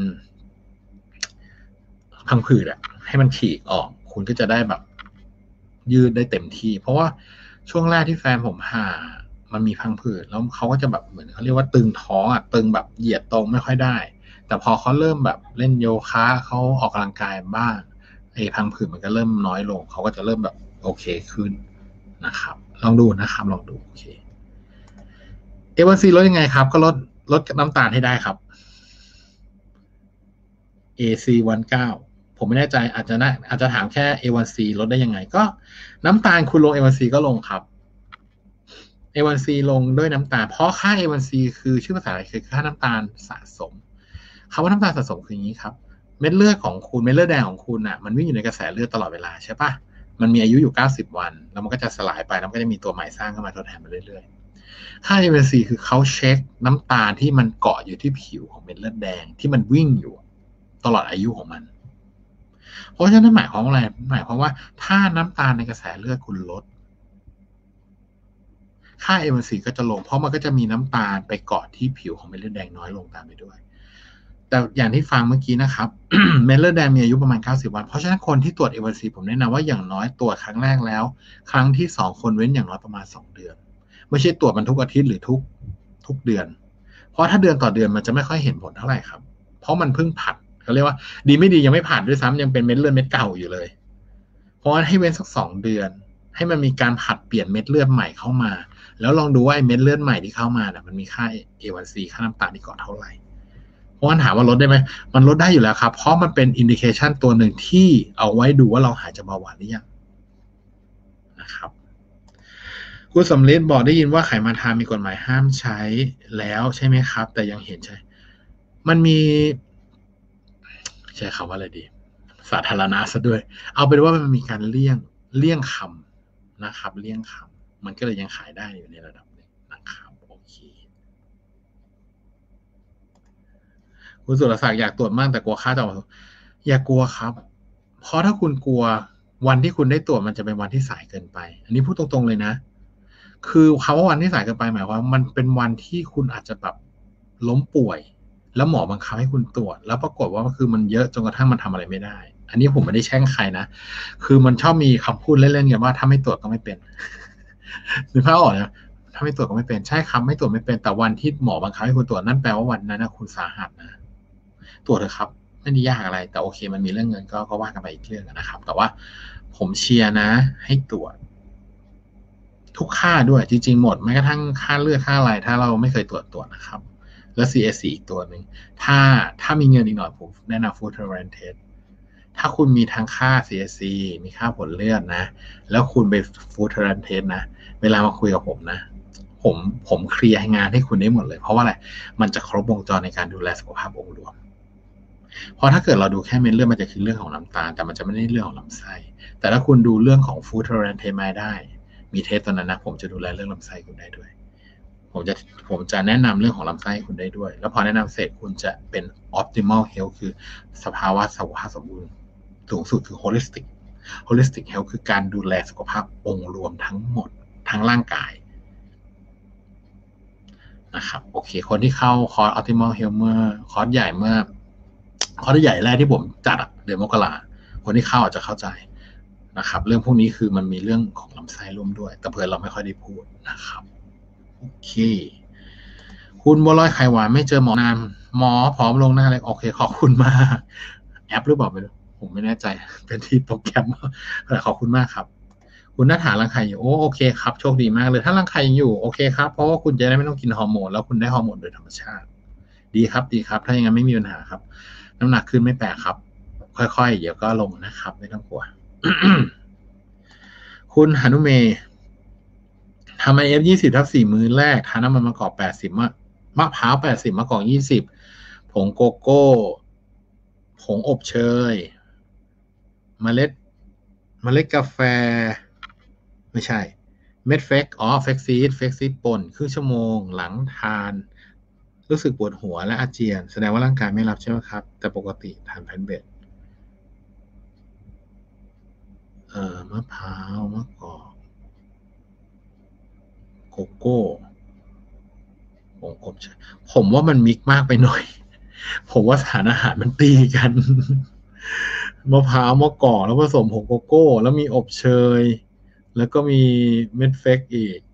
พังผืดให้มันฉีกออกคุณก็จะได้แบบยืดได้เต็มที่เพราะว่าช่วงแรกที่แฟนผมผ่ามันมีพังผืดแล้วเขาก็จะแบบเหมือนเขาเรียกว่าตึงท้องตึงแบบเหยียดตรงไม่ค่อยได้แต่พอเขาเริ่มแบบเล่นโยคะเขาออกกำลังกายบ้างไอ้พังผืดมันก็เริ่มน้อยลงเขาก็จะเริ่มแบบโอเคขึ้นนะครับลองดูนะครับลองดูโอเคA1C ลดยังไงครับก็ลดน้ำตาลให้ได้ครับ AC19 ผมไม่แน่ใจอาจจะถามแค่ A1C ลดได้ยังไงก็น้ำตาลคุณลง A1C ก็ลงครับ A1C ลงด้วยน้ำตาลเพราะค่า A1C คือชื่อภาษาไทยคือค่าน้ำตาลสะสมคำว่าน้ำตาลสะสมคืออย่างนี้ครับเม็ดเลือดของคุณเม็ดเลือดแดงของคุณมันวิ่งอยู่ในกระแสเลือดตลอดเวลาใช่ปะมันมีอายุอยู่90 วันแล้วมันก็จะสลายไปแล้วก็จะมีตัวใหม่สร้างขึ้นมาทดแทนไปเรื่อยๆค่า A1C คือเขาเช็คน้ำตาลที่มันเกาะอยู่ที่ผิวของเม็ดเลือดแดงที่มันวิ่งอยู่ตลอดอายุของมันเพราะฉะนั้นหมายความว่าอะไรหมายความว่าถ้าน้ำตาลในกระแสเลือดคุณลดค่า A1C ก็จะลงเพราะมันก็จะมีน้ำตาลไปเกาะที่ผิวของเม็ดเลือดแดงน้อยลงตามไปด้วยแต่อย่างที่ฟังเมื่อกี้นะครับ เม็ดเลือดแดงมีอายุประมาณ90 วันเพราะฉะนั้นคนที่ตรวจ A1C ผมแนะนำว่าอย่างน้อยตรวจครั้งแรกแล้วครั้งที่2คนเว้นอย่างน้อยประมาณ2 เดือนไม่ใช่ตรวจมันทุกอาทิตย์หรือทุกเดือนเพราะถ้าเดือนต่อเดือนมันจะไม่ค่อยเห็นผลเท่าไหร่ครับเพราะมันเพิ่งผัดเขาเรียกว่าดีไม่ดียังไม่ผ่านด้วยซ้ำยังเป็นเม็ดเลือดเม็ดเก่าอยู่เลยเพราะให้เว้นสัก2 เดือนให้มันมีการผัดเปลี่ยนเม็ดเลือดใหม่เข้ามาแล้วลองดูว่าไอ้เม็ดเลือดใหม่ที่เข้ามามันมีค่า A1C ค่าน้ำตาลที่เกาะเท่าไหร่เพราะว่าถามว่าลดได้ไหมมันลดได้อยู่แล้วครับเพราะมันเป็นอินดิเคชันตัวหนึ่งที่เอาไว้ดูว่าเราหายจากเบาหวานหรือยังนะครับคุณสำลิดบอกได้ยินว่าไขมันทรานมีกฎหมายห้ามใช้แล้วใช่ไหมครับแต่ยังเห็นใช่มันมีใช้คำว่าอะไรดีสาธารณะซะด้วยเอาเป็นว่ามันมีการเลี่ยงคำนะครับเลี่ยงคำมันก็เลยยังขายได้อยู่ในระดับหนึ่งนะครับโอเคคุณสุรศักดิ์อยากตรวจมากแต่กลัวค่าจะออกมาอย่ากลัวครับเพราะถ้าคุณกลัววันที่คุณได้ตรวจมันจะเป็นวันที่สายเกินไปอันนี้พูดตรงๆเลยนะคือคำว่าวันที่สายเกินไปหมายความว่ามันเป็นวันที่คุณอาจจะแบบล้มป่วยแล้วหมอบังคับให้คุณตรวจแล้วปรากฏว่าคือมันเยอะจนกระทั่งมันทำอะไรไม่ได้อันนี้ผมไม่ได้แช่งใครนะคือมันชอบมีคำพูดเล่นๆกันว่าถ้าไม่ตรวจก็ไม่เป็นนึกภาพออกนะถ้าไม่ตรวจก็ไม่เป็นใช่ครับไม่ตรวจไม่เป็นแต่วันที่หมอบังคับให้คุณตรวจนั่นแปลว่าวันนั้นนะคุณสาหัสนะตรวจเถอะครับไม่ได้ยากอะไรแต่โอเคมันมีเรื่องเงินก็ว่ากันไปอีกเรื่องนะครับแต่ว่าผมเชียร์นะให้ตรวจทุกค่าด้วยจริงๆหมดแม้กระทั่งค่าเลือดค่าอะไรถ้าเราไม่เคยตรวจนะครับแล้ว CSC อีกตัวหนึ่งถ้ามีเงินอีกหน่อยผมแนะนำ Food Tolerance Test ถ้าคุณมีทั้งค่า CSC มีค่าผลเลือดนะแล้วคุณไป Food Tolerance Test นะเวลามาคุยกับผมนะผมเคลียร์งานให้คุณได้หมดเลยเพราะว่าอะไรมันจะครบวงจรในการดูแลสุขภาพองค์รวมเพราะถ้าเกิดเราดูแค่เม็ดเลือดมันจะคือเรื่องของน้ำตาลแต่มันจะไม่ได้เรื่องของลำไส้แต่ถ้าคุณดูเรื่องของ Food Tolerance Test มาได้มีเทสตัวนั้นนะผมจะดูแลเรื่องลำไส้คุณได้ด้วยผมจะแนะนำเรื่องของลำไส้คุณได้ด้วยแล้วพอแนะนำเสร็จคุณจะเป็น optimal health คือสภาวะสุขภาพสมบูรณ์สูงสุดคือ holistic health คือการดูแลสุขภาพองค์รวมทั้งหมดทั้งร่างกายนะครับโอเคคนที่เข้าคอร์ส optimal health เมื่อคอร์สใหญ่แรกที่ผมจัดเดือนมกราคนที่เข้าอาจจะเข้าใจนะครับเรื่องพวกนี้คือมันมีเรื่องของลำไส้ร่วมด้วยแต่เพื่อนเราไม่ค่อยได้พูดนะครับโอเคคุณบัวลอยไข่หวานไม่เจอหมอนานหมอผอมลงหน้าเลยโอเคขอบคุณมากแอปหรือเปล่าไม่รู้ผมไม่แน่ใจเป็นที่โปรแกรมแต่ขอบคุณมากครับคุณนัฐารังไข่อยู่โอเคครับโชคดีมากเลยถ้ารังไข่ยังอยู่โอเคครับเพราะว่าคุณจะได้ไม่ต้องกินฮอร์โมนแล้วคุณได้ฮอร์โมนโดยธรรมชาติดีครับถ้าอย่างนั้นไม่มีปัญหาครับน้ำหนักขึ้นไม่แปลกครับค่อยๆเดี๋ยวก็ลงนะครับไม่ต้องกลัว คุณหนุเมทำไม F20/4 มื้อแรกทานน้ำมันมะกอก80มะพร้าว80มะกอก20ผงโกโก้ผงอบเชยเมล็ดกาแฟไม่ใช่เม็ดเฟกซีดป่นครึ่งชั่วโมงหลังทานรู้สึกปวดหัวและอาเจียนแสดงว่าร่างกายไม่รับใช่ไหมครับแต่ปกติทานแพนเบดมะพร้าวมะกอกโกโก้ผงอบเชยผมว่ามันมิกมากไปหน่อยผมว่าสารอาหารมันตีกันมะพร้าวมะกอกแล้วผสมผงโกโก้แล้วมีอบเชยแล้วก็มีเม็ดเฟกอีก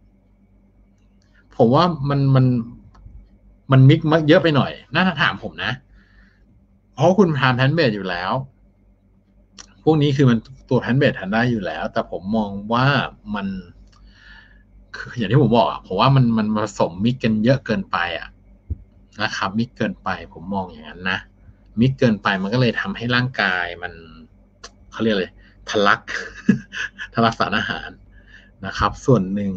ผมว่ามันมิกมากเยอะไปหน่อยน่าจะถามผมนะเพราะคุณทานแพนเบดอยู่แล้วพวกนี้คือมันตัวแพนเบดทานได้อยู่แล้วแต่ผมมองว่ามันคืออย่างที่ผมบอกผมว่ามันผสมมิกกันเยอะเกินไปนะครับมิกเกินไปผมมองอย่างนั้นนะมิกเกินไปมันก็เลยทำให้ร่างกายมันเขาเรียกเลยทะลัก ทะลักสารอาหารนะครับส่วนหนึ่ง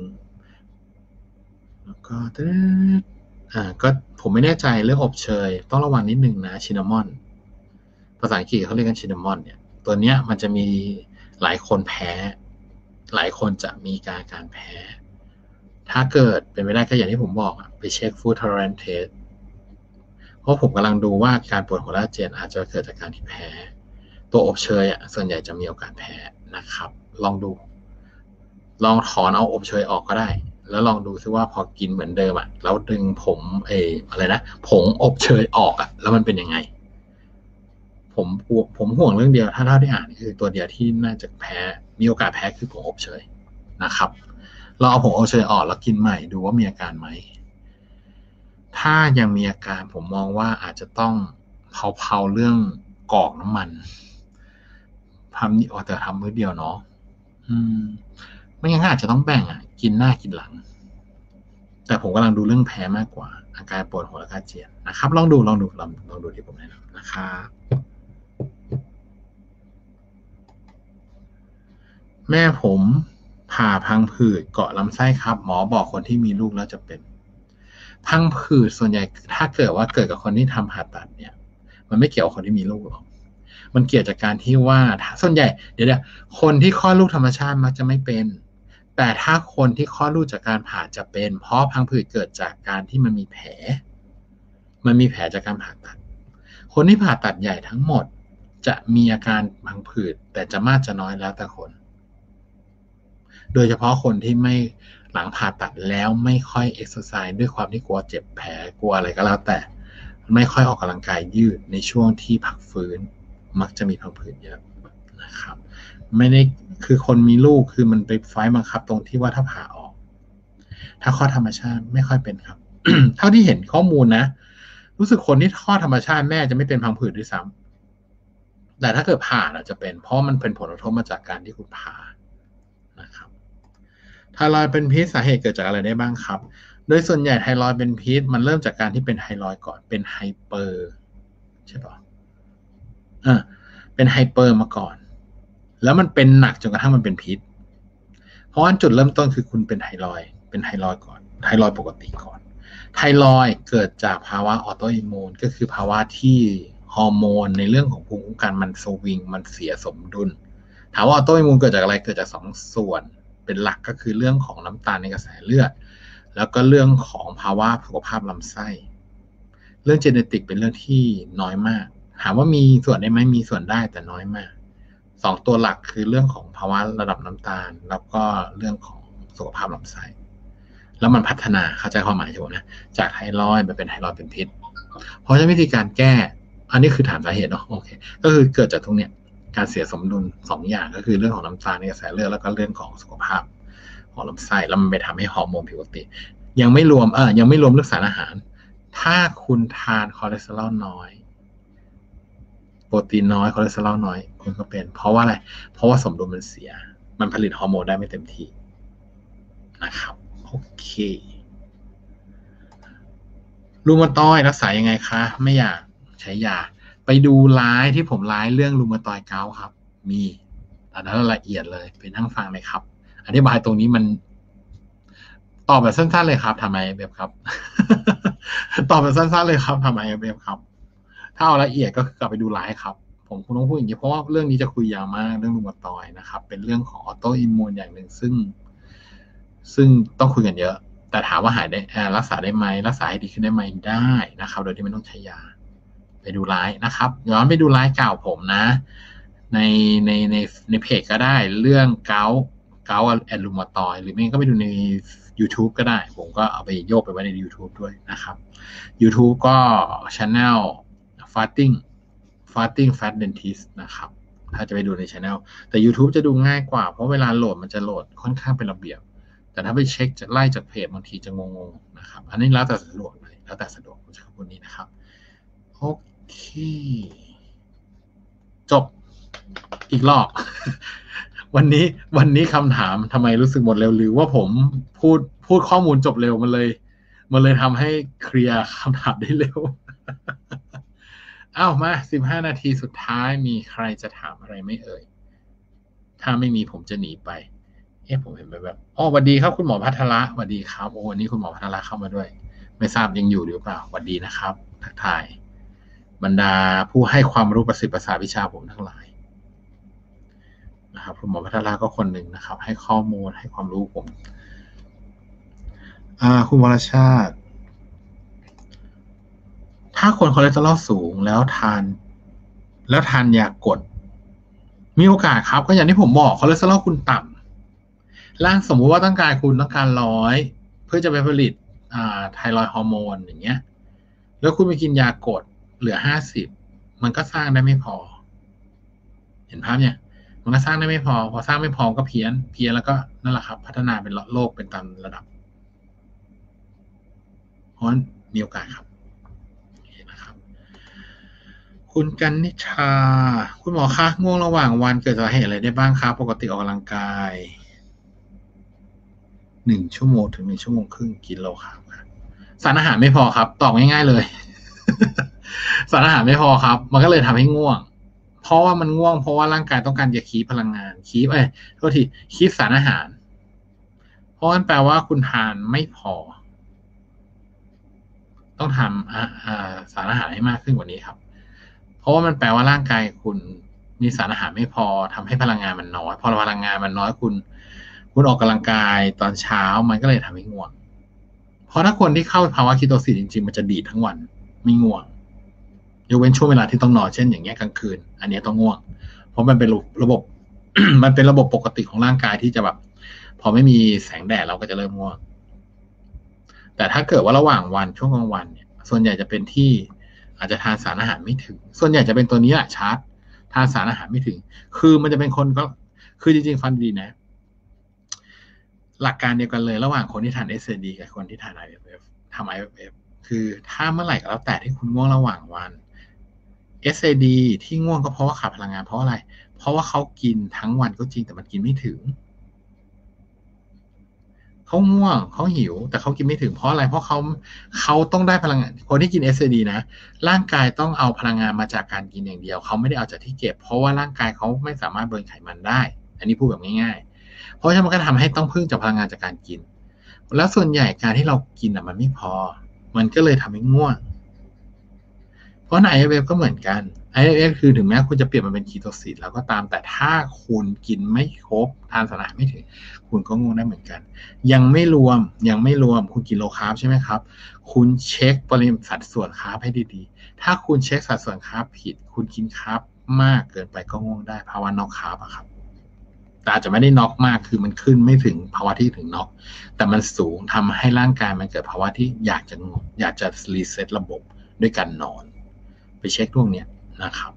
แล้วก็ผมไม่แน่ใจเรื่องอบเชยต้องระวังนิดนึงนะชินนามอนภาษาอังกฤษเขาเรียกกันชินนามอนเนี่ยตัวเนี้ยมันจะมีหลายคนแพ้หลายคนจะมีการแพ้ถ้าเกิดเป็นไปได้ก็อย่างที่ผมบอกไปเช็ค Food Tolerance Test เพราะผมกำลังดูว่าการปวดหัวและอาเจียนอาจจะเกิดจากการที่แพ้ตัวอบเชยส่วนใหญ่จะมีโอกาสแพ้นะครับลองดูลองถอนเอาอบเชยออกก็ได้แล้วลองดูซิว่าพอกินเหมือนเดิมแล้วดึงอะไรนะผงอบเชยออกแล้วมันเป็นยังไงผมห่วงเรื่องเดียวถ้าเท่าที่อ่านคือตัวเดียวที่น่าจะแพ้มีโอกาสแพ้คือผงอบเชยนะครับเราเอาผงอบเชยออกแล้วกินใหม่ดูว่ามีอาการไหมถ้ายังมีอาการผมมองว่าอาจจะต้องเผาเรื่องกรอกน้ำมันแต่ทำมื้อเดียวเนาะไม่งั้นอาจจะต้องแบ่งกินหน้ากินหลังแต่ผมกำลังดูเรื่องแพ้มากกว่าอาการปวดหัวและอาเจียนนะครับลองดูที่ผมแนะนำนะครับแม่ผมผ่าพังผืดเกาะลำไส้ครับหมอบอกคนที่มีลูกแล้วจะเป็นพังผืดส่วนใหญ่ถ้าเกิดกับคนที่ทำผ่าตัดเนี่ยมันไม่เกี่ยวกับคนที่มีลูกหรอกมันเกี่ยวจากการที่ว่าส่วนใหญ่เดี๋ยวคนที่คลอดลูกธรรมชาติมักจะไม่เป็นแต่ถ้าคนที่คลอดลูกจากการผ่าจะเป็นเพราะพังผืดเกิดจากการที่มันมีแผลจากการผ่าตัดคนที่ผ่าตัดใหญ่ทั้งหมดจะมีอาการพังผืดแต่จะมากจะน้อยแล้วแต่คน โดยเฉพาะคนที่ไม่หลังผ่าตัดแล้วไม่ค่อยเอ็กซ์ไซส์ด้วยความที่กลัวเจ็บแผลกลัวอะไรก็แล้วแต่ไม่ค่อยออกกำลังกายยืดในช่วงที่พักฟื้นมักจะมีพังผืดเยอะนะครับไม่ได้คือคนมีลูกคือมันไปไฟบังคับตรงที่ว่าถ้าผ่าออกถ้าคลอดธรรมชาติไม่ค่อยเป็นครับ เท่าที่เห็นข้อมูลนะรู้สึกคนที่คลอดธรรมชาติแม่จะไม่เป็นพังผืดด้วยซ้ำแต่ถ้าเกิดผ่าอาจจะเป็นเพราะมันเป็นผลกระทบมาจากการที่คุณผ่านะครับไทรอยด์เป็นพิษสาเหตุเกิดจากอะไรได้บ้างครับโดยส่วนใหญ่ไทรอยด์เป็นพิษมันเริ่มจากการที่เป็นไทรอยด์ก่อนเป็นไฮเปอร์ใช่ป่ะเป็นไฮเปอร์มาก่อนแล้วมันเป็นหนักจนกระทั่งมันเป็นพิษเพราะว่าจุดเริ่มต้นคือคุณเป็นไทรอยด์ก่อนไทรอยด์ปกติก่อนไทรอยด์เกิดจากภาวะออโตอิมมูนก็คือภาวะที่ฮอร์โมนในเรื่องของภูมิคุ้มกันมันสวิงมันเสียสมดุลถามว่าออโตอิมมูนเกิดจากอะไรเกิดจาก2 ส่วนเป็นหลักก็คือเรื่องของน้ำตาลในกระแสเลือดแล้วก็เรื่องของภาวะสุขภาพลำไส้เรื่องเจเนติกเป็นเรื่องที่น้อยมากถามว่ามีส่วนได้ไหมมีส่วนได้แต่น้อยมาก2 ตัวหลักคือเรื่องของภาวะระดับน้ำตาลแล้วก็เรื่องของสุขภาพลำไส้แล้วมันพัฒนาเข้าใจความหมายใช่ไหมนะจากไทรอยด์มาเป็นไทรอยด์เป็นพิษเพราะฉะนั้นวิธีการแก้อันนี้คือถามสาเหตุเนาะโอเคก็คือเกิดจากตรงเนี้ยการเสียสมดุล2 อย่างก็คือเรื่องของน้ำตาลในกระแสเลือดแล้วก็เรื่องของสุขภาพของลำไส้แล้วมันไปทำให้ฮอร์โมนผิดปกติยังไม่รวมเรื่องสารอาหารถ้าคุณทานคอเลสเตอรอลน้อยโปรตีนน้อยคอเลสเตอรอลน้อยคุณก็เป็นเพราะว่าอะไรเพราะว่าสมดุลมันเสียมันผลิตฮอร์โมนได้ไม่เต็มที่นะครับโอเครูมาตอยด์รักษายังไงคะไม่อยากใช้ยาไปดูไลฟ์ที่ผมไลฟ์เรื่องรูมาตอยด์เกาต์ครับมีอันนั้นละเอียดเลยไปนั่งฟังเลยครับอธิบายตรงนี้มันตอบแบบสั้นๆเลยครับทำไมแบบครับ ตอบแบบสั้นๆเลยครับทำไมแบบครับถ้าเอาละเอียดก็กลับไปดูไลฟ์ครับผมคงต้องพูดอย่างนี้เพราะว่าเรื่องนี้จะคุยยาวมากเรื่องรูมาตอยด์นะครับเป็นเรื่องของออโตอิมมูนอย่างหนึ่งซึ่งต้องคุยกันเยอะแต่ถามว่าหายได้รักษาได้ไหมรักษาให้ดีขึ้นได้ไหมได้นะครับโดยที่ไม่ต้องใช้ยาไปดูไลฟ์นะครับย้อนไปดูไลฟ์เก่าผมนะในเพจก็ได้เรื่องเกาต์แอนรูมาตอยด์หรือไม่ก็ไปดูใน YouTube ก็ได้ผมก็เอาไปโยกไปไว้ใน YouTube ด้วยนะครับ YouTube ก็ Channel Fasting Fat Dentist นะครับถ้าจะไปดูใน Channel แต่ YouTube จะดูง่ายกว่าเพราะเวลาโหลดมันจะโหลดค่อนข้างเป็นระเบียบแต่ถ้าไปเช็คจะไล่จากเพจบางทีจะงงๆนะครับอันนี้แล้วแต่สะดวกเลยแล้วแต่สะดวกผมจะพูดนี้นะครับโอเคจบอีกรอบ วันนี้คำถามทำไมรู้สึกหมดเร็วหรือว่าผมพูดข้อมูลจบเร็วมันเลยทำให้เคลียร์คำถามได้เร็ว อ้าวมา15 นาทีสุดท้ายมีใครจะถามอะไรไม่เอ่ยถ้าไม่มีผมจะหนีไปผมเห็นแบบอ๋อสวัสดีครับคุณหมอพัทระสวัสดีครับโอ้วันนี้คุณหมอพัทระเข้ามาด้วยไม่ทราบยังอยู่หรือเปล่าสวัสดีนะครับทักทายบรรดาผู้ให้ความรู้ประสิทธิ์ภาษาวิชาผมทั้งหลายนะครับคุณหมอพัทระก็คนหนึ่งนะครับให้ข้อมูลให้ความรู้ผมคุณวรชาติถ้าคนคอเลสเตอรอลสูงแล้วทานยากดมีโอกาสครับก็อย่างที่ผมบอกคอเลสเตอรอลคุณต่ำร่างสมมุติว่าต้องการ100เพื่อจะไปผลิตไทรอยด์ฮอร์โมนอย่างเงี้ยแล้วคุณไปกินยากดเหลือ50มันก็สร้างได้ไม่พอเห็นภาพเนี่ยมันก็สร้างได้ไม่พอสร้างไม่พอก็เพี้ยนแล้วก็นั่นแหละครับพัฒนาเป็นโรคเป็นตามระดับเพราะมีโอกาสครับนะครับคุณกันนิชาคุณหมอคะง่วงระหว่างวันเกิดสาเหตุอะไรได้บ้างครับปกติออกกำลังกาย1 ชั่วโมงถึง1 ชั่วโมงครึ่งกิโลครับสารอาหารไม่พอครับตอบง่ายๆเลย สารอาหารไม่พอครับมันก็เลยทำให้ง่วงเพราะว่ามันง่วงเพราะว่าร่างกายต้องการจะคีปพลังงานคีปสารอาหารเพราะนั่นแปลว่าคุณทานไม่พอต้องทำสารอาหารให้มากขึ้นกว่านี้ครับเพราะว่ามันแปลว่าร่างกายคุณมีสารอาหารไม่พอทำให้พลังงานมันน้อยพอพลังงานมันน้อยคุณออกกำลังกายตอนเช้ามันก็เลยทำให้ง่วงเพราะถ้าคนที่เข้าภาวะคีโตซิสจริงๆมันจะดีดทั้งวันไม่ง่วงยกเว้นช่วงเวลาที่ต้องนอนเช่นอย่างเงี้ยกลางคืนอันนี้ต้องง่วงเพราะมันเป็นระบบ มันเป็นระบบปกติของร่างกายที่จะแบบพอไม่มีแสงแดดเราก็จะเริ่มง่วงแต่ถ้าเกิดว่าระหว่างวันช่วงกลางวันเนี่ยส่วนใหญ่จะเป็นที่อาจจะทานสารอาหารไม่ถึงส่วนใหญ่จะเป็นตัวนี้แหละชาร์จทานสารอาหารไม่ถึงคือมันจะเป็นคนก็คือจริงๆฟังดีนะหลักการเดียวกันเลยระหว่างคนที่ทาน SAD กับคนที่ทาน IFF ทำ IFF คือถ้าเมื่อไหร่ก็แล้วแต่ที่คุณง่วงระหว่างวัน SAD ที่ง่วงก็เพราะว่าขาดพลังงานเพราะอะไรเพราะว่าเขากินทั้งวันก็จริงแต่มันกินไม่ถึงเขาง่วงเขาหิวแต่เขากินไม่ถึงเพราะอะไรเพราะเขาต้องได้พลังงานคนที่กิน SAD นะร่างกายต้องเอาพลังงานมาจากการกินอย่างเดียวเขาไม่ได้เอาจากที่เก็บเพราะว่าร่างกายเขาไม่สามารถเบิร์นไขมันได้อันนี้พูดแบบง่ายๆเพราะฉะนั้นมันก็ทำให้ต้องพึ่งจากพลังงานจากการกินแล้วส่วนใหญ่การที่เรากินมันไม่พอมันก็เลยทำให้ง่วงเพราะใน IFF ก็เหมือนกัน IFF คือถึงแม้คุณจะเปลี่ยนมันเป็นคีโตซิสแล้วก็ตามแต่ถ้าคุณกินไม่ครบทานสารอาหารไม่ถึงคุณก็ง่วงได้เหมือนกันยังไม่รวมคุณกินโลคาร์บใช่ไหมครับคุณเช็คปริมาณสัดส่วนคาร์บให้ดีๆถ้าคุณเช็คสัดส่วนคาร์บผิดคุณกินคาร์บมากเกินไปก็ง่วงได้ภาวะน็อกคาร์บอะครับแต่อาจจะไม่ได้น็อกมากคือมันขึ้นไม่ถึงภาวะที่ถึงน็อกแต่มันสูงทำให้ร่างกายมันเกิดภาวะที่อยากจะรีเซ็ตระบบด้วยการนอนไปเช็คพวกเนี้ยนะครับ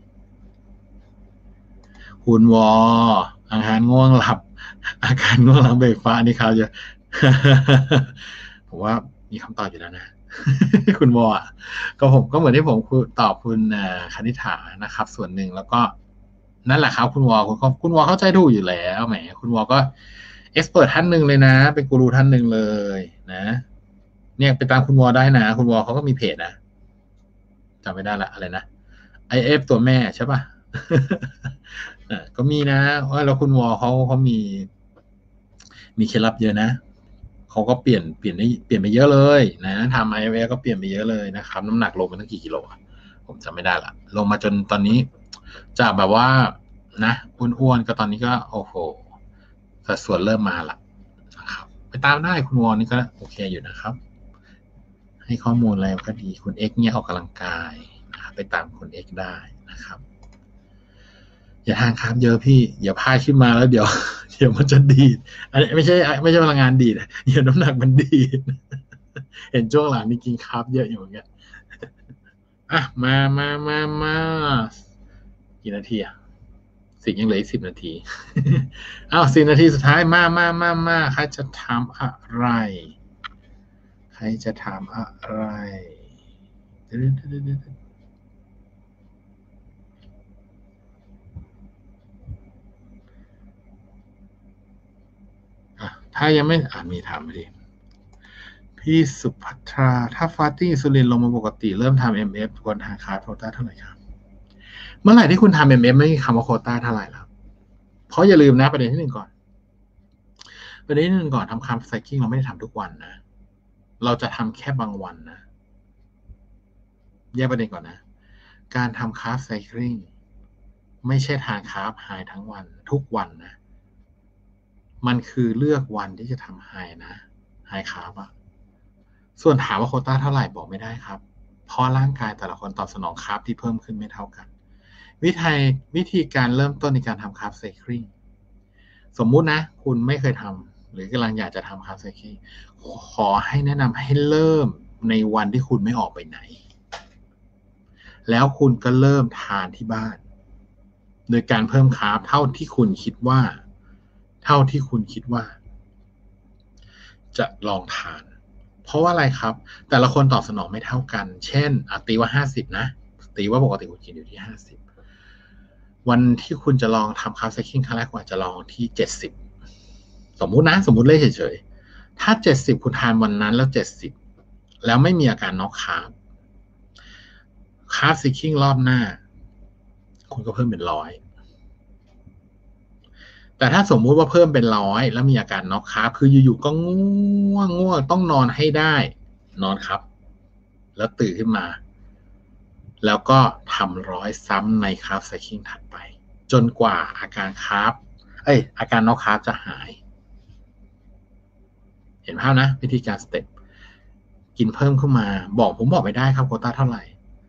คุณวออาหารง่วงหลับอาการง่วงหลังเบรกฟ้านี่เขาจะผมว่ามีคำตอบอยู่แล้วนะ คุณวอก็ผมก็เหมือนที่ผมตอบคุณคณิ t านะครับส่วนหนึ่งแล้วก็นั่นแหละครับคุณวอคุณวอเข้าใจถูกอยู่แล้วแหมคุณวอก็เอ็กซ์เพิร์ท่านหนึ่งเลยนะเป็นกูรูท่านหนึ่งเลยนะเนี่ยไปตามคุณวอได้นะคุณวอเขาก็มีเพจนะจำไม่ได้ละอะไรนะ IF ตัวแม่ใช่ป่ะ ก็มีนะว่าแล้วคุณวอเขามีเคล็ดลับเยอะนะเขาก็เปลี่ยนไปเยอะเลยนะทำ IF ก็เปลี่ยนไปเยอะเลยนะครับน้ำหนักลงไปตั้งกี่กิโลผมจำไม่ได้ละลงมาจนตอนนี้จากแบบว่านะอ้วนๆก็ตอนนี้ก็โอ้โหสัดส่วนเริ่มมาละนะครับไปตามได้คุณวอนี่ก็โอเคอยู่นะครับให้ข้อมูลอะไรก็ดีคุณ X เนี่ยออกกำลังกายไปตามคุณ X ได้นะครับอย่าทานคาร์บเยอะพี่อย่าพายขึ้นมาแล้วเดี๋ยวมันจะดีดอันนี้ไม่ใช่พลังงานดีดเดี๋ยวน้ำหนักมันดีดเห็นช่วงหลังนี่กินคาร์บเยอะอยู่เหมือนกันอ่ะมากี่นาทีอ่ะสิ่งยังเหลืออีก10 นาทีอ้าว10 นาทีสุดท้ายมาใครจะถามอะไรถ้ายังไม่มีถามมาดิพี่สุภัทราถ้าฟาสติ้งอินซูลินลงมาปกติเริ่มทำ MF ควรทานคาร์บโควต้าเท่าไหร่ครับเมื่อไหร่ที่คุณทำ MF ไม่มีคำว่าโควต้าเท่าไหร่แล้วเพราะอย่าลืมนะประเด็นที่หนึ่งก่อนทำคาร์บไซคลิงเราไม่ได้ทำทุกวันนะเราจะทำแค่บางวันนะแยกประเด็นก่อนนะการทำคาร์บไซคลิงไม่ใช่ทานคาร์บไฮทั้งวันทุกวันนะมันคือเลือกวันที่จะทำไฮนะไฮคาร์บอะส่วนถามว่าโควต้าเท่าไหร่บอกไม่ได้ครับเพราะร่างกายแต่ละคนตอบสนองคาร์บที่เพิ่มขึ้นไม่เท่ากันวิธีการเริ่มต้นในการทำคาร์บไซคลิงสมมุตินะคุณไม่เคยทำหรือกำลังอยากจะทำคาร์บไซคลิงขอให้แนะนำให้เริ่มในวันที่คุณไม่ออกไปไหนแล้วคุณก็เริ่มทานที่บ้านโดยการเพิ่มคาร์บเท่าที่คุณคิดว่าจะลองทานเพราะว่าอะไรครับแต่ละคนตอบสนองไม่เท่ากันเช่นตีว่า50นะตีว่าปกติคุณกินอยู่ที่50วันที่คุณจะลองทำคาร์บไซคลิงครั้งแรกคุณอาจจะลองที่70สมมุติเลขเฉยๆถ้า70คุณทานวันนั้นแล้ว70แล้วไม่มีอาการน็อกคาร์บไซคลิงรอบหน้าคุณก็เพิ่มเป็น100แต่ถ้าสมมุติว่าเพิ่มเป็น100แล้วมีอาการน็อกคาร์บคืออยู่ๆก็ง่วงต้องนอนให้ได้นอนครับแล้วตื่นขึ้นมาแล้วก็ทำ100ซ้ำในคาร์บไซคลิงถัดไปจนกว่าอาการน็อกคาร์บจะหายเห็นภาพนะวิธีการสเต็ปกินเพิ่มขึ้นมาผมบอกไม่ได้ครับโควต้าเท่าไหร่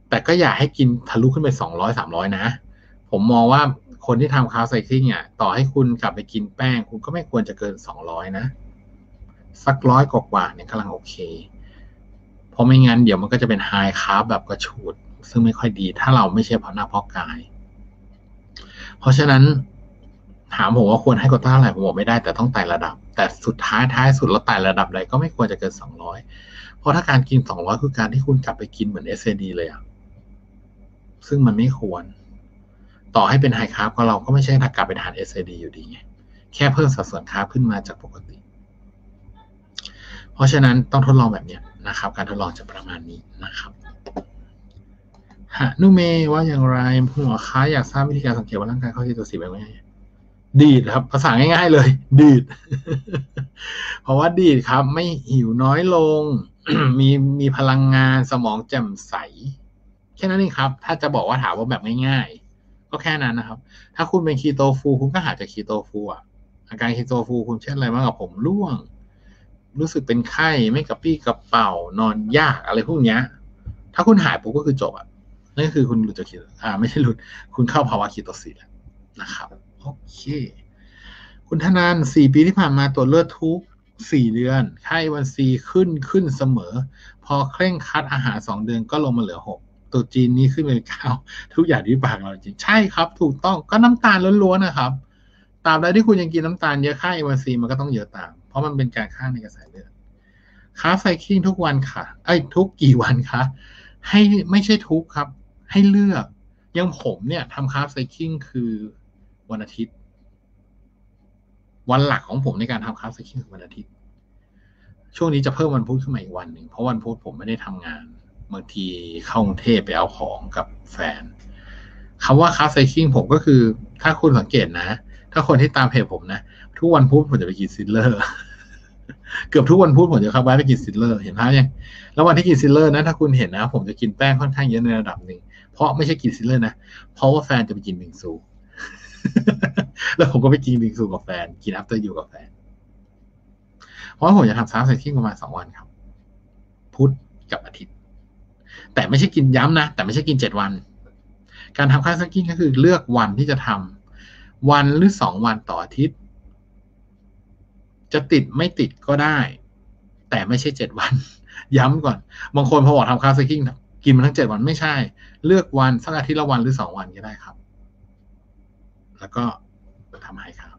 แต่ก็อย่าให้กินทะลุขึ้นไป200-300นะผมมองว่าคนที่ทำคาร์บไซคลิงอ่ะต่อให้คุณกลับไปกินแป้งคุณก็ไม่ควรจะเกิน200นะสัก100 กว่าเนี่ยกำลังโอเคเพราะไม่งั้นเดี๋ยวมันก็จะเป็นไฮคาร์บแบบกระฉูดซึ่งไม่ค่อยดีถ้าเราไม่ใช่เพาะหน้าเพาะกายเพราะฉะนั้นถามผมว่าควรให้โควต้าเท่าไหร่ผมบอกไม่ได้แต่ต้องไต่ระดับแต่สุดท้ายสุดแล้วไต่ระดับใดก็ไม่ควรจะเกิน200เพราะถ้าการกิน200คือการที่คุณกลับไปกินเหมือน SAD เลยอ่ะซึ่งมันไม่ควรต่อให้เป็นไฮคาร์บก็เราก็ไม่ใช่ถ้ากลับไปทาน SAD อยู่ดีไงแค่เพิ่มสัดส่วนคาร์บขึ้นมาจากปกติเพราะฉะนั้นต้องทดลองแบบนี้นะครับการทดลองจะประมาณนี้นะครับหานุเมว่าอย่างไรคุณหมอคะอยากทราบวิธีการสังเกตว่าร่างกายเข้าที่ตัวสีแบบไงดีดครับภาษาง่ายๆเลยดีด เพราะว่าดีดครับไม่หิวน้อยลง มีพลังงานสมองแจ่มใสแค่นั้นเองครับถ้าจะบอกว่าถามว่าแบบง่ายๆก็แค่นั้นนะครับถ้าคุณเป็นคีโตฟูคุณก็หาจากคีโตฟูอ่ะอาการคีโตฟูคุณเช่นอะไรบ้างกับผมร่วงรู้สึกเป็นไข้ไม่กระปี้กระเป๋านอนยากอะไรพวกเนี้ยถ้าคุณหายปุ๊บก็คือจบอ่ะนั่นคือคุณหลุดจากคีโตไม่ใช่หลุดคุณเข้าภาวะคีโตซิสแล้วนะครับโอเคคุณธนาน4 ปีที่ผ่านมาตรวจเลือดทุก4 เดือนไข้ A1C ขึ้นเสมอพอเคร่งคัดอาหาร2 เดือนก็ลงมาเหลือ6ตัวจีนนี้ขึ้นเป็น9ทุกอย่างที่ปากเราจริงใช่ครับถูกต้องก็น้ำตาลล้วนๆนะครับตราบใดที่คุณยังกินน้ำตาลเยอะค่า A1C มันก็ต้องเยอะตามเพราะมันเป็นการฆ่าในกระแสเลือดคาร์บไซคลิงทุกวันค่ะทุกกี่วันคะให้ไม่ใช่ทุกครับให้เลือกอย่างผมเนี่ยทำคาร์บไซคลิงคือวันอาทิตย์วันหลักของผมในการทำคาร์บไซคลิงคือวันอาทิตย์ช่วงนี้จะเพิ่มวันพุธขึ้นมาอีกวันหนึ่งเพราะวันพุธผมไม่ได้ทำงานบางทีเข้ากรุงเทพไปเอาของกับแฟนคำว่าคาร์บไซคลิงผมก็คือถ้าคุณสังเกตนะถ้าคนที่ตามเพจผมนะทุกวันพุธผมจะไปกินซิลเลอร์ เกือบทุกวันพุธผมจะเข้าบ้านไปกินซิลเลอร์เห็นภาพยังแล้ววันที่กินซิลเลอร์นะถ้าคุณเห็นนะผมจะกินแป้งค่อนข้างเยอะในระดับหนึ่งเพราะไม่ใช่กินซิลเลอร์นะเพราะว่าแฟนจะไปกินบิงซู แล้วผมก็ไปกินบิงซูกับแฟนกินอัฟเตอร์ยูกับแฟนเพราะผมจะทำคาร์บไซคลิงประมาณ2 วันครับพุธกับอาทิตย์แต่ไม่ใช่กินย้ำนะแต่ไม่ใช่กิน7 วันการทำคาร์บไซคลิงก็คือเลือกวันที่จะทำวันหรือ2 วันต่ออาทิตย์จะติดไม่ติดก็ได้แต่ไม่ใช่7 วันย้ำก่อนบางคนพอบอกทำคาร์บไซคลิงกินมาทั้ง7 วันไม่ใช่เลือกวันสักอาทิตย์ละวันหรือ2 วันก็ได้ครับแล้วก็ทำให้ครับ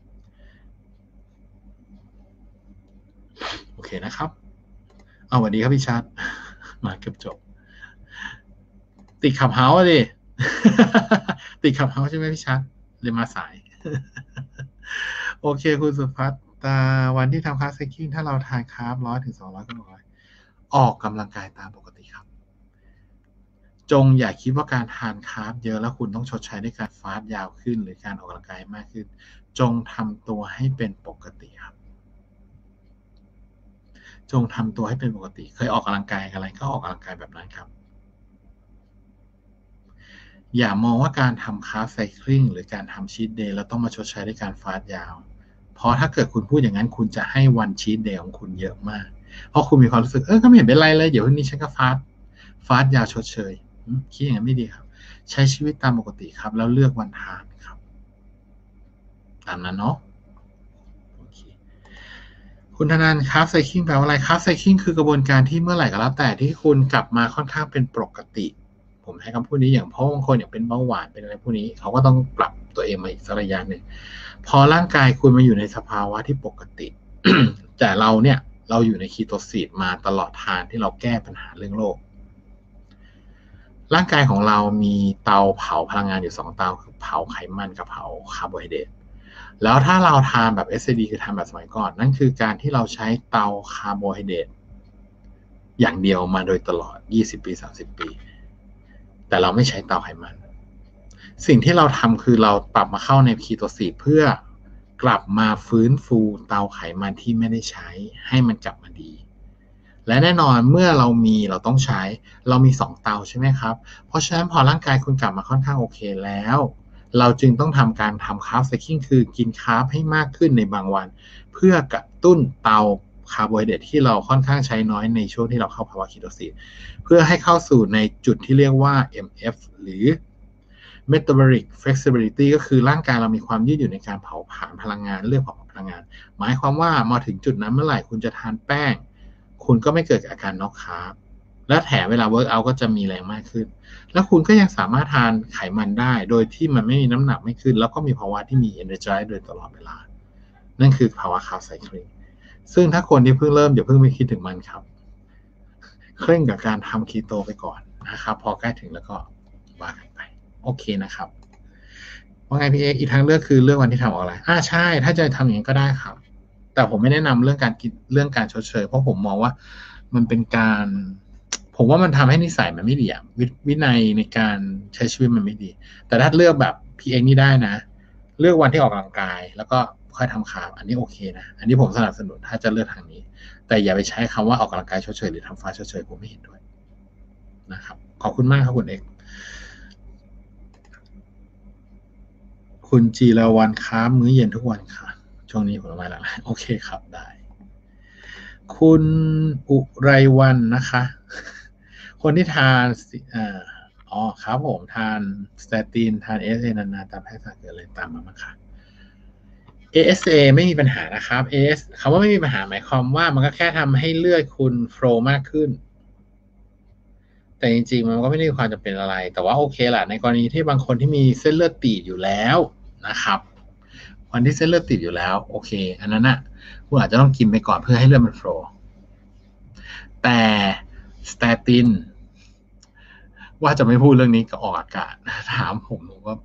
โอเคนะครับสวัสดีครับพี่ชัดมาเกือบจบติดขับเฮาส์ดิ ติดขับเฮาส์ใช่ไหมพี่ชัดเลยมาสาย โอเคคุณสุภัตตาวันที่ทำคาร์บไซคลิงถ้าเราทานคาร์บ100 ถึง 200 ก็100ออกกำลังกายตามปกติครับจงอย่าคิดว่าการทานคาร์บเยอะแล้วคุณต้องชดใช้ด้วยการฟาสต์ยาวขึ้นหรือการออกกำลังกายมากขึ้นจงทำตัวให้เป็นปกติครับจงทำตัวให้เป็นปกติเคยออกกำลังกายอะไรก็ออกกำลังกายแบบนั้นครับอย่ามองว่าการทำคาร์บไซคลิงหรือการทำชีทเดย์แล้วต้องมาชดใช้ด้วยการฟาสต์ยาวเพราะถ้าเกิดคุณพูดอย่างนั้นคุณจะให้วันชีทเดย์ของคุณเยอะมากเพราะคุณมีความรู้สึกก็ไม่เห็นเป็นไรเลยเดี๋ยววันนี้ฉันก็ฟาสต์ยาวชดเชยคิดอย่างนั้นไม่ดีครับใช้ชีวิตตามปกติครับแล้วเลือกวันทานครับตามนั้นเนาะโอเคคุณธนันท์คาร์บไซคลิงแปลว่าอะไรคาร์บไซคลิงคือกระบวนการที่เมื่อไหร่ก็แล้วแต่ที่คุณกลับมาค่อนข้างเป็นปกติผมให้คำพูดนี้อย่างเพราะบางคนอย่างเป็นเบาหวานเป็นอะไรพวกนี้เขาก็ต้องปรับตัวเองมาอีกสักระยะหนึ่งพอร่างกายคุณมาอยู่ในสภาวะที่ปกติ แต่เราอยู่ในคีโตซิสมาตลอดทางที่เราแก้ปัญหาเรื่องโรคร่างกายของเรามีเตาเผาพลังงานอยู่2 เตาคือเผาไขมันกับเผาคาร์โบไฮเดรตแล้วถ้าเราทานแบบ SAD คือทานแบบสมัยก่อนนั่นคือการที่เราใช้เตาคาร์โบไฮเดรตอย่างเดียวมาโดยตลอด20 ปี 30 ปีแต่เราไม่ใช้เตาไขมันสิ่งที่เราทำคือเราปรับมาเข้าในคีโตซิสเพื่อกลับมาฟื้นฟูเตาไขมันที่ไม่ได้ใช้ให้มันกลับมาดีและแน่นอนเมื่อเราต้องใช้เรามี2 เตาใช่ไหมครับเพราะฉะนั้นพอร่างกายคุณกลับมาค่อนข้างโอเคแล้วเราจึงต้องทำคาร์บไซคลิงคือกินคาร์บให้มากขึ้นในบางวันเพื่อกระตุ้นเตาคาร์โบไฮเดรตที่เราค่อนข้างใช้น้อยในช่วงที่เราเข้าภาวะคีโตซิสเพื่อให้เข้าสู่ในจุดที่เรียกว่า MF หรือ metabolic flexibility ก็คือร่างกายเรามีความยืดหยุ่นในการเผาผลาญพลังงานเลือกเผาผลาญพลังงานหมายความว่ามาถึงจุดนั้นเมื่อไหร่คุณจะทานแป้งคุณก็ไม่เกิดอาการน็อกคาร์บและแถมเวลาเวิร์กเอาท์ก็จะมีแรงมากขึ้นแล้วคุณก็ยังสามารถทานไขมันได้โดยที่มันไม่มีน้ำหนักไม่ขึ้นแล้วก็มีภาวะที่มี energize โดยตลอดเวลานั่นคือภาวะคาร์บไซคลิงซึ่งถ้าคนที่เพิ่งเริ่มอย่าเพิ่งไปคิดถึงมันครับเคร่งกับการทำคีโตไปก่อนนะครับพอใกล้ถึงแล้วก็ว่ากันไปโอเคนะครับว่าไงพี่เอกอีกทางเลือกคือเลือกวันที่ทำออกอะไรใช่ถ้าจะทำอย่างนี้ก็ได้ครับแต่ผมไม่แนะนำเรื่องการกินเรื่องการชดเชยเพราะผมมองว่ามันเป็นการผมว่ามันทำให้นิสัยมันไม่ดีอะวินัยในการใช้ชีวิตมันไม่ดีแต่ถ้าเลือกแบบพี่เอกนี่ได้นะเลือกวันที่ออกกำลังกายแล้วก็ค่อยทำคาร์บอันนี้โอเคนะอันนี้ผมสนับสนุนถ้าจะเลือกทางนี้แต่อย่าไปใช้คำว่าออกกำลังกายชดเชยหรือทำฟาสต์ชดเชยผมไม่เห็นด้วยนะครับขอบคุณมากครับคุณเอกคุณจีรวันค้ามื้อเย็นทุกวันค่ะช่วงนี้ผลไม้หลากหลายโอเคครับได้คุณอุไรวันนะคะคนที่ทานครับผมทานสเตตินทานASAนานๆตามแพทย์สั่งเกิดอะไรตามมาบ้างคะ ASA ไม่มีปัญหานะครับ คำว่าไม่มีปัญหาหมายความว่ามันก็แค่ทำให้เลือดคุณโฟลว์มากขึ้นแต่จริงๆมันก็ไม่ได้มีความจำเป็นอะไรแต่ว่าโอเคแหละในกรณีที่บางคนที่มีเส้นเลือดตีบอยู่แล้วนะครับคนที่เส้นเลือดตีบอยู่แล้วโอเคอันนั้นน่ะคุณอาจจะต้องกินไปก่อนเพื่อให้เลือดมันโฟลว์แต่สเตตินว่าจะไม่พูดเรื่องนี้ก็ออกอากาศถามผมว่า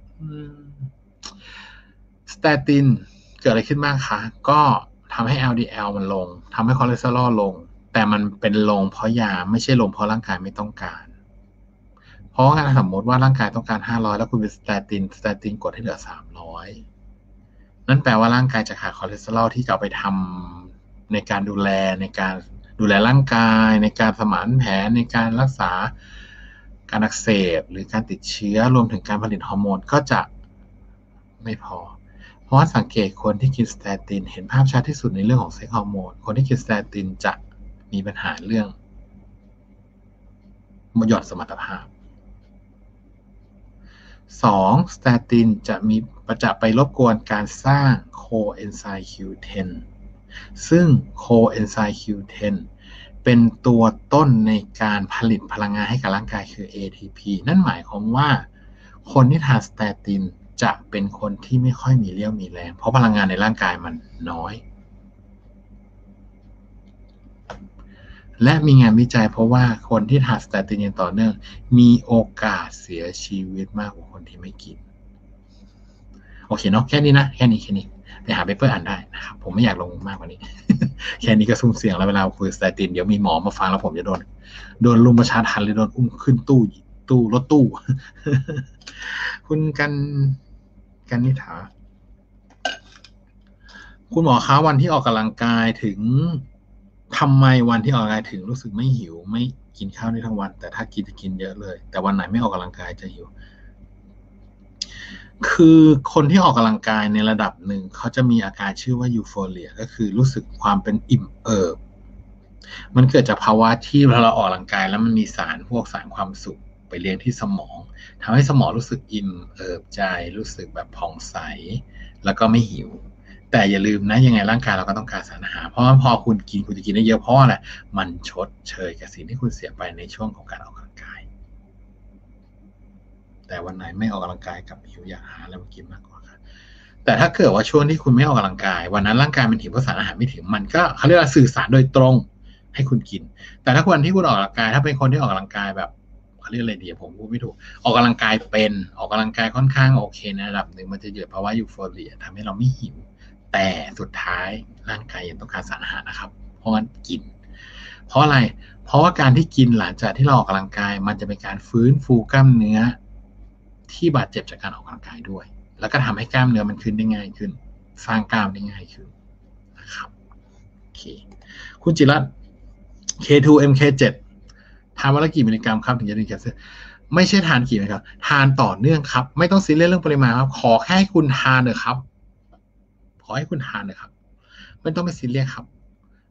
สเตตินเกิดอะไรขึ้นบ้างคะก็ทำให้ LDL มันลงทำให้คอเลสเตอรอลลงแต่มันเป็นลงเพราะยาไม่ใช่ลงเพราะร่างกายไม่ต้องการเพราะงั้นสมมติว่าร่างกายต้องการ500แล้วคุณเป็นสเตตินกดให้เหลือ300นั่นแปลว่าร่างกายจะขาดคอเลสเตอรอลที่จะเอาไปทำในการดูแลร่างกายในการสมานแผลในการรักษาการอักเสบหรือการติดเชื้อรวมถึงการผลิตฮอร์โมนก็จะไม่พอเพราะสังเกตคนที่กินสเตตินเห็นภาพชัดที่สุดในเรื่องของเซ็กฮอร์โมนคนที่กินสเตตินจะมีปัญหาเรื่องหย่อนสมรรถภาพ2สเตตินจะไปรบกวนการสร้างโคเอนไซม์ Q10 ซึ่งโคเอนไซม์ Q10 เป็นตัวต้นในการผลิตพลังงานให้กับร่างกายคือ ATP นั่นหมายความว่าคนที่ทานสเตตินจะเป็นคนที่ไม่ค่อยมีเรี่ยวมีแรงเพราะพลังงานในร่างกายมันน้อยและมีงานวิจัยเพราะว่าคนที่ทานสเตตินอย่างต่อเนื่องมีโอกาสเสียชีวิตมากกว่าคนที่ไม่กินโอเคเนาะแค่นี้นะแค่นี้ไปหาเปเปอร์อ่านได้นะครับผมไม่อยากลงมากกว่านี้ แค่นี้ก็ซุ่มเสี่ยงแล้วเวลาคุยสเตตินเดี๋ยวมีหมอมาฟังแล้วผมจะโดนลุมประชาทันหรือโดนอุ้มขึ้นรถตู้ คุณกันนิถาคุณหมอคะวันที่ออกกำลังกายถึงทำไมวันที่ออกกำลังกายถึงรู้สึกไม่หิวไม่กินข้าวได้ทั้งวันแต่ถ้ากินจะกินเยอะเลยแต่วันไหนไม่ออกกำลังกายจะหิวคือคนที่ออกกำลังกายในระดับหนึ่งเขาจะมีอาการชื่อว่ายูโฟเรียก็คือรู้สึกความเป็นอิ่มเอิบมันเกิดจากภาวะที่เวลาเราออกกำลังกายแล้วมันมีสารความสุขไปเลี้ยงที่สมองทำให้สมองรู้สึกอิ่มเอิบใจรู้สึกแบบผ่องใสแล้วก็ไม่หิวแต่อย่าลืมนะยังไงร่างกายเราก็ต้องการสารอาหารเพราะว่าพอคุณจะกินได้เยอะเพราะอะไรมันชดเชยกับสิ่งที่คุณเสียไปในช่วงของการออกกำลังกายแต่วันไหนไม่ออกกำลังกายกับหิวอยากหาอะไรมากินมากกว่าครับแต่ถ้าเกิดว่าช่วงที่คุณไม่ออกกำลังกายวันนั้นร่างกายมันหิวเพราะสารอาหารไม่ถึงมันก็เขาเรียกว่าสื่อสารโดยตรงให้คุณกินแต่ถ้าวันที่คุณออกกำลังกายถ้าเป็นคนที่ออกกำลังกายแบบเขาเรียกอะไรดีผมพูดไม่ถูกออกกำลังกายออกกำลังกายค่อนข้างโอเคในระดับหนึ่งมันจะเกิดภาวะยูโฟเรียทำให้เราไม่หิวแต่สุดท้ายร่างกายยังต้องการสารอาหารนะครับเพราะงั้นกินเพราะอะไรเพราะว่าการที่กินหลังจากที่เราออกกำลังกายมันจะเป็นการฟื้นฟูกล้ามเนื้อที่บาดเจ็บจากการออกกำลังกายด้วยแล้วก็ทำให้กล้ามเนื้อมันขึ้นได้ง่ายขึ้นสร้างกล้ามได้ง่ายขึ้นนะครับโอเคคุณจิรัตน์ K2 MK7 ทานวันละกี่มิลลิกรัมครับถึงจะดีแคปซูลไม่ใช่ทานกี่นะครับทานต่อเนื่องครับไม่ต้องซีเรียสเรื่องปริมาณครับขอแค่ให้คุณทานเถอะครับขอให้คุณทานเถอะครับไม่ต้องไปซีเรียสครับ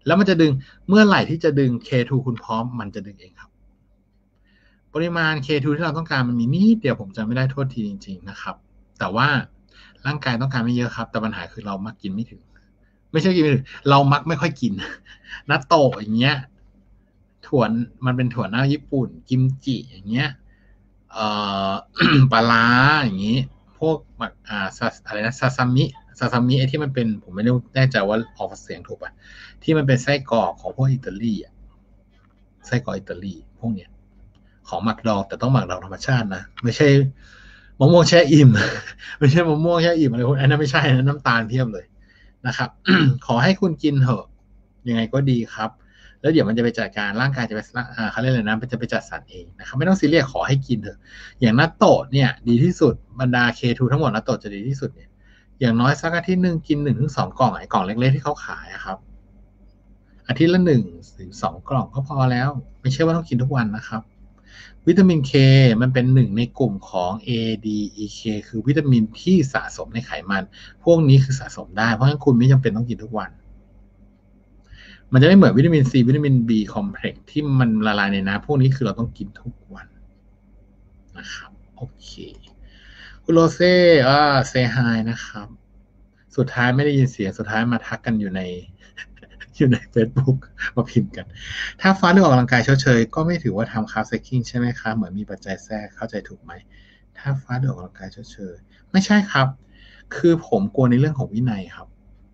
แล้วมันจะดึงเมื่อไหร่ที่จะดึง K2 คุณพร้อมมันจะดึงเองครับปริมาณ K2 ที่เราต้องการมันมีนิดเดียวผมจะไม่ได้โทษทีจริงๆนะครับแต่ว่าร่างกายต้องการไม่เยอะครับแต่ปัญหาคือเรามักกินไม่ถึงไม่ใช่กินไม่ถึงเรามักไม่ค่อยกินนัตโตะอย่างเงี้ยถั่วมันเป็นถั่วเน่าญี่ปุ่นกิมจิอย่างเงี้ยปลาร้าอย่างงี้พวกอะไรนะซาซามิไอ้ที่มันเป็นผมไม่แน่ใจว่าออกเสียงถูกป่ะที่มันเป็นไส้กรอกของพวกอิตาลีอ่ะไส้กรอกอิตาลีพวกเนี้ยของหมักดองแต่ต้องหมักดองธรรมชาตินะไม่ใช่มะม่วงแช่อิ่ม ไม่ใช่มะม่วงแช่อิ่มอะไรพวกนั้นไม่ใช่นะน้ำตาลเพียบเลยนะครับ ขอให้คุณกินเถอะยังไงก็ดีครับแล้วเดี๋ยวมันจะไปจัดการร่างกายจะไปเขาเรียกอะไรนะมันจะไปจัดสรรเองนะครับไม่ต้องซีเรียสขอให้กินเถอะอย่างนัตโตะเนี่ยดีที่สุดบรรดา K2 ทั้งหมดนัตโตะจะดีที่สุดเนี่ยอย่างน้อยสักอาทิตย์หนึ่งกิน1 ถึง 2 กล่องไอ้กล่องเล็กๆที่เขาขายครับอาทิตย์ละ1 ถึง 2 กล่องก็พอแล้วไม่ใช่ว่าต้องกินทุกวันนะครับวิตามิน K มันเป็นหนึ่งในกลุ่มของ A D E K คือวิตามินที่สะสมในไขมันพวกนี้คือสะสมได้เพราะฉะนั้นคุณไม่จำเป็นต้องกินทุกวันมันจะไม่เหมือนวิตามิน C วิตามิน B คอมเพล็กซ์ที่มันละลายในน้ำพวกนี้คือเราต้องกินทุกวันนะครับโอเคคุณโรเซ่เซฮายนะครับสุดท้ายไม่ได้ยินเสียงสุดท้ายมาทักกันอยู่ใน อยู่ใน Facebook มาพิมพ์กันถ้าฟ้าหรือออกกำลังกายเฉยๆก็ไม่ถือว่าทำคาร์บไซคลิงใช่ไหมคะเหมือนมีปัจจัยแทรกเข้าใจถูกไหมถ้าฟ้าหรือออกกำลังกายเฉยๆไม่ใช่ครับคือผมกลัวในเรื่องของวินัยครับ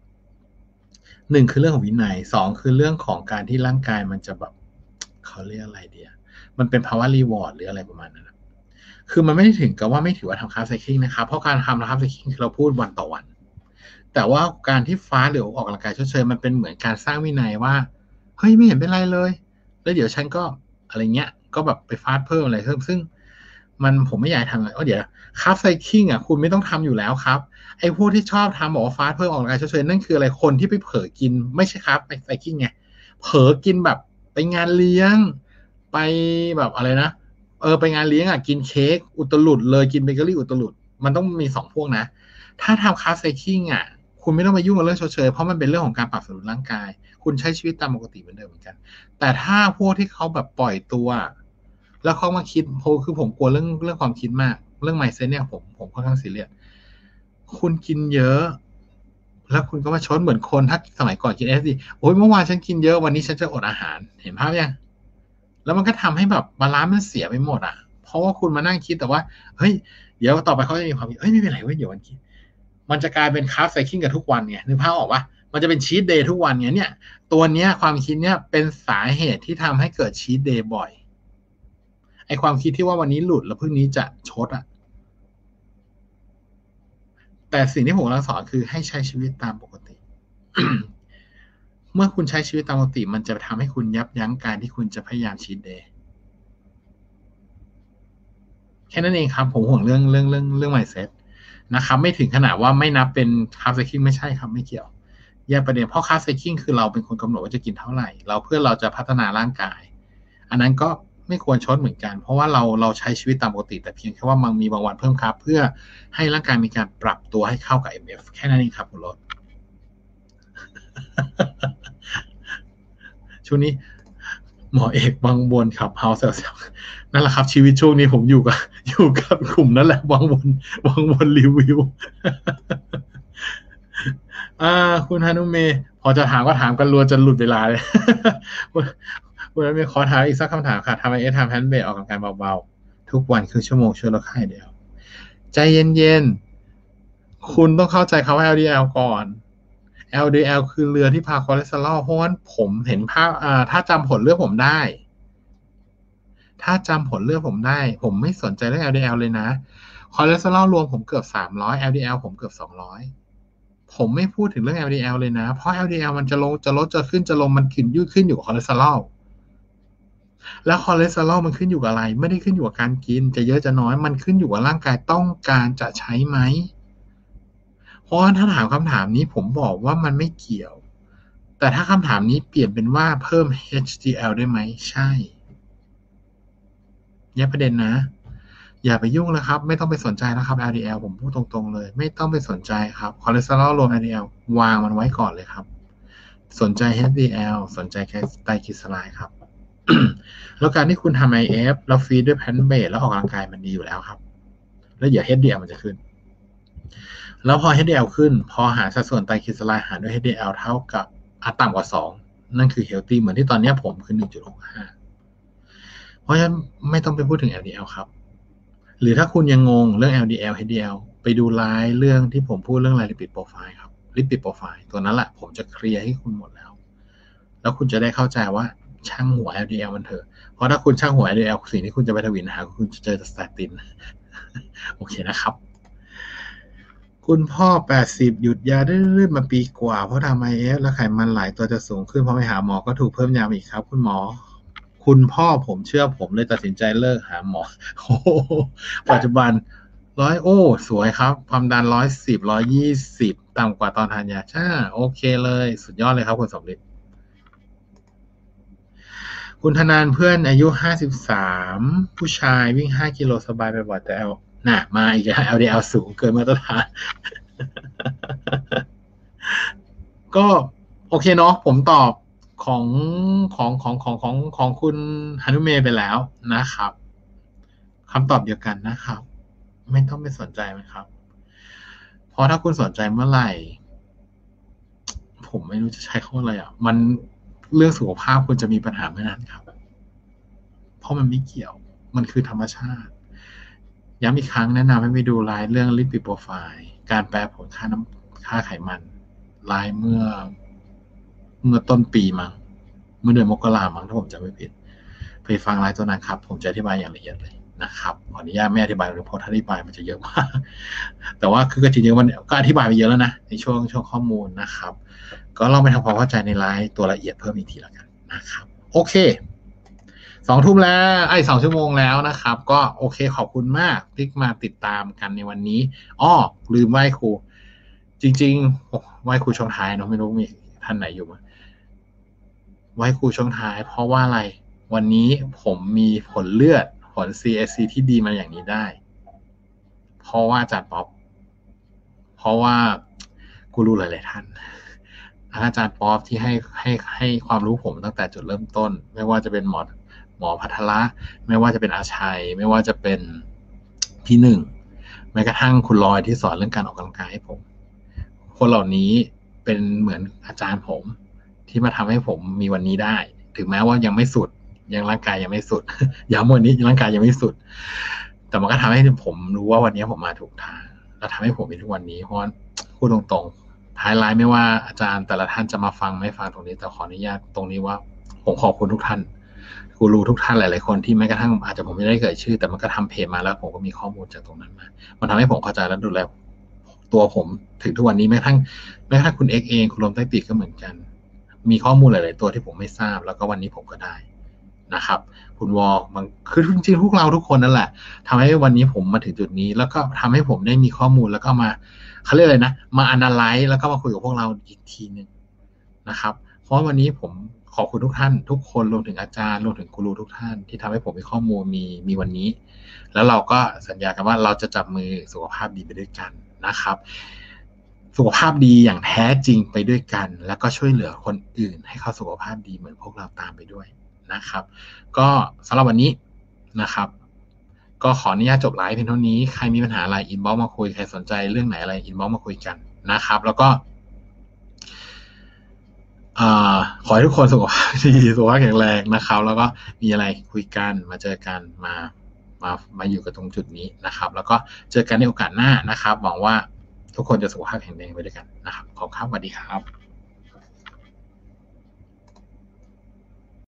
1คือเรื่องของวินัย2คือเรื่องของการที่ร่างกายมันจะแบบเขาเรียกอะไรเดียมันเป็นภาวะรีวอร์ดหรืออะไรประมาณนั้นคือมันไม่ได้ถึงกับว่าไม่ถือว่าทำคาร์บไซคลิงนะครับเพราะการทำคาร์บไซคลิงคือเราพูดวันต่อวันแต่ว่าการที่ฟ้าหรือออกกำลังกายเฉยๆมันเป็นเหมือนการสร้างวินัยว่าเฮ้ยไม่เห็นเป็นไรเลยแล้วเดี๋ยวฉันก็อะไรเงี้ยก็แบบไปฟาสเพิ่มอะไรเพิ่มซึ่งมันผมไม่อยากทำเลยเดี๋ยวคาร์บไซคลิงคุณไม่ต้องทำอยู่แล้วครับไอ้พวกที่ชอบทำบอกว่าฟาสเพิ่มออกกำลังกายเฉยๆนั่นคืออะไรคนที่ไปเผลอกินไม่ใช่ครับไซคลิงไงเผลอกินแบบไปงานเลี้ยงไปแบบอะไรนะไปงานเลี้ยงกินเค้กอุตลุดเลยกินเบเกอรี่อุตลุดมันต้องมี2 พวกนะถ้าทำคาร์บไซคลิงคุณไม่ต้องมายุ่งกับเรื่องเฉยๆเพราะมันเป็นเรื่องของการปรับสมดุลร่างกายคุณใช้ชีวิตตามปกติเหมือนเดิมเหมือนกันแต่ถ้าพวกที่เขาแบบปล่อยตัวแล้วเขามาคิดคือผมกลัวเรื่องความคิดมากเรื่อง mindset เนี่ยผมค่อนข้างซีเรียสคุณกินเยอะแล้วคุณก็มาชดเหมือนคนถ้าสมัยก่อนกินSDโอ้ยเมื่อวานฉันกินเยอะวันนี้ฉันจะอดอาหารเห็นภาพยังแล้วมันก็ทำให้แบบบาลานซ์มันเสียไปหมดเพราะว่าคุณมานั่งคิดแต่ว่าเฮ้ยเดี๋ยวต่อไปเขาจะมีความคิดเฮ้ยไม่เป็นไรเว้ยเดี๋ยววันคิดมันจะกลายเป็นคาร์บไซคลิงกับทุกวันไงนึกภาพออกปะมันจะเป็นชีทเดย์ทุกวันไงเนี่ยตัวเนี้ยความคิดเนี้ยเป็นสาเหตุที่ทำให้เกิดชีทเดย์บ่อยไอความคิดที่ว่าวันนี้หลุดแล้วพรุ่งนี้จะชดแต่สิ่งที่ผมกำลังสอนคือให้ใช้ชีวิตตามปกติ เมื่อคุณใช้ชีวิตตามปกติมันจะทำให้คุณยับยั้งการที่คุณจะพยายามชีทเดย์แค่นั้นเองครับผมห่วงเรื่อง mindset นะครับไม่ถึงขนาดว่าไม่นับเป็นคาร์บไซคลิงไม่ใช่ครับไม่เกี่ยวแยกประเด็นเพราะคาร์บไซคลิงคือเราเป็นคนกำหนดว่าจะกินเท่าไหร่เราเพื่อเราจะพัฒนาร่างกายอันนั้นก็ไม่ควรชดเหมือนกันเพราะว่าเราใช้ชีวิตตามปกติแต่เพียงแค่ว่ามันมีบางวันเพิ่มคาร์บเพื่อให้ร่างกายมีการปรับตัวให้เข้ากับ MF แค่นั้นเองครับคุณรถช่วงนี้หมอเอกบางบนครับเฮาส์นั่นแหละครับชีวิตช่วงนี้ผมอยู่กับกลุ่มนั่นแหละบางบนรีวิวคุณฮานุเมะพอจะถามก็ถามกันรัวจนหลุดเวลาเลยคุณฮานุเมะขอถามอีกสักคำถามค่ะทำไมทำแฮนด์เบรกออกกำลังกายเบาๆทุกวันคือชั่วโมงช่วยลดไข้เดียวใจเย็นๆคุณต้องเข้าใจคำว่า LDL ก่อน LDL คือเรือที่พาคอเลสเตอรอลเพราะว่าผมเห็นภาพถ้าจำผลเลือดผมได้ผมไม่สนใจเรื่อง LDL เลยนะคอเลสเตอรอลรวมผมเกือบ300 LDL ผมเกือบ200ผมไม่พูดถึงเรื่อง LDL เลยนะเพราะ LDL มันจะลงจะลดจะขึ้นจะลงมันขึ้นอยู่กับคอเลสเตอรอลแล้วคอเลสเตอรอลมันขึ้นอยู่กับอะไรไม่ได้ขึ้นอยู่กับการกินจะเยอะจะน้อยมันขึ้นอยู่กับร่างกายต้องการจะใช้ไหมเพราะถ้าถามคำถามนี้ผมบอกว่ามันไม่เกี่ยวแต่ถ้าคำถามนี้เปลี่ยนเป็นว่าเพิ่ม HDL ได้ไหมใช่แยกประเด็นนะอย่าไปยุ่งเลยครับไม่ต้องไปสนใจนะครับ LDL ผมพูดตรงๆเลยไม่ต้องไปสนใจครับคอเลสเตอรอลรวม LDL วางมันไว้ก่อนเลยครับสนใจ HDL สนใจไตรกลีเซอไรด์ครับ แล้วการที่คุณทำ IF แล้วฟีดด้วยแพลนท์เบสแล้วออกกำลังกายมันดีอยู่แล้วครับแล้วเดี๋ยว HDL มันจะขึ้นแล้วพอ HDL ขึ้นพอหาสัดส่วนไตรกลีเซอไรด์หารด้วย HDL เท่ากับต่ำกว่า2นั่นคือ healthy เหมือนที่ตอนนี้ผมคือ 1.65 เพราะฉะนั้นไม่ต้องไปพูดถึง LDL ครับหรือถ้าคุณยังงงเรื่อง LDL HDL ไปดูไลน์เรื่องที่ผมพูดเรื่องลิปิดโปรไฟล์ครับลิปิดโปรไฟล์ตัวนั้นแหละผมจะเคลียร์ให้คุณหมดแล้วคุณจะได้เข้าใจว่าช่างหัว LDL มันเถอะเพราะถ้าคุณช่างหัว LDL สิ่งที่คุณจะไปทวินหาคุณจะเจอแต่สแตตินโอเคนะครับคุณพ่อ80หยุดยาดื้อๆมาปีกว่าเพราะทำ IF แล้วไขมันหลายตัวจะสูงขึ้นพอไปหาหมอก็ถูกเพิ่มยาอีกครับคุณหมอคุณพ่อผมเชื่อผมเลยตัดสินใจเลิกหาหมอโอ้ปัจจุบัน100โอ้สวยครับความดัน110 120ต่ำกว่าตอนทานยาจ้าโอเคเลยสุดยอดเลยครับคุณสมฤทธิ์คุณธนานเพื่อนอายุ53ผู้ชายวิ่ง5กิโลสบายไปบ่อยแต่มาอีกแล้ว LDL สูงเกินมาตรฐาน ก็โอเคเนาะผมตอบของคุณฮานุเมะไปแล้วนะครับคำตอบเดียวกันนะครับไม่ต้องไปสนใจมันครับเพราะถ้าคุณสนใจเมื่อไหร่ผมไม่รู้จะใช้คำว่าอะไรมันเรื่องสุขภาพคุณจะมีปัญหาเมื่อนั้นครับเพราะมันไม่เกี่ยวมันคือธรรมชาติย้ำอีกครั้งแนะนำให้ไปดูไลน์เรื่องลิปิดโปรไฟล์การแปรผลค่าไขมันไลน์เมื่อต้นปีมั้งเมื่อเดือนมกรามั้งถ้าผมจำไม่ผิดไปฟังไลน์ตัวนั้นครับผมจะอธิบายอย่างละเอียดเลยนะครับขออนุญาตไม่อธิบายเลยเพราะถ้าอธิบายมันจะเยอะมากแต่ว่าคือจริงๆมันก็อธิบายไปเยอะแล้วนะในช่วงข้อมูลนะครับก็ลองไปทำความเข้าใจในไลน์ตัวละเอียดเพิ่มอีกทีแล้วกันนะครับโอเค2 ทุ่มแล้ว2 ชั่วโมงแล้วนะครับก็โอเคขอบคุณมากที่มาติดตามกันในวันนี้ลืมไหว้ครูจริงๆไหว้ครูช่วงท้ายเนาะไม่รู้มีท่านไหนอยู่มั้ยไหว้ครูช่วงท้ายเพราะว่าอะไรวันนี้ผมมีผลเลือดผล CSC ที่ดีมาอย่างนี้ได้เพราะว่าอาจารย์ป๊อปเพราะว่ากูรู้หลายๆท่านอาจารย์ป๊อปที่ให้ความรู้ผมตั้งแต่จุดเริ่มต้นไม่ว่าจะเป็นหมอพัทละไม่ว่าจะเป็นอาชัยไม่ว่าจะเป็นพี่หนึ่งแม้กระทั่งคุณลอยที่สอนเรื่องการออกกำลังกายให้ผมคนเหล่านี้เป็นเหมือนอาจารย์ผมที่มาทำให้ผมมีวันนี้ได้ถึงแม้ว่ายังไม่สุดยังร่างกายยังไม่สุดย้ำวันนี้ร่างกายยังไม่สุดแต่มันก็ทำให้ผมรู้ว่าวันนี้ผมมาถูกทางและทำให้ผมมีทุกวันนี้เพราะพูดตรงๆท้ายไลน์ไม่ว่าอาจารย์แต่ละท่านจะมาฟังไม่ฟังตรงนี้แต่ขออนุญาตตรงนี้ว่าผมขอบคุณทุกท่านกูรูทุกท่านหลายๆคนที่แม้กระทั่งอาจจะผมไม่ได้เกิดชื่อแต่มันก็ทำเพจมาแล้วผมก็มีข้อมูลจากตรงนั้นมามันทำให้ผมเข้าใจและดูแลตัวผมถึงทุกวันนี้แม้กระทั่งคุณเอ็กเองคุณลมใต้ปีกก็เหมือนกันมีข้อมูลหลายๆตัวที่ผมไม่ทราบแล้วก็วันนี้ผมก็ได้นะครับคุณวอลมันคือจริงๆพวกเราทุกคนนั่นแหละทำให้วันนี้ผมมาถึงจุดนี้แล้วก็ทำให้ผมได้มีข้อมูลแล้วก็มาเขาเรียกอะไรนะมาanalyzeแล้วก็มาคุยกับพวกเราอีกทีนึงนะครับเพราะวันนี้ผมขอบคุณทุกท่านทุกคนรวมถึงอาจารย์รวมถึงกูรูทุกท่านที่ทำให้ผมมีข้อมูลมีวันนี้แล้วเราก็สัญญากันว่าเราจะจับมือสุขภาพดีไปด้วยกันนะครับสุขภาพดีอย่างแท้จริงไปด้วยกันแล้วก็ช่วยเหลือคนอื่นให้เขาสุขภาพดีเหมือนพวกเราตามไปด้วยนะครับก็สำหรับวันนี้นะครับก็ขออนุญาตจบไลฟ์เพียงเท่านี้ใครมีปัญหาอะไรอินบ็อกซ์มาคุยใครสนใจเรื่องไหนอะไรอินบ็อกซ์มาคุยกันนะครับแล้วก็ขอให้ทุกคนสุขภาพดีสุขภาพแข็งแรงนะครับแล้วก็มีอะไรคุยกันมาเจอกันมาอยู่กับตรงจุดนี้นะครับแล้วก็เจอกันในโอกาสหน้านะครับหวังว่าทุกคนจะสุขภาพแข็งแรงไปด้วยกันนะครับขอบคุณครับสวัสดีครับ